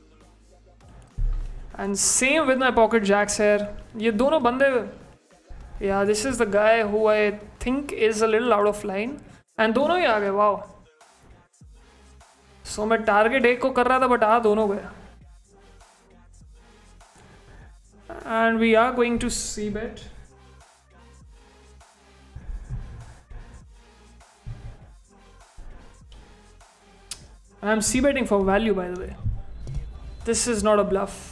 And same with my pocket jacks here. ये दोनों बंदे. Yeah, this is the guy who I think is a little out of line. And दोनों ही आ गए. Wow. So मैं target एक को कर रहा था बट आ दोनों गए. And we are going to c-bet. I'm c-betting for value, by the way. This is not a bluff.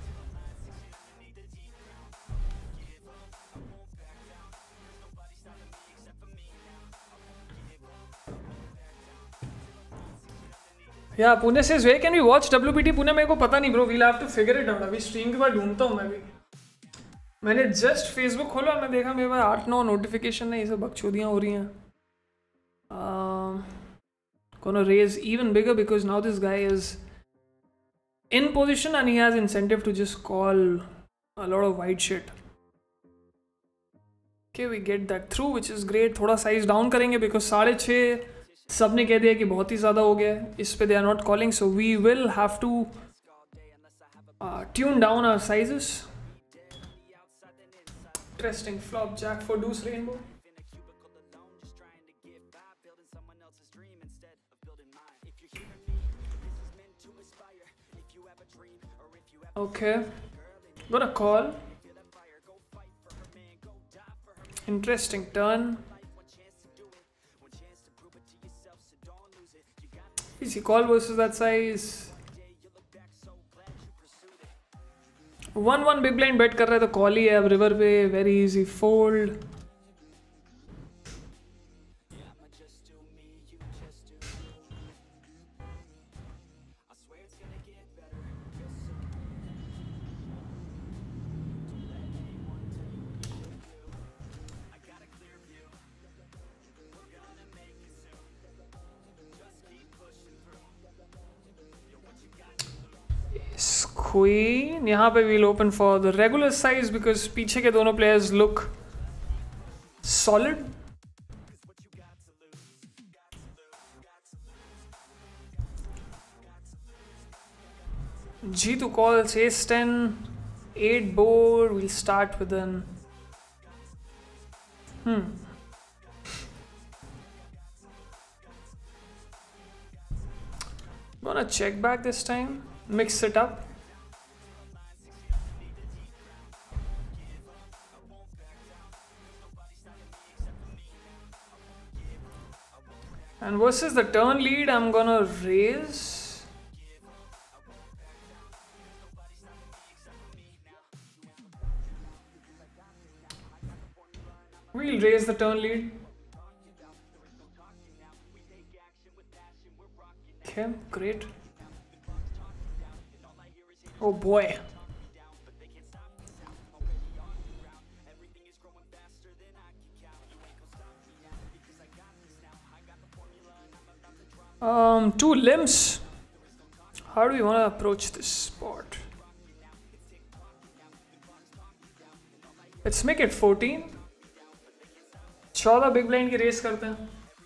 Yeah, Pune says, where can we watch WPT Pune? मेरे को पता नहीं bro. We'll have to figure it out. अभी stream के बाद ढूंढता हूँ मैं भी. मैंने just Facebook खोला, मैं देखा मेरे पास 8-9 notification है, ये सब बकचोदियाँ हो रही हैं. Gonna raise even bigger because now this guy is in position and he has incentive to just call a lot of white shit. Okay, we get that through, which is great. थोड़ा size down करेंगे because 6.5 सबने कह दिया कि बहुत ही ज़्यादा हो गया है. इस पे they are not calling, so we will have to tune down our sizes. Interesting flop, jack for deuce rainbow. Okay, gonna call. Interesting turn. Easy call versus that size. 1-1 big blind bet कर रहा है तो call ही है अब river पे. Very easy fold. Queen. यहाँ पे we'll open for the regular size because पीछे के दोनों players look solid. G2 calls ace 10, 8 board. We'll start with an gonna check back this time, mix it up. And versus the turn lead, I'm gonna raise. We'll raise the turn lead. Okay, great. Oh boy. Two limbs. How do we want to approach this spot? Let's make it 14. 14 big blind की raise करते हैं.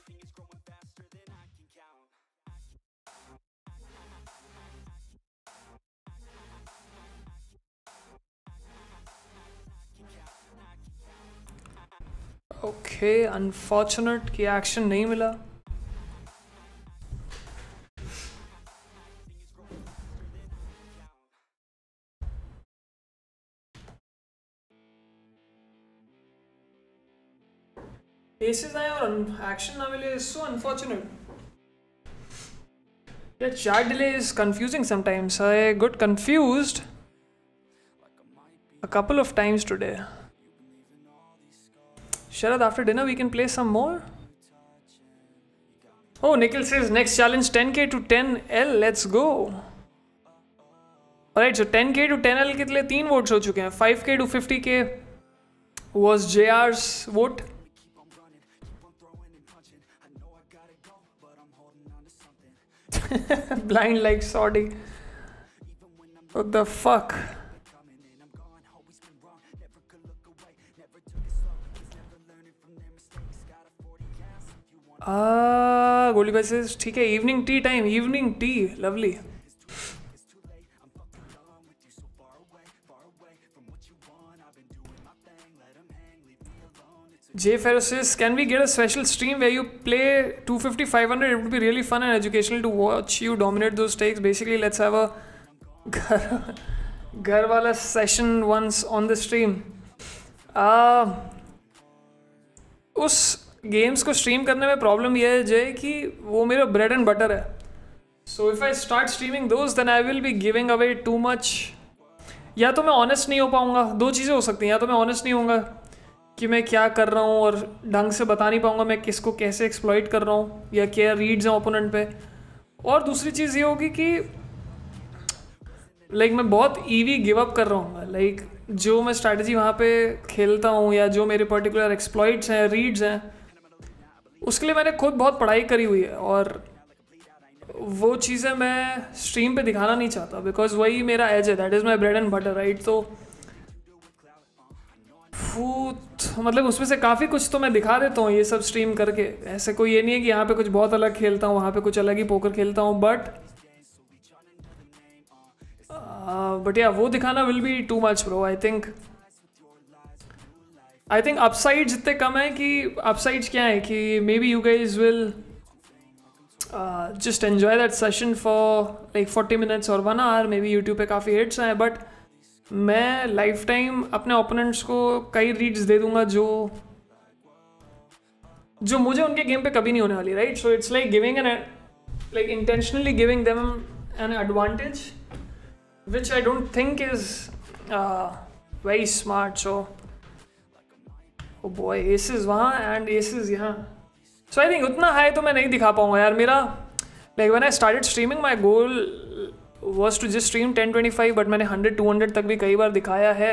Okay, unfortunate कि action नहीं मिला. Aces आए और action ना मिले is so unfortunate. Yeah, chat delay is confusing sometimes. I got confused a couple of times today. Sharad, after dinner we can play some more? Oh, Nikhil says next challenge 10k to 10L. Let's go. Alright, so 10k to 10L के लिए 3 votes हो चुके हैं. 5k to 50k was JR's vote. Blind like Saudi. What the fuck? गोली भाई से ठीक है. Evening tea time. Evening tea. Lovely. J Ferro says, can we get a special stream where you play 250, 500? It would be really fun and educational to watch you dominate those stakes. Basically, let's have a घर वाला session once on the stream. उस games को stream करने में problem यह है जय कि वो मेरा ब्रेड एंड बटर है. So if I start streaming those then I will be giving away too much. या तो मैं ऑनेस्ट नहीं हो पाऊँगा. दो चीज़ें हो सकती हैं. या तो मैं ऑनेस्ट नहीं होऊंगा कि मैं क्या कर रहा हूँ और ढंग से बता नहीं पाऊँगा मैं किसको कैसे एक्सप्लॉइट कर रहा हूँ या क्या रीड्स हैं ओपोनेंट पे. और दूसरी चीज़ ये होगी कि लाइक मैं बहुत ईवी गिव अप कर रहा हूँ. लाइक जो मैं स्ट्रैटेजी वहाँ पे खेलता हूँ या जो मेरे पर्टिकुलर एक्सप्लॉइट्स हैं, रीड्स हैं, उसके लिए मैंने खुद बहुत पढ़ाई करी हुई है और वो चीज़ें मैं स्ट्रीम पे दिखाना नहीं चाहता बिकॉज वही मेरा एज है. That is my bread and butter right. तो मतलब उसमें से काफ़ी कुछ तो मैं दिखा देता हूँ ये सब स्ट्रीम करके. ऐसे कोई ये नहीं है कि यहाँ पे कुछ बहुत अलग खेलता हूँ, वहाँ पे कुछ अलग ही पोकर खेलता हूँ. बट या वो दिखाना will be too much bro. I think upsides इतने कम है कि अपसाइड्स क्या है कि maybe you guys will just enjoy that session for like 40 minutes और 1 hour. मे बी यूट्यूब पे काफ़ी हिट्स हैं बट मैं लाइफ टाइम अपने ओपोनेंट्स को कई रीड्स दे दूंगा जो मुझे उनके गेम पे कभी नहीं होने वाली right. So it's like giving an like intentionally giving them an advantage which I don't think is very smart. So oh boy aces वहाँ एंड एसेस यहाँ. सो आई थिंक उतना हाई तो मैं नहीं दिखा पाऊंगा यार. मेरा like when I started streaming my goal was to just stream 1025 but मैंने 100-200 तक भी कई बार दिखाया है.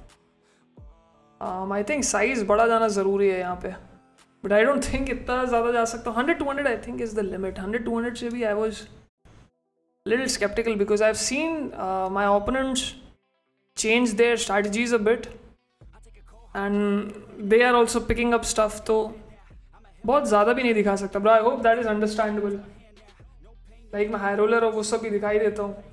आई थिंक साइज़ बड़ा जाना ज़रूरी है यहाँ पे बट आई डोंट थिंक इतना ज़्यादा जा सकता हूँ. 100-200 I think is the limit. 100-200 से भी I was little skeptical because I have seen my opponents change their strategies a bit and they are also picking up stuff. तो बहुत ज़्यादा भी नहीं दिखा सकता but I hope that is understandable. Like मैं हाई रोलर और वो सब भी दिखाई देता हूँ.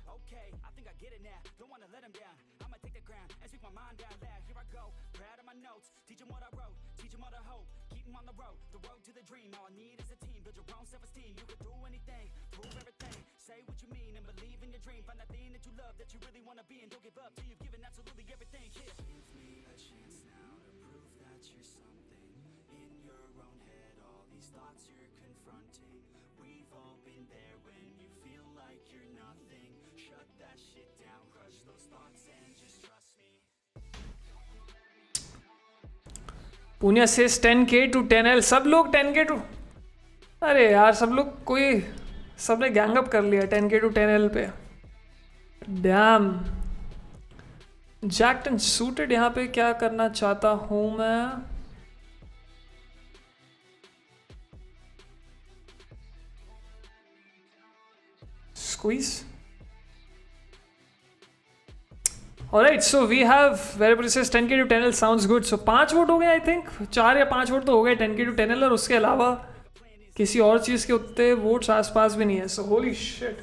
पुनिया से 10k to 10L. सब लोग 10k to अरे यार सब ने गैंग अप कर लिया 10k to 10L पे. डैम. जैक्ड एंड सूटेड यहाँ पे क्या करना चाहता हूँ मैं. Squeeze. Alright, so we have wherever it says 10k to 10L sounds good. So 5 vote हो गए आई थिंक. 4 या 5 वोट तो हो गए 10k to 10L और उसके अलावा किसी और चीज़ के उतने वोट्स आसपास भी नहीं है. So holy shit.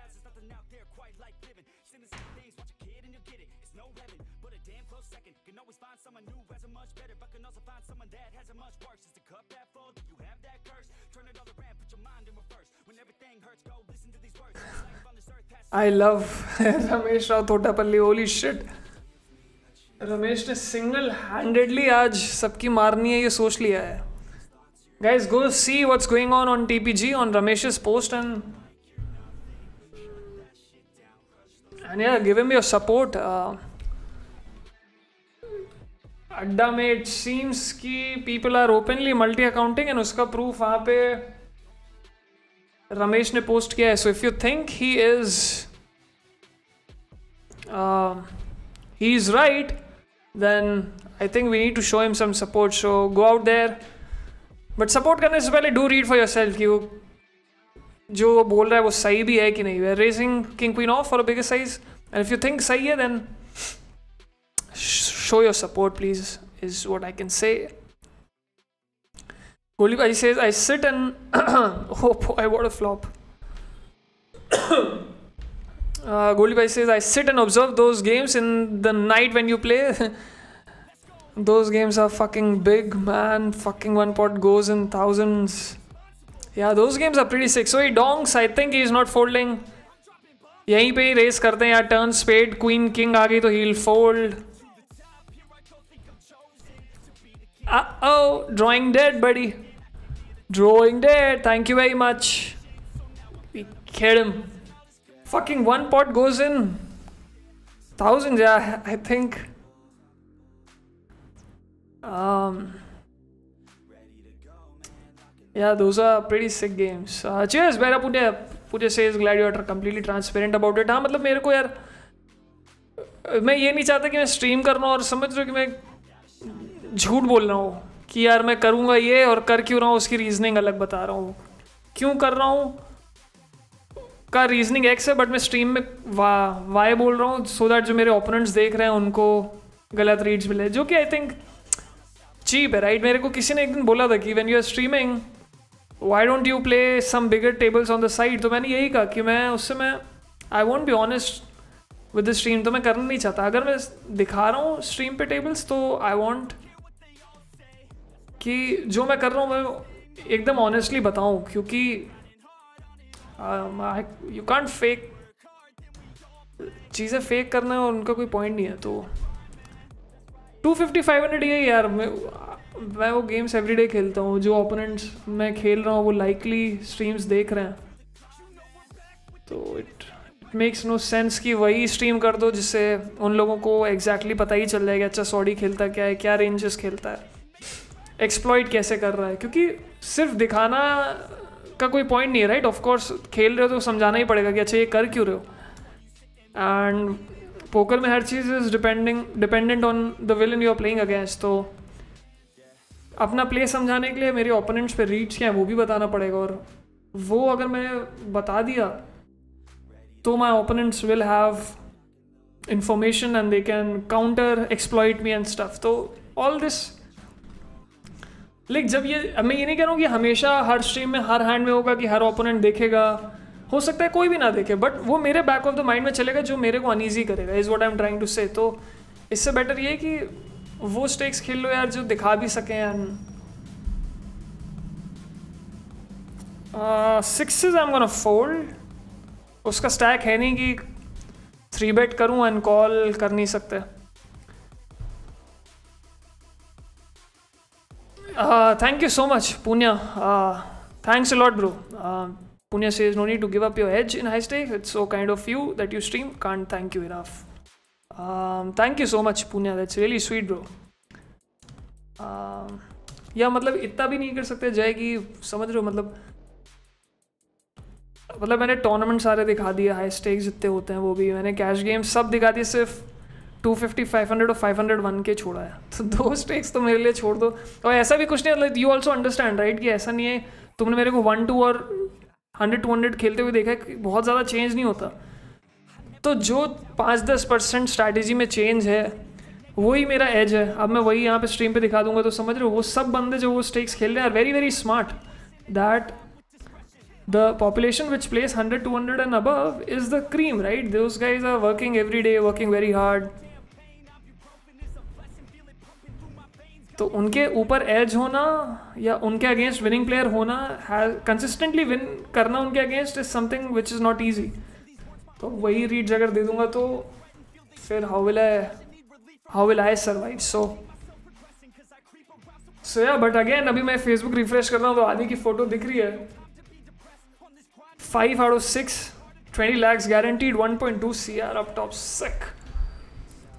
I love Ramesh Rao Totapalli. Holy shit. Ramesh ने सिंगल हैंडेडली आज सबकी मारनी है ये सोच लिया है. Guys go see what's going on TPG on Ramesh's post and yeah, give him your support. अड्डा में it seems कि people are openly multi accounting and उसका proof वहाँ पे रमेश ने पोस्ट किया है. So if you think he is right, then I think we need to show him some support. So go out there, but support करने से पहले do read for yourself कि वो जो वो बोल रहा है वो सही भी है कि नहीं. We are raising king queen off for a bigger size, and if you think सही है then show your support please, is what I can say. Goli Bhai says I sit and oh boy, what a flop. Goli Bhai says I sit and observe those games in the night when you play. Those games are fucking big, man. Fucking one pot goes in thousands. Yeah, those games are pretty sick. So he donks. I think he's not folding. यहीं पे ही race करते हैं यार. Turn spade queen king आ गई तो he'll fold. Uh-oh, drawing dead, buddy. Drawing dead. Thank you very much. We killed him. Fucking one pot goes in thousands. Yeah, I think. Yeah, those are pretty sick games. Cheers, Bera Pune. Pune says glad you are completely transparent about it. हाँ मतलब मेरे को यार, मैं ये नहीं चाहता कि मैं स्ट्रीम कर रहा हूँ और समझ रहा हूँ कि मैं झूठ बोल रहा हूँ कि यार मैं करूँगा ये और कर क्यों रहा हूँ उसकी रीजनिंग अलग बता रहा हूँ. क्यों कर रहा हूँ का रीजनिंग एक्स है, बट मैं स्ट्रीम में वाई बोल रहा हूँ सो दैट जो मेरे ओपोनेंट्स देख रहे हैं उनको गलत रीड्स मिले, जो कि आई थिंक चीप है, राइट. मेरे को किसी ने एक दिन बोला था कि when you are streaming why don't you play some bigger tables on the side. तो मैंने यही कहा कि मैं उससे I won't be honest with the stream. तो मैं करना नहीं चाहता. अगर मैं दिखा रहा हूँ स्ट्रीम पे टेबल्स तो आई वॉन्ट कि जो मैं कर रहा हूँ मैं एकदम ऑनेस्टली बताऊँ, क्योंकि यू कांट फेक चीज़ें फेक करना है और उनका कोई पॉइंट नहीं है. तो 250 500 ये यार मैं वो गेम्स एवरीडे खेलता हूँ. जो ओपोनेंट्स मैं खेल रहा हूँ वो लाइकली स्ट्रीम्स देख रहे हैं, तो इट मेक्स नो सेंस कि वही स्ट्रीम कर दो जिससे उन लोगों को एग्जैक्टली पता ही चल जाएगा अच्छा सॉडी खेलता क्या है, क्या रेंजेस खेलता है, एक्सप्लॉइट कैसे कर रहा है. क्योंकि सिर्फ दिखाना का कोई पॉइंट नहीं है, राइट. ऑफ कोर्स खेल रहे हो तो समझाना ही पड़ेगा कि अच्छा ये कर क्यों रहे हो. एंड पोकर में हर चीज़ is dependent on the villain you are playing against. तो अपना प्ले समझाने के लिए मेरे ओपोनेंट्स पे रीड्स क्या है वो भी बताना पड़ेगा, और वो अगर मैंने बता दिया तो my opponents will have information and they can counter exploit me and stuff. तो ऑल दिस लाइक जब ये मैं ये नहीं कह रहा हूँ कि हमेशा हर स्ट्रीम में हर हैंड में होगा कि हर ओपोनेंट देखेगा. हो सकता है कोई भी ना देखे, बट वो मेरे बैक ऑफ द माइंड में चलेगा जो मेरे को अनईजी करेगा, is what I am trying to say. तो इससे बेटर ये कि वो स्टेक्स खेल लो यार जो दिखा भी सकें. And sixes I am gonna fold. उसका स्टैक है नहीं कि 3 bet करूँ एंड कॉल कर नहीं सकते. Thank you so much, Punya. Thanks a lot, bro. Punya says, no need to give up your edge in high stakes. It's so kind of you that you stream. Can't thank you enough. Thank you so much, Punya. That's really sweet, bro. या मतलब इतना भी नहीं कर सकते जय कि समझ रहे हो. मतलब मैंने टूर्नामेंट सारे दिखा दिए, हाई स्टेक्स जितने होते हैं वो भी मैंने, कैश गेम सब दिखा दिए, सिर्फ 250 500 और 501 के छोड़ा है. तो 2 स्टेक्स तो मेरे लिए छोड़ दो. और ऐसा भी कुछ नहीं, मतलब यू ऑल्सो अंडरस्टैंड राइट कि ऐसा नहीं है तुमने मेरे को 1 2 और 100 200 खेलते हुए देखा है, बहुत ज़्यादा चेंज नहीं होता. तो जो 5-10% स्ट्रैटेजी में चेंज है वही मेरा एज है. अब मैं वही यहाँ पे स्ट्रीम पे दिखा दूंगा तो समझ रहे हो वो सब बंदे जो वो स्टेक्स खेल रहे हैं very very smart. That the population which plays 100 200 and above is the cream, right? Those guys are working every day, working very hard. तो उनके ऊपर एज होना या उनके अगेंस्ट विनिंग प्लेयर होना, कंसिस्टेंटली विन करना उनके against is something which is not easy. तो वही रीड्स अगर दे दूंगा तो फिर how will I survive. So yeah but again अभी मैं फेसबुक रिफ्रेश कर रहा हूँ तो आदि की फोटो दिख रही है. 5 out of 6, 20 lakhs guaranteed, 1.2 CR up top.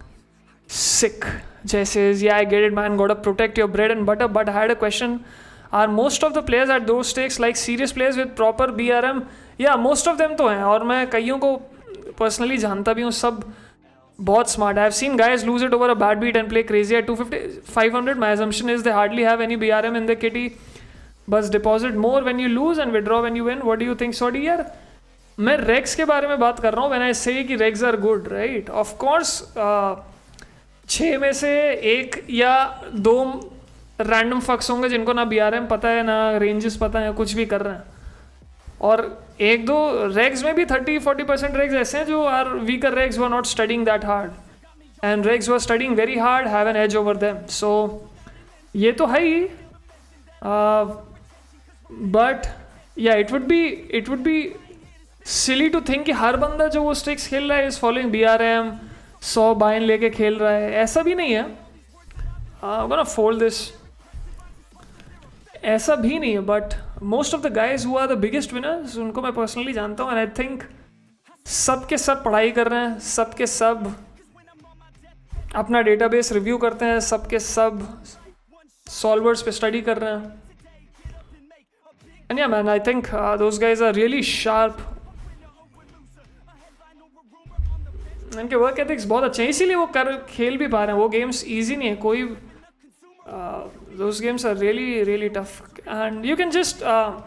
Sick. Jay says, yeah, I get it, man. Gotta protect your bread and butter. But I had a question. Are most of the players at those stakes like serious players with proper BRM? या most of them तो हैं, और मैं कईयों को personally जानता भी हूँ, सब बहुत smart. I have seen guys lose it over a bad beat and play crazy at 250 500. My assumption is they hardly have any BRM in the kitty, बस deposit more when you lose and withdraw when you win. What do you think sorry? यार मैं रेग्स के बारे में बात कर रहा हूँ. व्हेन आई से कि regs are good, right, of course 6 में से 1 या 2 रैंडम फक्स होंगे जिनको ना BRM पता है, ना रेंजेस पता है, कुछ भी कर रहे हैं. और 1-2 रेग्स में भी 30-40% रेग्स ऐसे हैं जो are weaker regs who are not studying that hard, and regs who are studying very hard have an edge over them. So ये तो है ही. But yeah it would be silly to think कि हर बंदा जो वो स्टिक्स खेल रहा है इज फॉलोइंग BRM, 100 बाइन लेके खेल रहा है. ऐसा भी नहीं है. Gonna fold this. ऐसा भी नहीं है. But most of the guys who are the biggest winners, उनको मैं पर्सनली जानता हूँ, एंड आई थिंक सब के सब पढ़ाई कर रहे हैं, सब के सब अपना डेटाबेस रिव्यू करते हैं, सब के सब सॉल्वर्स पे स्टडी कर रहे हैं. And yeah man, I think those guys are really sharp. इनके वर्क एथिक्स बहुत अच्छे हैं, इसीलिए वो खेल भी पा रहे हैं. वो गेम्स ईजी नहीं है कोई. Those games are really tough, and you can just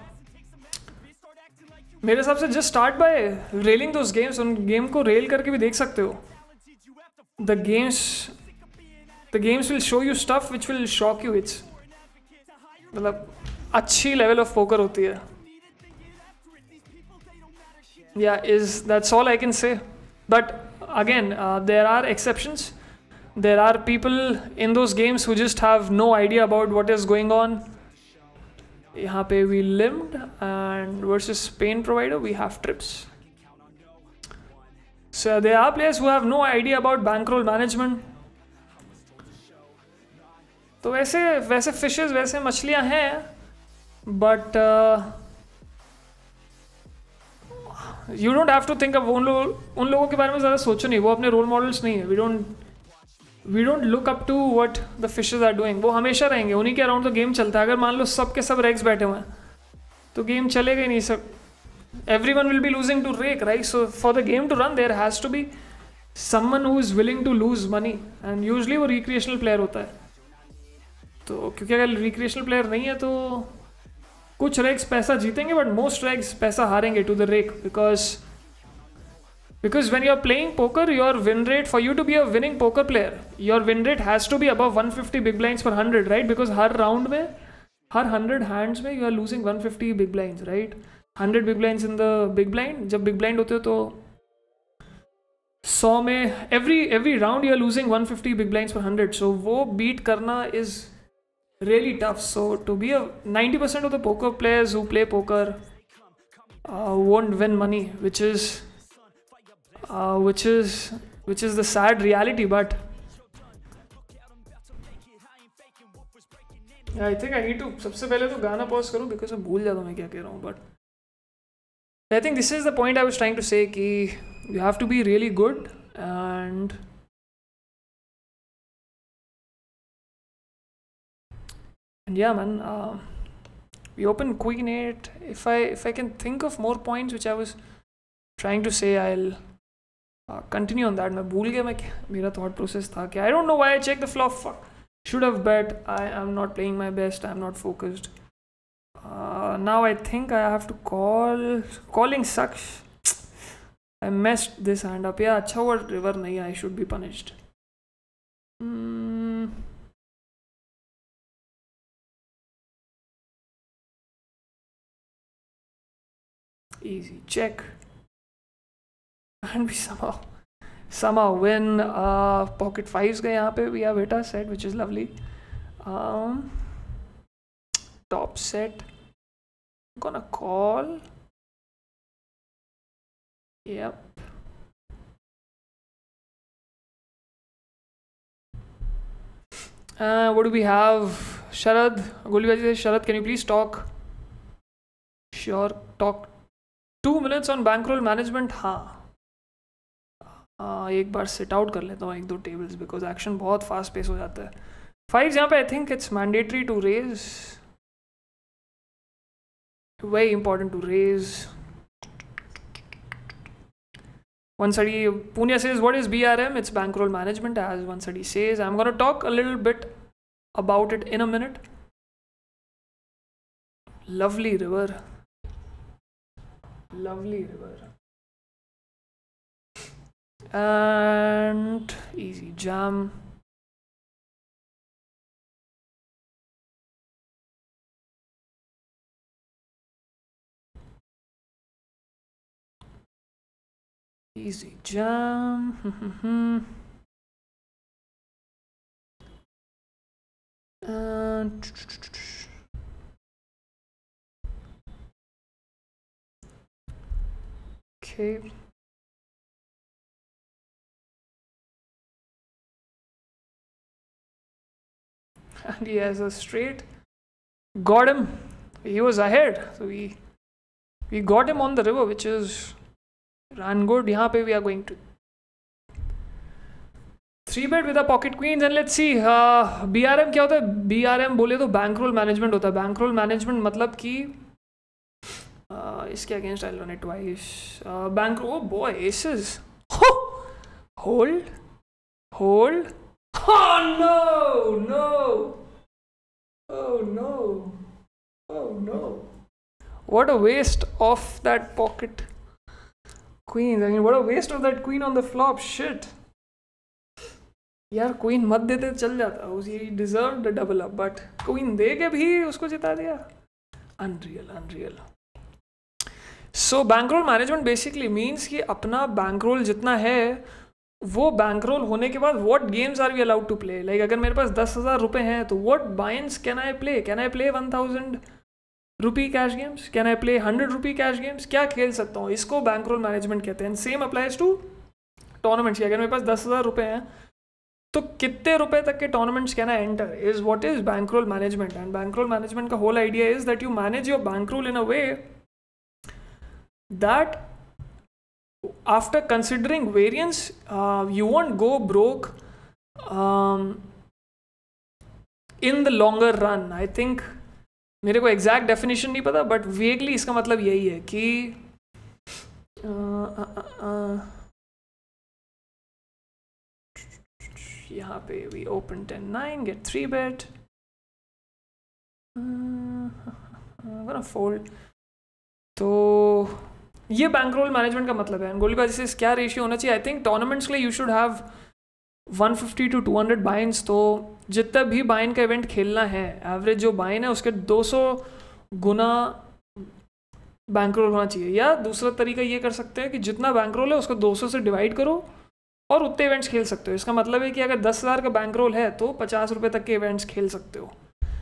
मेरे हिसाब से just start by railing those games. उन गेम को रेल करके भी देख सकते हो. The games will show you stuff which will shock you. It's मतलब अच्छी लेवल ऑफ पोकर होती है. That's all I can say. But again, there are exceptions. There are people in those games who just have no idea about what is going on. यहाँ पे we limbed, and versus Spain provider we have trips. So there are players who have no idea about bankroll management. तो वैसे fishes, वैसे मछलियाँ हैं, but you don't have to think of उन लोगों के बारे में ज़्यादा सोचो नहीं. वो अपने रोल मॉडल्स नहीं है. We don't look up to what the fishes are doing. वो हमेशा रहेंगे, उन्हीं के अराउंड तो गेम चलता है. अगर मान लो सब के सब रेग्स बैठे हुए हैं तो गेम चलेगा ही नहीं. सब everyone will be losing to rake, right? So for the game to run there has to be someone who is willing to lose money, and usually वो recreational player होता है. तो क्योंकि अगर recreational player नहीं है तो कुछ रेग्स पैसा जीतेंगे, बट मोस्ट रेग्स पैसा हारेंगे to the rake, because when you are playing poker, your win rate, for you to be a winning poker player, your win rate has to be above 150 big blinds per 100, right? Because हर round में, हर 100 hands में you are losing 150 big blinds, right? 100 big blinds in the big blind. जब big blind होते हो तो 100 में every round you are losing 150 big blinds per 100. So वो beat करना is really tough. So to be 90% of the poker players who play poker won't win money, which is the sad reality. But I think I need to सबसे पहले तो गाना pause करूँ, because मैं भूल जाता हूँ मैं क्या कह रहा हूँ. But I think this is the point I was trying to say, कि you have to be really good, and yeah man, we open Queen 8. If I can think of more points which I was trying to say, I'll continue on that. मैं भूल गया मैं मेरा thought process था कि I don't know why I checked the flop. Fuck. Should have bet. I am not playing my best. I am not focused. Now I think I have to call. Calling sucks. I messed this hand up. Yeah, अच्छा हुआ river नहीं. I should be punished. Easy check. And we somehow win. Pocket fives गए यहाँ पे. We have hit our set, which is lovely. Top set. Gonna call. Yep. What do we have? Sharad. Golibaji says, Sharad, can you please talk? Sure, talk. 2 minutes on bankroll management. हाँ. एक बार sit out कर लेता हूँ 1-2 tables, because action बहुत fast pace हो जाता है. 5 यहाँ पे I think it's mandatory to raise. very important to raise. One study, Pune says, what is BRM? It's bankroll management, as one study says. I'm going to talk a little bit about it in a minute. Lovely river. Lovely river. And easy jam. Easy jam. And okay. And he has a straight. Got him. He was ahead. So we got him on the river, which is ran good. यहाँ पे we are going to 3-bet with a pocket queens, and let's see BRM क्या होता है. BRM बोले तो bankroll management होता है. Bankroll management मतलब कि इसके against I'll run it twice. Bankroll, oh boy, aces. Hold. Oh no. What a waste of that pocket queens. I mean, what a waste of that queen on the flop. Shit. यार queen मत देते चल जाता. He deserved a double up, but queen दे के भी उसको जिता दिया. Unreal. So bankroll management basically means कि अपना bankroll जितना है वो bankroll होने के बाद what games are we allowed to play. Like अगर मेरे पास 10,000 रुपए हैं तो what binds can I play? Can I play 1,000 rupee cash games? Can I play 100 rupee cash games? क्या खेल सकता हूँ? इसको bankroll management कहते हैं. Same applies to tournaments. अगर मेरे पास 10,000 रुपए हैं तो कितने रुपए तक के tournaments can I enter is what is bankroll management. And bankroll management का whole idea is that you manage your bankroll in a way that after considering variance you won't go broke in the longer run. I think मेरे को exact definition नहीं पता, but vaguely इसका मतलब यही है कि यहाँ पे we open 10-9, get 3-bet. I'm gonna fold. तो ये bankroll management का मतलब है. गोलीबाजी से क्या रेशियो होना चाहिए? आई थिंक टूर्नामेंट्स के लिए you should have 150 to 200 buy-ins. तो जितना भी बाइन का इवेंट खेलना है, एवरेज जो बाइन है उसके 200 गुना बैंकरोल होना चाहिए. या दूसरा तरीका ये कर सकते हैं कि जितना बैंकरोल है उसको 200 से डिवाइड करो और उतने इवेंट्स खेल सकते हो. इसका मतलब है कि अगर 10,000 का बैंकरोल है तो 50 रुपये तक के इवेंट्स खेल सकते हो.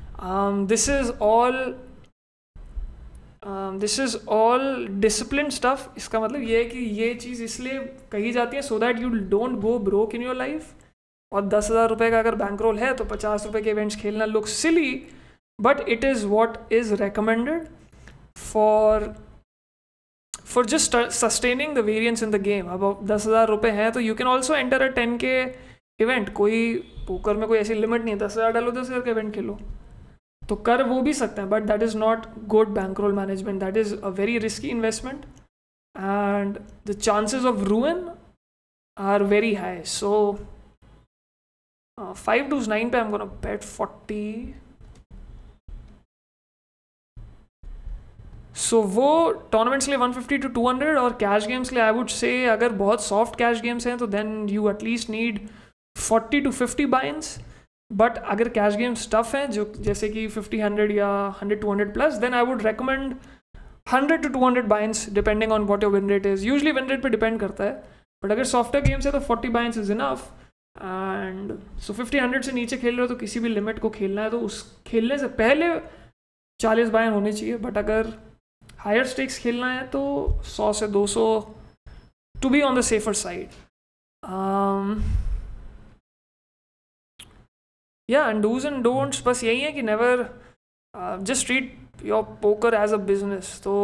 This is all discipline stuff. इसका मतलब ये है कि ये चीज़ इसलिए कही जाती है so that you don't go broke in your life. और 10,000 रुपये का अगर बैंक रोल है तो 50 रुपये के इवेंट्स खेलना look silly, but it is what is recommended for just sustaining the variance in the game. अब 10,000 रुपये हैं तो you can also enter a 10K event. कोई पोकर में कोई ऐसी लिमिट नहीं है. 10,000 डालो 10,000 का इवेंट खेलो तो कर वो भी सकते हैं, but that is not good bankroll management. That is a very risky investment and the chances of ruin are very high. So 5 to 9 पे I'm gonna bet 40. सो वो टूर्नामेंट्स के लिए 150 to 200 और कैश गेम्स के लिए I would say अगर बहुत soft cash games हैं तो then you at least need 40 to 50 buy-ins. But अगर कैश गेम्स टफ हैं जो जैसे कि 50-100 या 100-200 प्लस, then I would recommend 100 to 200 buy-ins depending on what your win rate is. Usually win rate पे डिपेंड करता है, बट अगर सॉफ्टवेयर गेम्स है तो 40 buy-ins is enough. And so 50-100 से नीचे खेल रहे हो तो किसी भी लिमिट को खेलना है तो उस खेलने से पहले 40 बाइन होने चाहिए. बट अगर हायर स्टेक्स खेलना है तो 100 से 200 to be on the safer side. Yeah and dos and don'ts बस यही है कि never just treat your poker as a business. तो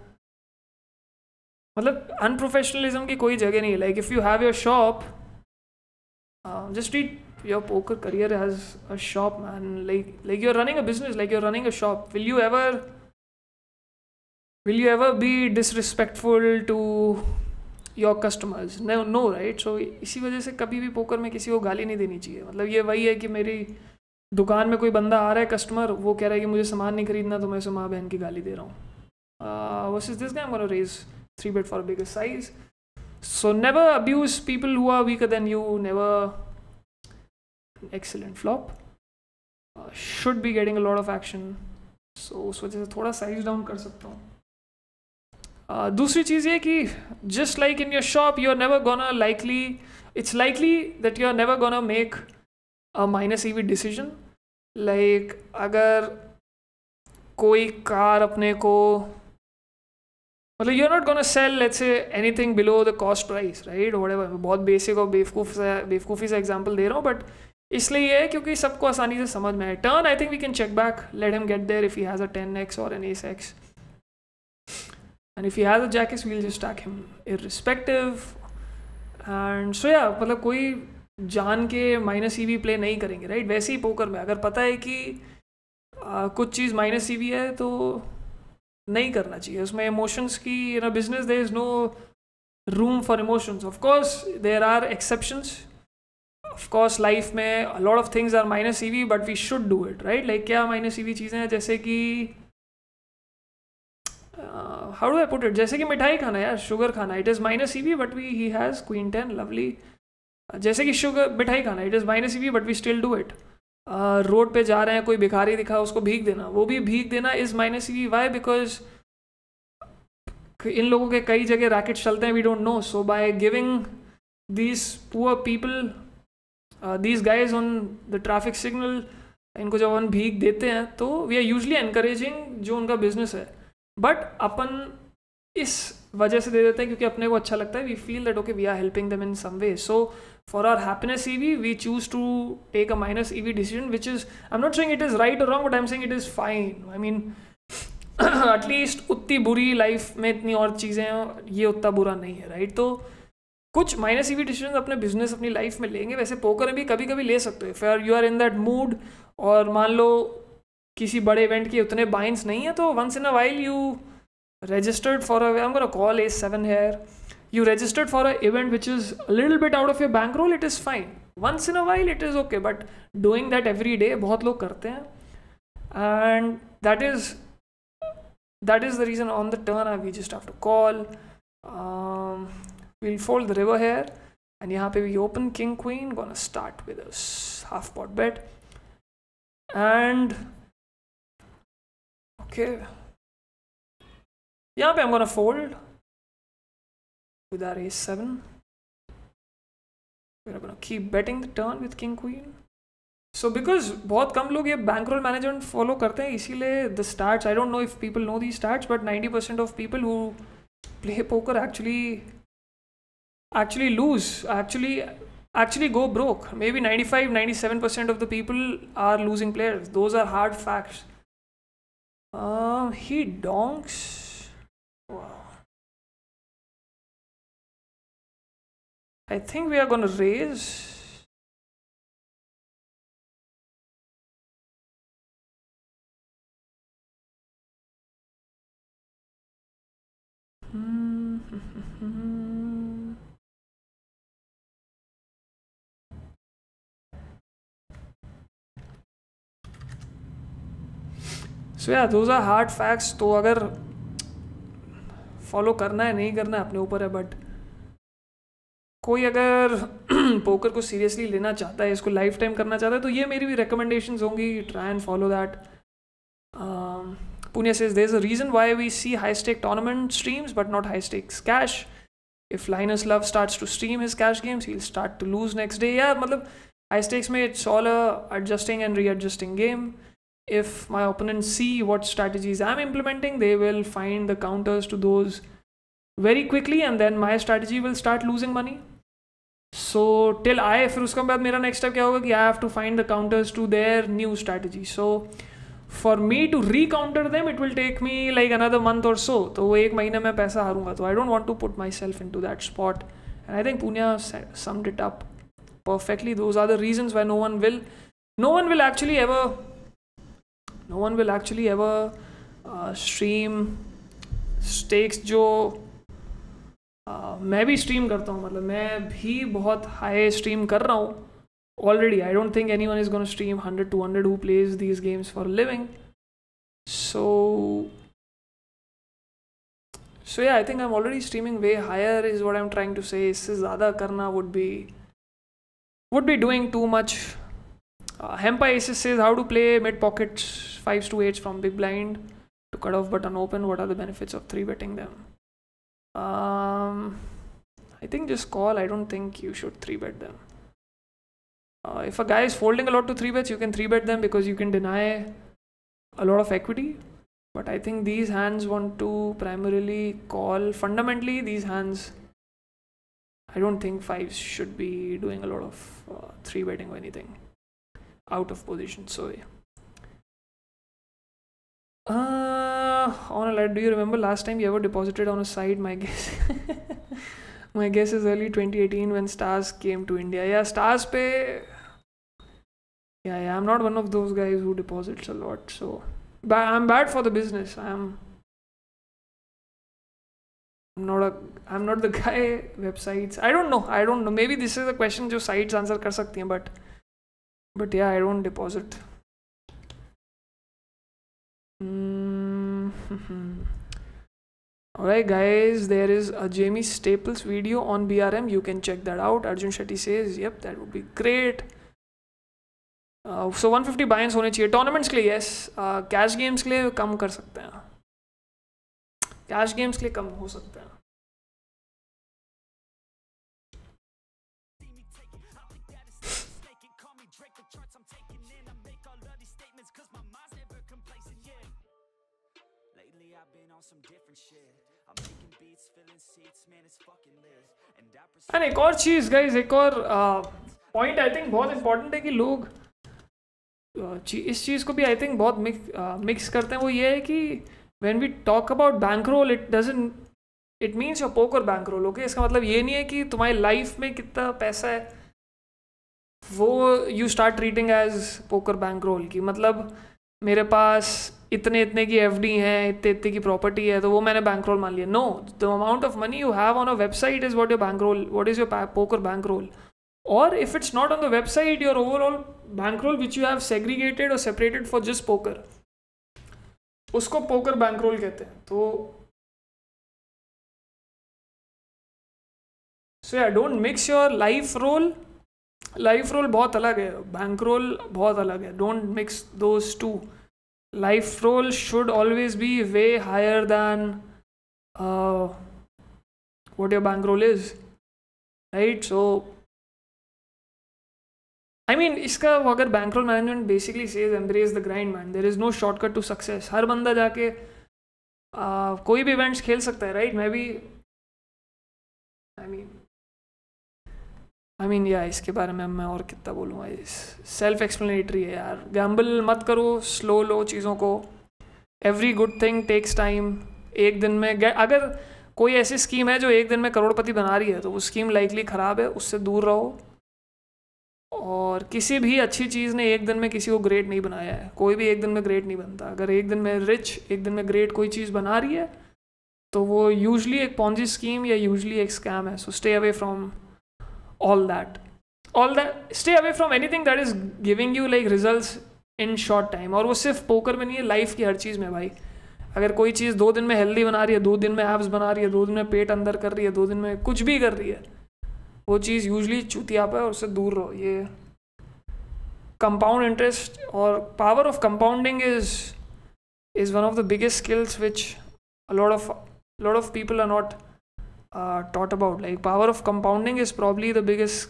मतलब अनप्रोफेशनलिज्म की कोई जगह नहीं है. Like if you have your shop, just treat your poker career as a shop, man. Like you're running a business, like you're running a shop. Will you ever will you ever be disrespectful to your customers? No, right? So इसी वजह से कभी भी poker में किसी को गाली नहीं देनी चाहिए. मतलब ये वही है कि मेरी दुकान में कोई बंदा आ रहा है कस्टमर, वो कह रहा है कि मुझे सामान नहीं खरीदना, तो मैं उसे माँ बहन की गाली दे रहा हूँ. Versus this guy, I'm gonna raise 3-bet for a bigger size. So never abuse people who are weaker than you. Never. Excellent flop. Should be getting a lot of action. So उस वजह से थोड़ा size down कर सकता हूँ. दूसरी चीज़ ये कि just like in your shop, you're never gonna it's likely that you're never gonna make a minus EV decision. Like अगर कोई कार अपने को, मतलब you're not gonna sell let's say anything below the cost price, right? Whatever. बहुत basic और बेवकूफ़ी सा example दे रहा हूँ, बट इसलिए ये है क्योंकि सबको आसानी से समझ में आए. Turn I think we can check back, let him get there if he has a 10x or an ace x. And if he has a jack x, we'll just stack him irrespective. And so yeah, मतलब कोई जान के minus EV play नहीं करेंगे, right? वैसे ही poker में अगर पता है कि कुछ चीज़ माइनस ईवी है तो नहीं करना चाहिए. उसमें इमोशंस की, in a business there is no room for emotions. Of course there are exceptions. Of course life में a lot of things are minus EV, but we should do it, right? Like क्या minus EV चीज़ें हैं? जैसे कि how do I put it, जैसे कि मिठाई खाना यार, शुगर खाना, it is minus EV but he has queen 10, lovely. जैसे कि शुगर मिठाई खाना, it is minus EV but we still do it. Road पे जा रहे हैं, कोई भिखारी दिखा, उसको भीख देना, वो भी भीख देना is minus EV. Why? Because इन लोगों के कई जगह रैकेट चलते हैं, we don't know. So by giving these poor people, these guys on the traffic signal, इनको जब हम भीख देते हैं तो वी आर यूजली एनकरेजिंग जो उनका बिजनेस है. बट अपन इस वजह से दे देते हैं क्योंकि अपने को अच्छा लगता है. We feel that okay we are helping them in some way. So for our happiness EV we choose to take a minus EV decision, which is, I am not saying it is right और wrong, but I am saying it is fine. I mean at least उतनी बुरी life में इतनी और चीज़ें हैं, ये उतना बुरा नहीं है, राइट? तो कुछ माइनस ईवी डिसीजन अपने बिजनेस, अपनी लाइफ में लेंगे. वैसे पोकर में भी कभी कभी ले सकते हो if you are in that mood. और मान लो किसी बड़े इवेंट के उतने बाइंस नहीं है, तो once in a while you registered for a, I'm going to call ace7 here, you registered for an event which is a little bit out of your bankroll, it is fine. Once in a while it is okay, but doing that every day बहुत लोग करते हैं. And that is the reason on the turn we just have to call. We'll fold the river here, and यहाँ पे we open king queen, gonna start with a half pot bet. And okay, यहाँ पे I'm gonna fold with our ace7. We're gonna keep betting the turn with king queen. So because बहुत कम लोग ये bankroll management follow करते हैं, इसीलिए the stats, I don't know if people know these stats, but 90% of people who play poker actually lose, actually go broke. Maybe 95-97% of the people are losing players. Those are hard facts. He donks. Wow. I think we are going to raise. So yeah, those are hard facts. तो अगर follow करना है नहीं करना है अपने ऊपर है, बट कोई अगर पोकर को सीरियसली लेना चाहता है, इसको लाइफ टाइम करना चाहता है, तो ये मेरी भी रिकमेंडेशंस होंगी. Try and follow that. Pune says there's a reason why we see high stake tournament streams but not high stakes cash. If Linus Love starts to stream his cash games, he'll start to lose next day. Yeah, मतलब high stakes में it's all a adjusting and readjusting game. If my opponents see what strategies I'm implementing, they will find the counters to those very quickly, and then my strategy will start losing money. So till फिर उसके बाद मेरा next step क्या होगा कि I have to find the counters to their new strategy. So for me to recounter them, it will take me like another month or so. तो वो 1 महीने में पैसा हारूंगा, तो I don't want to put myself into that spot. And I think Pune summed it up perfectly. Those are the reasons why no one will actually ever stream stakes जो मैं भी stream करता हूँ, मतलब मैं भी बहुत हाई स्ट्रीम कर रहा हूँ already. I don't think anyone is going to stream 100 200 who plays these games for a living. So yeah, I think I'm already streaming way higher is what I'm trying to say. इससे ज़्यादा करना would be doing too much. Hempa Aces says how to play mid pockets 5s to 8s from big blind to cut off button open. What are the benefits of 3-betting them? I think just call. I don't think you should 3-bet them. If a guy is folding a lot to 3-bets, you can 3-bet them because you can deny a lot of equity. But I think these hands want to primarily call. Fundamentally, these hands, I don't think 5s should be doing a lot of 3-betting or anything out of position. So yeah. On a light, do you remember last time you ever deposited on a site? My guess is early 2018 when Stars came to India. Yeah, Stars pay. Yeah, I'm not one of those guys who deposits a lot. So, but I'm bad for the business. I'm not the guy. Websites. I don't know. Maybe this is a question जो sites answer कर सकती हैं, but yeah, I don't deposit. Alright guys, there is a Jamie Staples video on BRM. You can check that out. Arjun Shetty says, yep, that would be great. So 150 buy-ins होने चाहिए. Tournaments के लिए yes. Cash games के लिए कम कर सकते हैं. Cash games के लिए कम हो सकते हैं. एंड एक और चीज़ गाइज, एक और पॉइंट आई थिंक बहुत इंपॉर्टेंट है कि लोग इस चीज़ को भी आई थिंक बहुत मिक्स करते हैं. वो ये है कि when we talk about bankroll, it means your poker bankroll. Okay, इसका मतलब ये नहीं है कि तुम्हारी लाइफ में कितना पैसा है वो you start treating as poker bankroll. की मतलब मेरे पास इतने की एफडी हैं, इतने की प्रॉपर्टी है, तो वो मैंने बैंक रोल मान लिया. No, the amount of money you have on a website is what your bankroll, what is your poker bankroll. और if it's not on the website, your overall bankroll which you have segregated और separated for just poker, उसको poker bankroll कहते हैं. तो so yeah don't mix your life roll. Life roll बहुत अलग है, bankroll बहुत अलग है. Don't mix those two. Life roll should always be way higher than what your bankroll is, right? So, I mean, इसका अगर bankroll management basically says embrace the grind, man. There is no shortcut to success. हर बंदा जाके कोई भी events खेल सकता है, right? मैं भी, I mean, yeah, इसके बारे में मैं और कितना बोलूँगा. सेल्फ एक्सप्लेनेटरी है यार. गैम्बल मत करो, स्लो लो चीज़ों को. Every good thing takes time. एक दिन में अगर कोई ऐसी स्कीम है जो एक दिन में करोड़पति बना रही है, तो वो स्कीम लाइकली ख़राब है, उससे दूर रहो. और किसी भी अच्छी चीज़ ने एक दिन में किसी को ग्रेट नहीं बनाया है. कोई भी एक दिन में ग्रेट नहीं बनता. अगर एक दिन में रिच, एक दिन में ग्रेट कोई चीज़ बना रही है, तो वो यूजली एक पॉन्जी स्कीम या यूजली एक स्कैम है. So stay away from all that. Stay away from anything that is giving you like results in short time. और वो सिर्फ पोकर में नहीं है, लाइफ की हर चीज़ में भाई. अगर कोई चीज़ 2 दिन में हेल्दी बना रही है, 2 दिन में एब्स बना रही है, 2 दिन में पेट अंदर कर रही है, 2 दिन में कुछ भी कर रही है, वो चीज़ यूजली चूतियापा है और उससे दूर रहो. ये कंपाउंड इंटरेस्ट और power of compounding is one of the biggest skills which a lot of people are not taught about. Like power of compounding is probably the biggest,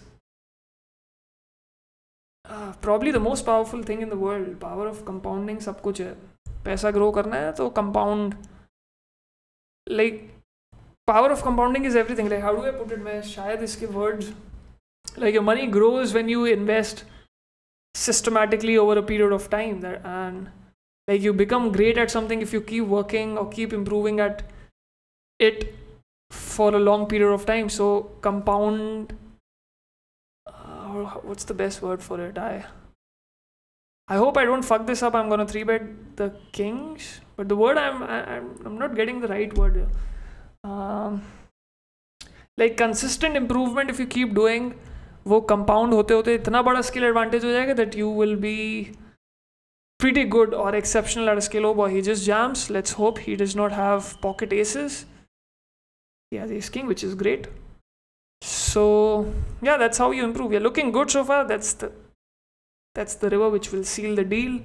probably the most powerful thing in the world. Power of compounding सब कुछ है. पैसा grow करना है तो compound. Like power of compounding is everything. Like how do I put it? मैं शायद इसके words, like your money grows when you invest systematically over a period of time. And like you become great at something if you keep working or keep improving at it for a long period of time. So compound, what's the best word for it? I hope I don't fuck this up. I'm gonna 3-bet the kings. but the word I'm not getting the right word here. Like consistent improvement if you keep doing, वो compound होते होते इतना बड़ा skill advantage हो जाएगा that you will be pretty good or exceptional at a skill. Oh boy, he just jams. Let's hope he does not have pocket aces. He has ace king, which is great. So yeah, that's how you improve. You're looking good so far. That's the river which will seal the deal.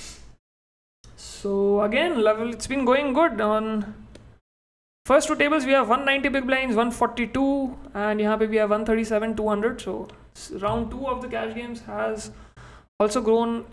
So again, level, it's been going good. On first two tables we have 190 big blinds, 142, and यहाँ पे we have 137, 200. So round 2 of the cash games has also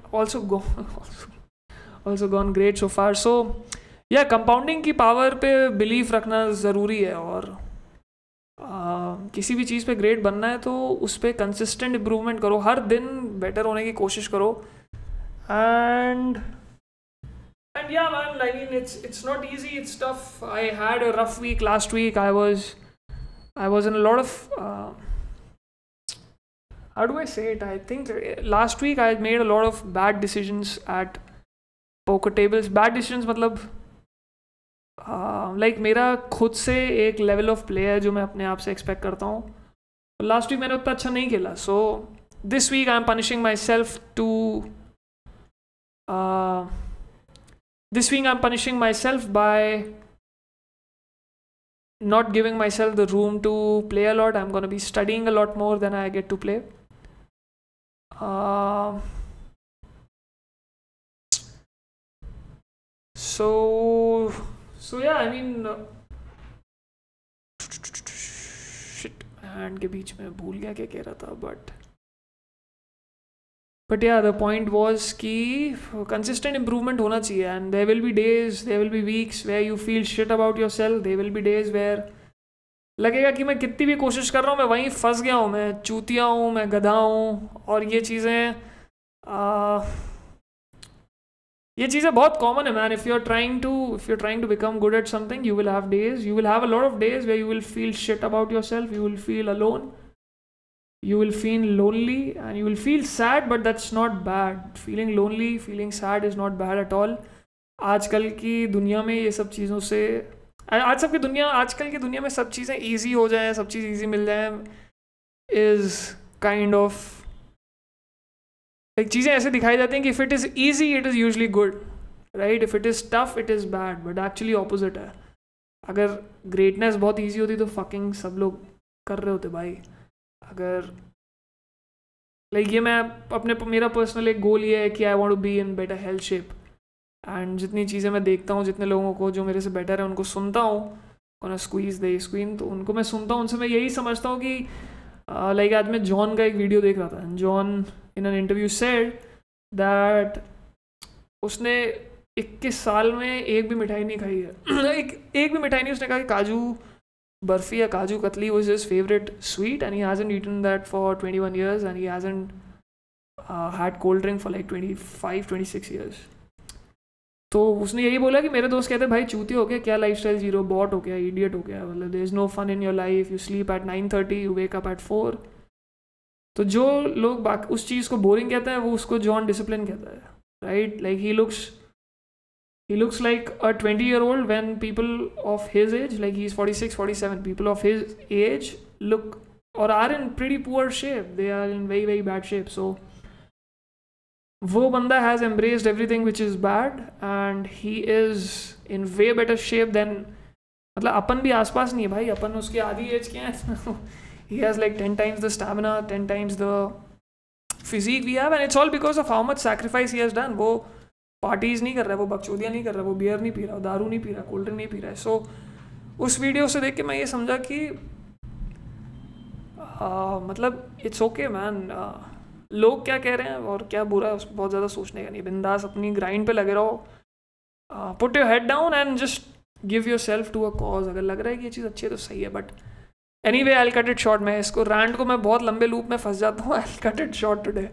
gone great so far. So yeah, compounding की power पे belief रखना ज़रूरी है, और किसी भी चीज़ पे ग्रेट बनना है तो उस पर कंसिस्टेंट इम्प्रूवमेंट करो, हर दिन बेटर होने की कोशिश करो. And yeah man, I mean it's not easy, it's tough. I had a rough week last week. I was in a lot of how do I say it, I think last week I made a lot of bad decisions at poker tables. Bad decisions मतलब like मेरा खुद से एक level of play है जो मैं अपने आप से एक्सपेक्ट करता हूँ. लास्ट वीक मैंने उतना अच्छा नहीं खेला, so this week I am punishing myself to this week I'm punishing myself by not giving myself the room to play a lot. I'm going to be studying a lot more than I get to play. So yeah, I mean shit, hand के बीच में भूल गया क्या कह रहा था, but yeah, the point was कि consistent improvement होना चाहिए. And there will be days, there will be weeks where you feel shit about yourself. There will be days where लगेगा कि मैं कितनी भी कोशिश कर रहा हूँ मैं वहीं फंस गया हूँ, मैं चूतिया हूँ, मैं गधा हूँ, और ये चीज़ें बहुत कॉमन है man. If you're trying to become good at something, you will have days, you will have a lot of days where you will feel shit about yourself, you will feel alone, you will feel lonely, and you will feel sad, but that's not bad. Feeling lonely, feeling sad is not bad at all. आजकल की दुनिया में ये सब चीज़ों से आजकल की दुनिया में सब चीज़ें easy हो जाएं, सब चीज़ easy मिल जाएं, is kind of like चीज़ें ऐसे दिखाई जाती हैं कि if it is easy it is usually good, right? If it is tough it is bad, but actually opposite है. अगर greatness बहुत easy होती तो fucking सब लोग कर रहे होते भाई. अगर लाइक ये मैं मेरा पर्सनल एक गोल ये है कि I want to be in better health shape. And जितनी चीज़ें मैं देखता हूँ, जितने लोगों को जो मेरे से बेटर है उनको सुनता हूँ, स्क्वीज दे स्क्रीन, तो उनको मैं सुनता हूँ, उनसे मैं यही समझता हूँ कि लाइक आज मैं जॉन का एक वीडियो देख रहा था. John in an interview said that उसने 21 साल में एक भी मिठाई नहीं खाई है. एक भी मिठाई नहीं. उसने कहा कि काजू बर्फी या kaju katli was his favorite sweet, and he hasn't eaten that for 21 years, and he hasn't had cold drink for like 25-26 years. तो उसने यही बोला कि मेरे दोस्त कहते भाई चूती हो गया, क्या लाइफस्टाइल जी रहे हो, बॉट हो गया, इडियट हो गया, मतलब there is no fun in your life, you sleep at 9:30, you wake up at 4. तो जो लोग उस चीज़ को बोरिंग कहते हैं वो उसको जॉन डिसिप्लिन कहता है, right? Like he looks like a 20-year-old when people of his age, like he's 46, 47, people of his age look or are in pretty poor shape. They are in very, very bad shape. So, वो बंदा has embraced everything which is bad, and he is in way better shape than, मतलब अपन भी आसपास नहीं है भाई, अपन उसके आधी एज के हैं. He has like 10 times the stamina, 10 times the physique we have, and it's all because of how much sacrifice he has done. वो पार्टीज़ नहीं कर रहा है, वो बकचोदियाँ नहीं कर रहा है, वो बियर नहीं पी रहा, दारू नहीं पी रहा, कोल्ड ड्रिंक नहीं पी रहा है. सो उस वीडियो से देख के मैं ये समझा कि मतलब इट्स ओके मैन, लोग क्या कह रहे हैं और क्या बुरा है बहुत ज़्यादा सोचने का नहीं. बिंदास अपनी ग्राइंड पे लगे रहो, put your head down and just give yourself to a cause. अगर लग रहा है कि ये चीज़ अच्छी है तो सही है, but anyway I will cut it short. मैं इसको रैंड को मैं बहुत लंबे लूप में फंस जाता हूँ. I will cut it short today.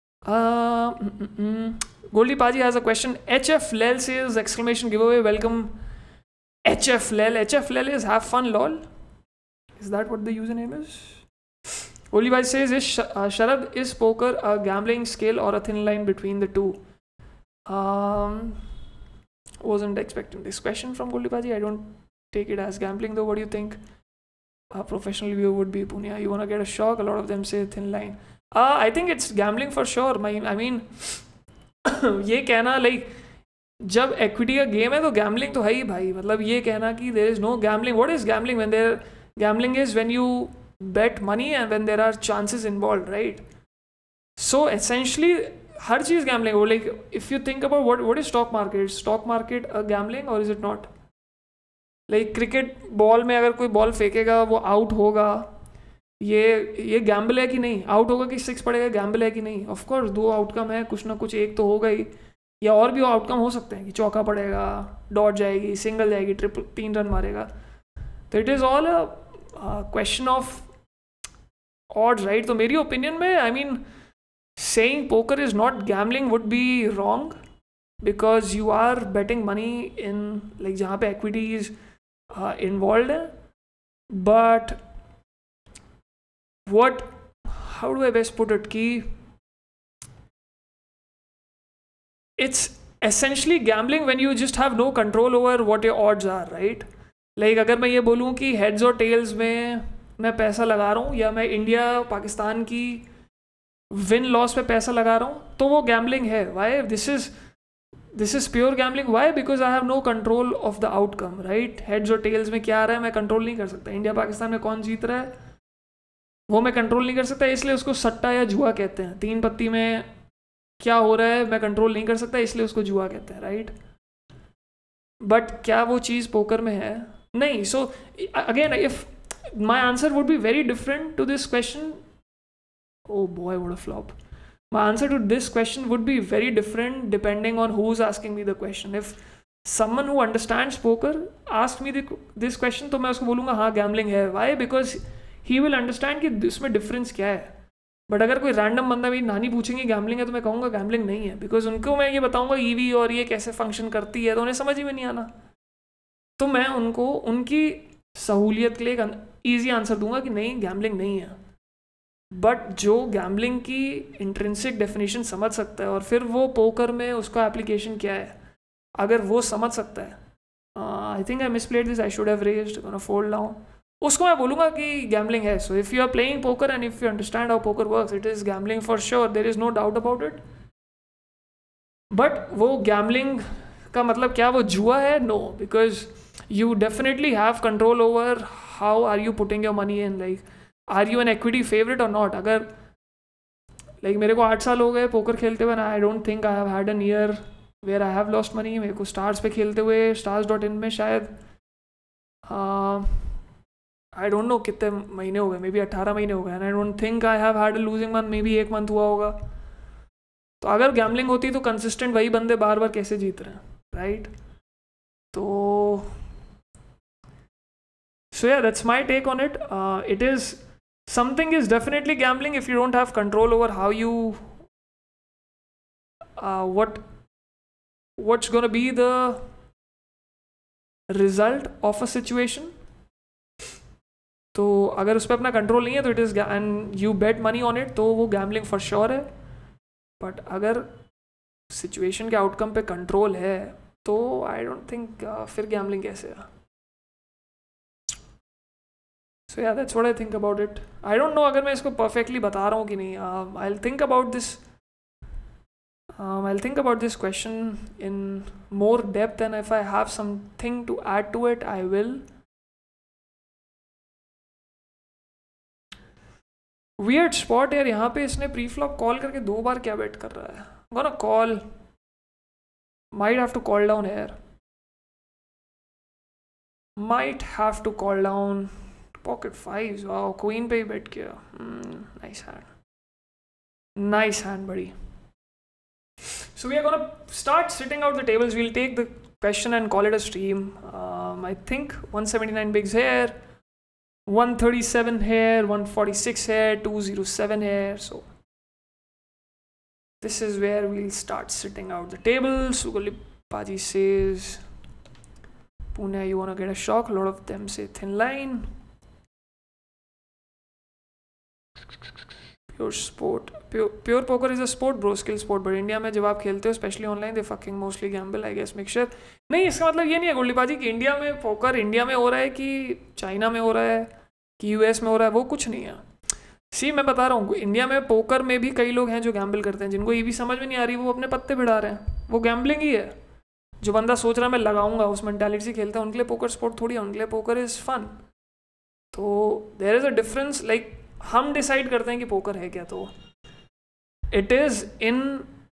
Goldie Paji has a question. HF Lel says exclamation giveaway. Welcome HF Lel. HF Lel is have fun lol. Is that what the username is? Goldie Paji says is Sharad, is poker a gambling skill or a thin line between the two? Wasn't expecting this question from Goldie Baji. I don't take it as gambling though. What do you think? A professional view would be Pune. You wanna get a shock? A lot of them say thin line. I think it's gambling for sure. I mean, ये कहना like जब equity का game है तो gambling तो है ही भाई. मतलब ये कहना कि there is no gambling. What is gambling? Gambling is when you bet money and when there are chances involved, right? So essentially her cheese gambling हो. Like if you think about what is stock market a gambling or is it not? Like cricket ball में अगर कोई ball फेंकेगा वो out होगा, ये Gamble है कि नहीं? आउट होगा कि सिक्स पड़ेगा, गैम्बल है कि नहीं? ऑफ कोर्स दो आउटकम है, कुछ ना कुछ एक तो होगा ही, या और भी आउटकम हो सकते हैं कि चौका पड़ेगा, डॉट जाएगी, सिंगल जाएगी, ट्रिपल 3 रन मारेगा. तो it is all a question of odds, right? तो मेरी ओपिनियन में I mean saying poker is not gambling would be wrong because you are betting money in like जहाँ पे equity is involved है. But how do I best put it कि it's essentially gambling when you just have no control over what your odds are, right? Like अगर मैं ये बोलूँ कि heads और tails में मैं पैसा लगा रहा हूँ या मैं इंडिया पाकिस्तान की विन लॉस पे पैसा लगा रहा हूँ तो वो गैम्बलिंग है. Why? This is pure gambling. Why? Because I have no control of the outcome, right? Heads और टेल्स में क्या आ रहा है मैं कंट्रोल नहीं कर सकता. इंडिया पाकिस्तान में कौन जीत रहा है वो मैं कंट्रोल नहीं कर सकता, इसलिए उसको सट्टा या जुआ कहते हैं. 3 पत्ती में क्या हो रहा है मैं कंट्रोल नहीं कर सकता, इसलिए उसको जुआ कहते हैं, राइट? बट क्या वो चीज़ पोकर में है? नहीं. So again if my answer would be very different to this question. Oh boy, what a flop. My answer to this question would be very different depending on who's asking me the question. If someone who understands poker asked me this question तो मैं उसको बोलूँगा हाँ gambling है. Why? Because he will understand कि इसमें difference क्या है. बट अगर कोई रैंडम बंदा मेरी नानी पूछेंगे गैम्बलिंग है तो मैं कहूँगा गैम्बलिंग नहीं है, बिकॉज उनको मैं ये बताऊँगा ईवी और ये कैसे फंक्शन करती है तो उन्हें समझ ही में नहीं आना. तो मैं उनको उनकी सहूलियत के लिए एक ईजी आंसर दूंगा कि नहीं गैम्बलिंग नहीं है. बट जो गैम्बलिंग की इंट्रिंसिक डेफिनेशन समझ सकता है और फिर वो पोकर में उसका एप्लीकेशन क्या है अगर वो समझ सकता है, I think I misplayed this, I should have raised, gonna fold down, उसको मैं बोलूँगा कि गैम्बलिंग है. So if you are playing poker and if you understand how poker works it is gambling for sure, there is no doubt about it. But वो gambling का मतलब क्या वो जुआ है? No, because you definitely have control over how are you putting your money in. Like are you an equity favourite or not? अगर like मेरे को 8 साल हो गए पोकर खेलते हुए, I don't think I have had an year where I have lost money. मेरे को स्टार्स पे खेलते हुए stars.in में शायद आई डोंट नो कितने महीने हो गए, मे बी 18 महीने हो गए, and I don't think I have had a losing month, maybe 1 month हुआ होगा. तो अगर गैम्बलिंग होती तो कंसिस्टेंट वही बंदे बार बार कैसे जीत रहे हैं, राइट? तो so yeah, that's my take on it. It is something is definitely gambling if you don't have control over how you what's going to be the result of a situation. तो अगर उस पर अपना control नहीं है तो it is and you bet money on it तो वो गैम्बलिंग फॉर श्योर है. बट अगर सिचुएशन के आउटकम पे कंट्रोल है तो आई डोंट थिंक फिर गैम्बलिंग कैसे है. So yeah, that's what I think about it. I don't know अगर मैं इसको perfectly बता रहा हूँ कि नहीं. I'll think about this. I'll think about this question in more depth, and if I have something to add to it, I will. Weird spot यार यहाँ पे. इसने pre-flop call करके 2 बार क्या bet कर रहा है? I'm gonna call. Might have to call down here. Might have to call down. Pocket 5s. Wow, queen पे ही bet किया. Nice hand. Nice hand, buddy. So we are gonna start sitting out the tables. We'll take the question and call it a stream. I think 179 bigs here, 137 here, 146 here, 207 here. So this is where we'll start sitting out the tables. Sugali Paji says, Pune, you wanna get a shock? A lot of them say thin line. Pure sport, pure poker is a sport bro, skill sport, but India में जब आप खेलते हो specially online they fucking mostly gamble I guess mixture. नहीं, इसका मतलब ये नहीं है गोल्डी बाजी कि इंडिया में पोकर इंडिया में हो रहा है कि चाइना में हो रहा है कि यूएस में हो रहा है, वो कुछ नहीं है। सी मैं बता रहा हूँ, इंडिया में पोकर में भी कई लोग हैं जो गैम्बल करते हैं, जिनको ये भी समझ में नहीं आ रही, वो अपने पत्ते भिड़ा रहे हैं, वो गैम्बलिंग ही है। जो बंदा सोच रहा है मैं लगाऊंगा, उस मेंटालिटी से खेलता है, उनके लिए पोकर स्पोर्ट थोड़ी है, उनके लिए पोकर इज़ फन। तो there is a difference, like हम डिसाइड करते हैं कि पोकर है क्या, तो it is in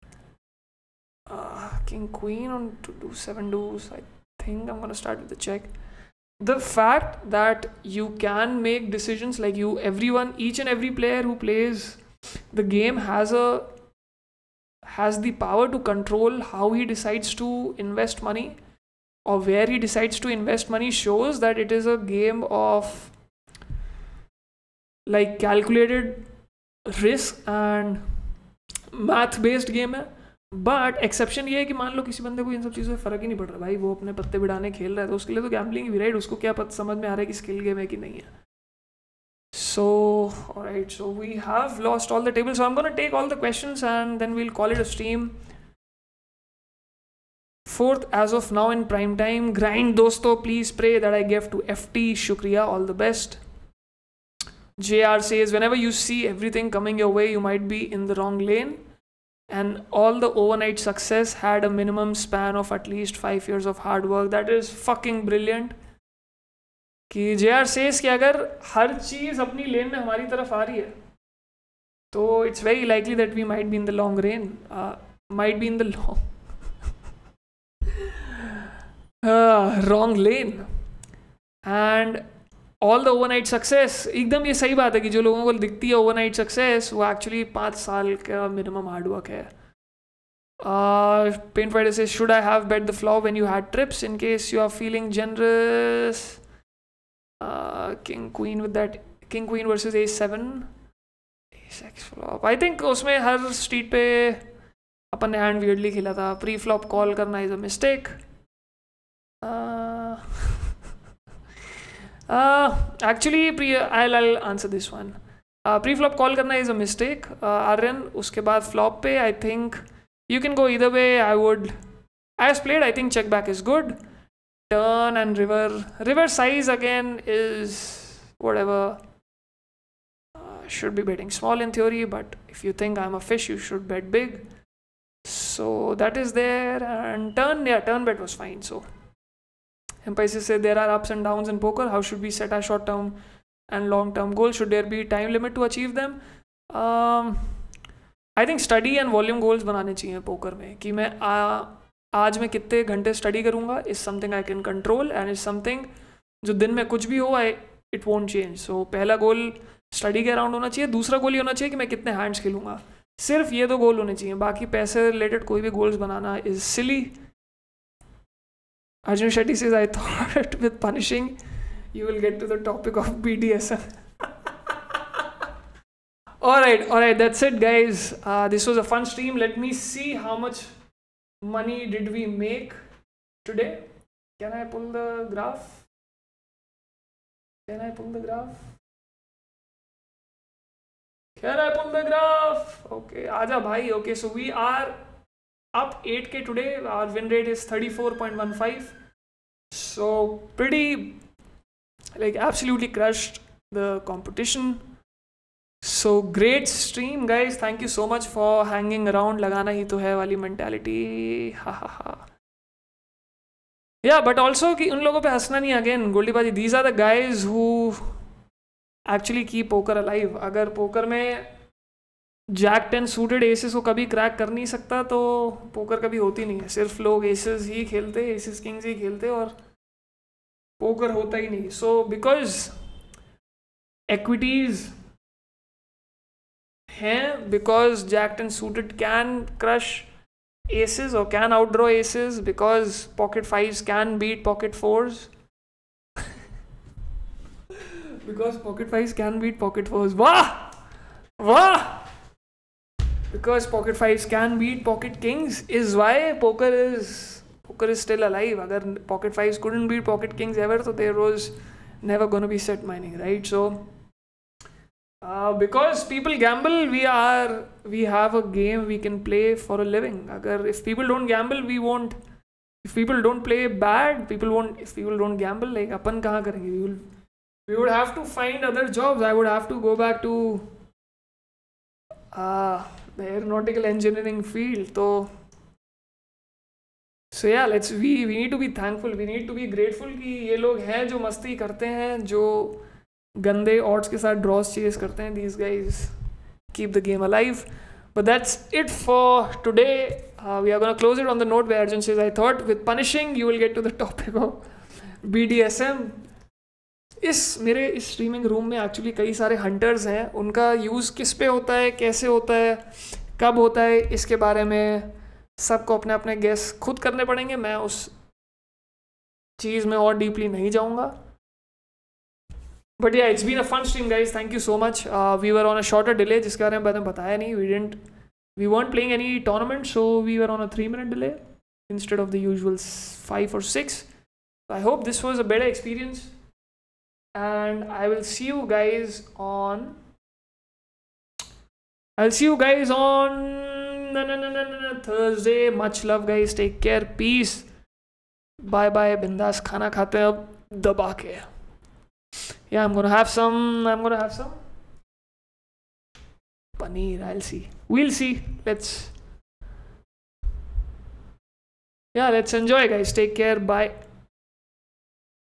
king queen on two do 7 deuce, I think I am gonna start with the check. The fact that you can make decisions, like everyone, each and every player who plays the game has the power to control how he decides to invest money or where he decides to invest money, shows that it is a game of like calculated risk and math based game है. But exception ये है कि मान लो किसी बंदे को इन सब चीज़ों से फ़र्क ही नहीं पड़ रहा, भाई वो अपने पत्ते बिड़ाने खेल रहा है, तो उसके लिए तो गैम्बलिंग भी, राइट, उसको क्या पता समझ में आ रहा है कि स्किल गेम है कि नहीं है. So alright, so we have lost all the table, so I am gonna take all the questions and then we'll call it a stream. 4th as of now in prime time. Grind दोस्तों, please pray that I give to FT. शुक्रिया, all the best. JR says whenever you see everything coming your way, you might be in the wrong lane. And all the overnight success had a minimum span of at least 5 years of hard work. That is fucking brilliant. कि JR says कि अगर हर चीज़ अपनी लेन में हमारी तरफ आ रही है, तो it's very likely that we might be in the long lane, might be in the wrong lane. And all the overnight success, एकदम ये सही बात है कि जो लोगों को दिखती है ओवरनाइट सक्सेस, वो एक्चुअली 5 साल का मिनिमम हार्डवर्क है. पेंट फाइटर से should I have bet the flop when you had trips in case you are feeling generous. King queen with that, king queen versus A7 A6 flop. I think उसमें हर street पे अपन ने hand weirdly खेला था. Pre flop call करना is a mistake. Actually, I'll answer this one. Pre-flop call करना is a mistake. Aryan, उसके बाद flop पे I think you can go either way. As played, I think check back is good. Turn and river size again is whatever. Should be betting small in theory, but if you think I'm a fish, you should bet big. So that is there. And turn bet was fine. So Empire say there are ups and downs in poker. How should we set our short term and long term goals? Should there be time limit to achieve them? I think study and volume goals बनाने चाहिए poker में, कि मैं आज मैं कितने घंटे study करूँगा is something I can control and is something जो दिन में कुछ भी हो it won't change. So पहला गोल स्टडी के अराउंड होना चाहिए, दूसरा गोल ये होना चाहिए कि मैं कितने हैंड्स खेलूँगा. सिर्फ ये 2 गोल होने चाहिए, बाकी पैसे रिलेटेड कोई भी गोल्स बनाना is silly. Arjun Shetty says, I thought with punishing, you will get to the topic of BDSM. Alright, that's it guys. This was a fun stream. Let me see how much money did we make today. Can I pull the graph? Can I pull the graph? Okay, Aja bhai. Okay, so we are up 8k today. Our win rate is 34.15. So pretty, like absolutely crushed the competition. So great stream guys. Thank you so much for hanging around. लगाना ही तो है वाली mentality. Ha. Yeah, but also कि उन लोगों पे हंसना नहीं. Again, गोल्डी बाजी, these are the guys who actually keep poker alive. अगर पोकर में जैक 10 सूटेड एसेस को कभी क्रैक कर नहीं सकता, तो पोकर कभी होती नहीं है. सिर्फ लोग एसेस ही खेलते, एसेस किंग्स ही खेलते, और पोकर होता ही नहीं. सो बिकॉज एक्विटीज हैं, because jack 10 suited can crush aces or can outdraw aces, because pocket 5s can beat pocket 4s. Because pocket 5s can beat pocket 4s. Wow! Because pocket 5s can beat pocket kings is why poker is still alive. Agar pocket 5s couldn't beat pocket kings ever, so there was never going to be set mining, right? So Because people gamble, we have a game we can play for a living. If people don't gamble, we won't. If people don't play bad, people won't. If people don't gamble, like अपन कहाँ करेंगे? We would have to find other jobs. I would have to go back to the aeronautical engineering field. So yeah, we need to be thankful. We need to be grateful कि ये लोग हैं जो मस्ती करते हैं, जो गंदे odds के साथ draws chase करते हैं. These guys keep the game alive. But that's it for today. We are going to close it on the note where Arjun says, I thought with punishing you will get to the topic of BDSM. मेरे इस streaming room में actually कई सारे hunters हैं. उनका use किस पे होता है, कैसे होता है, कब होता है, इसके बारे में सबको अपने अपने गेस खुद करने पड़ेंगे. मैं उस चीज़ में और डीपली नहीं जाऊंगा. But yeah it's been a fun stream guys. Thank you so much. We were on a shorter delay जिसके बारे में मैंने बताया नहीं. We weren't playing any tournament, so we were on a 3-minute delay instead of the usual 5 or 6. I hope this was a better experience, and I will see you guys on. I'll see you guys on Thursday. Much love, guys. Take care. Peace. Bye bye. Bindas. Khana khate ab daba ke. Yeah, I'm gonna have some paneer. I'll see. We'll see. Let's enjoy, guys. Take care. Bye.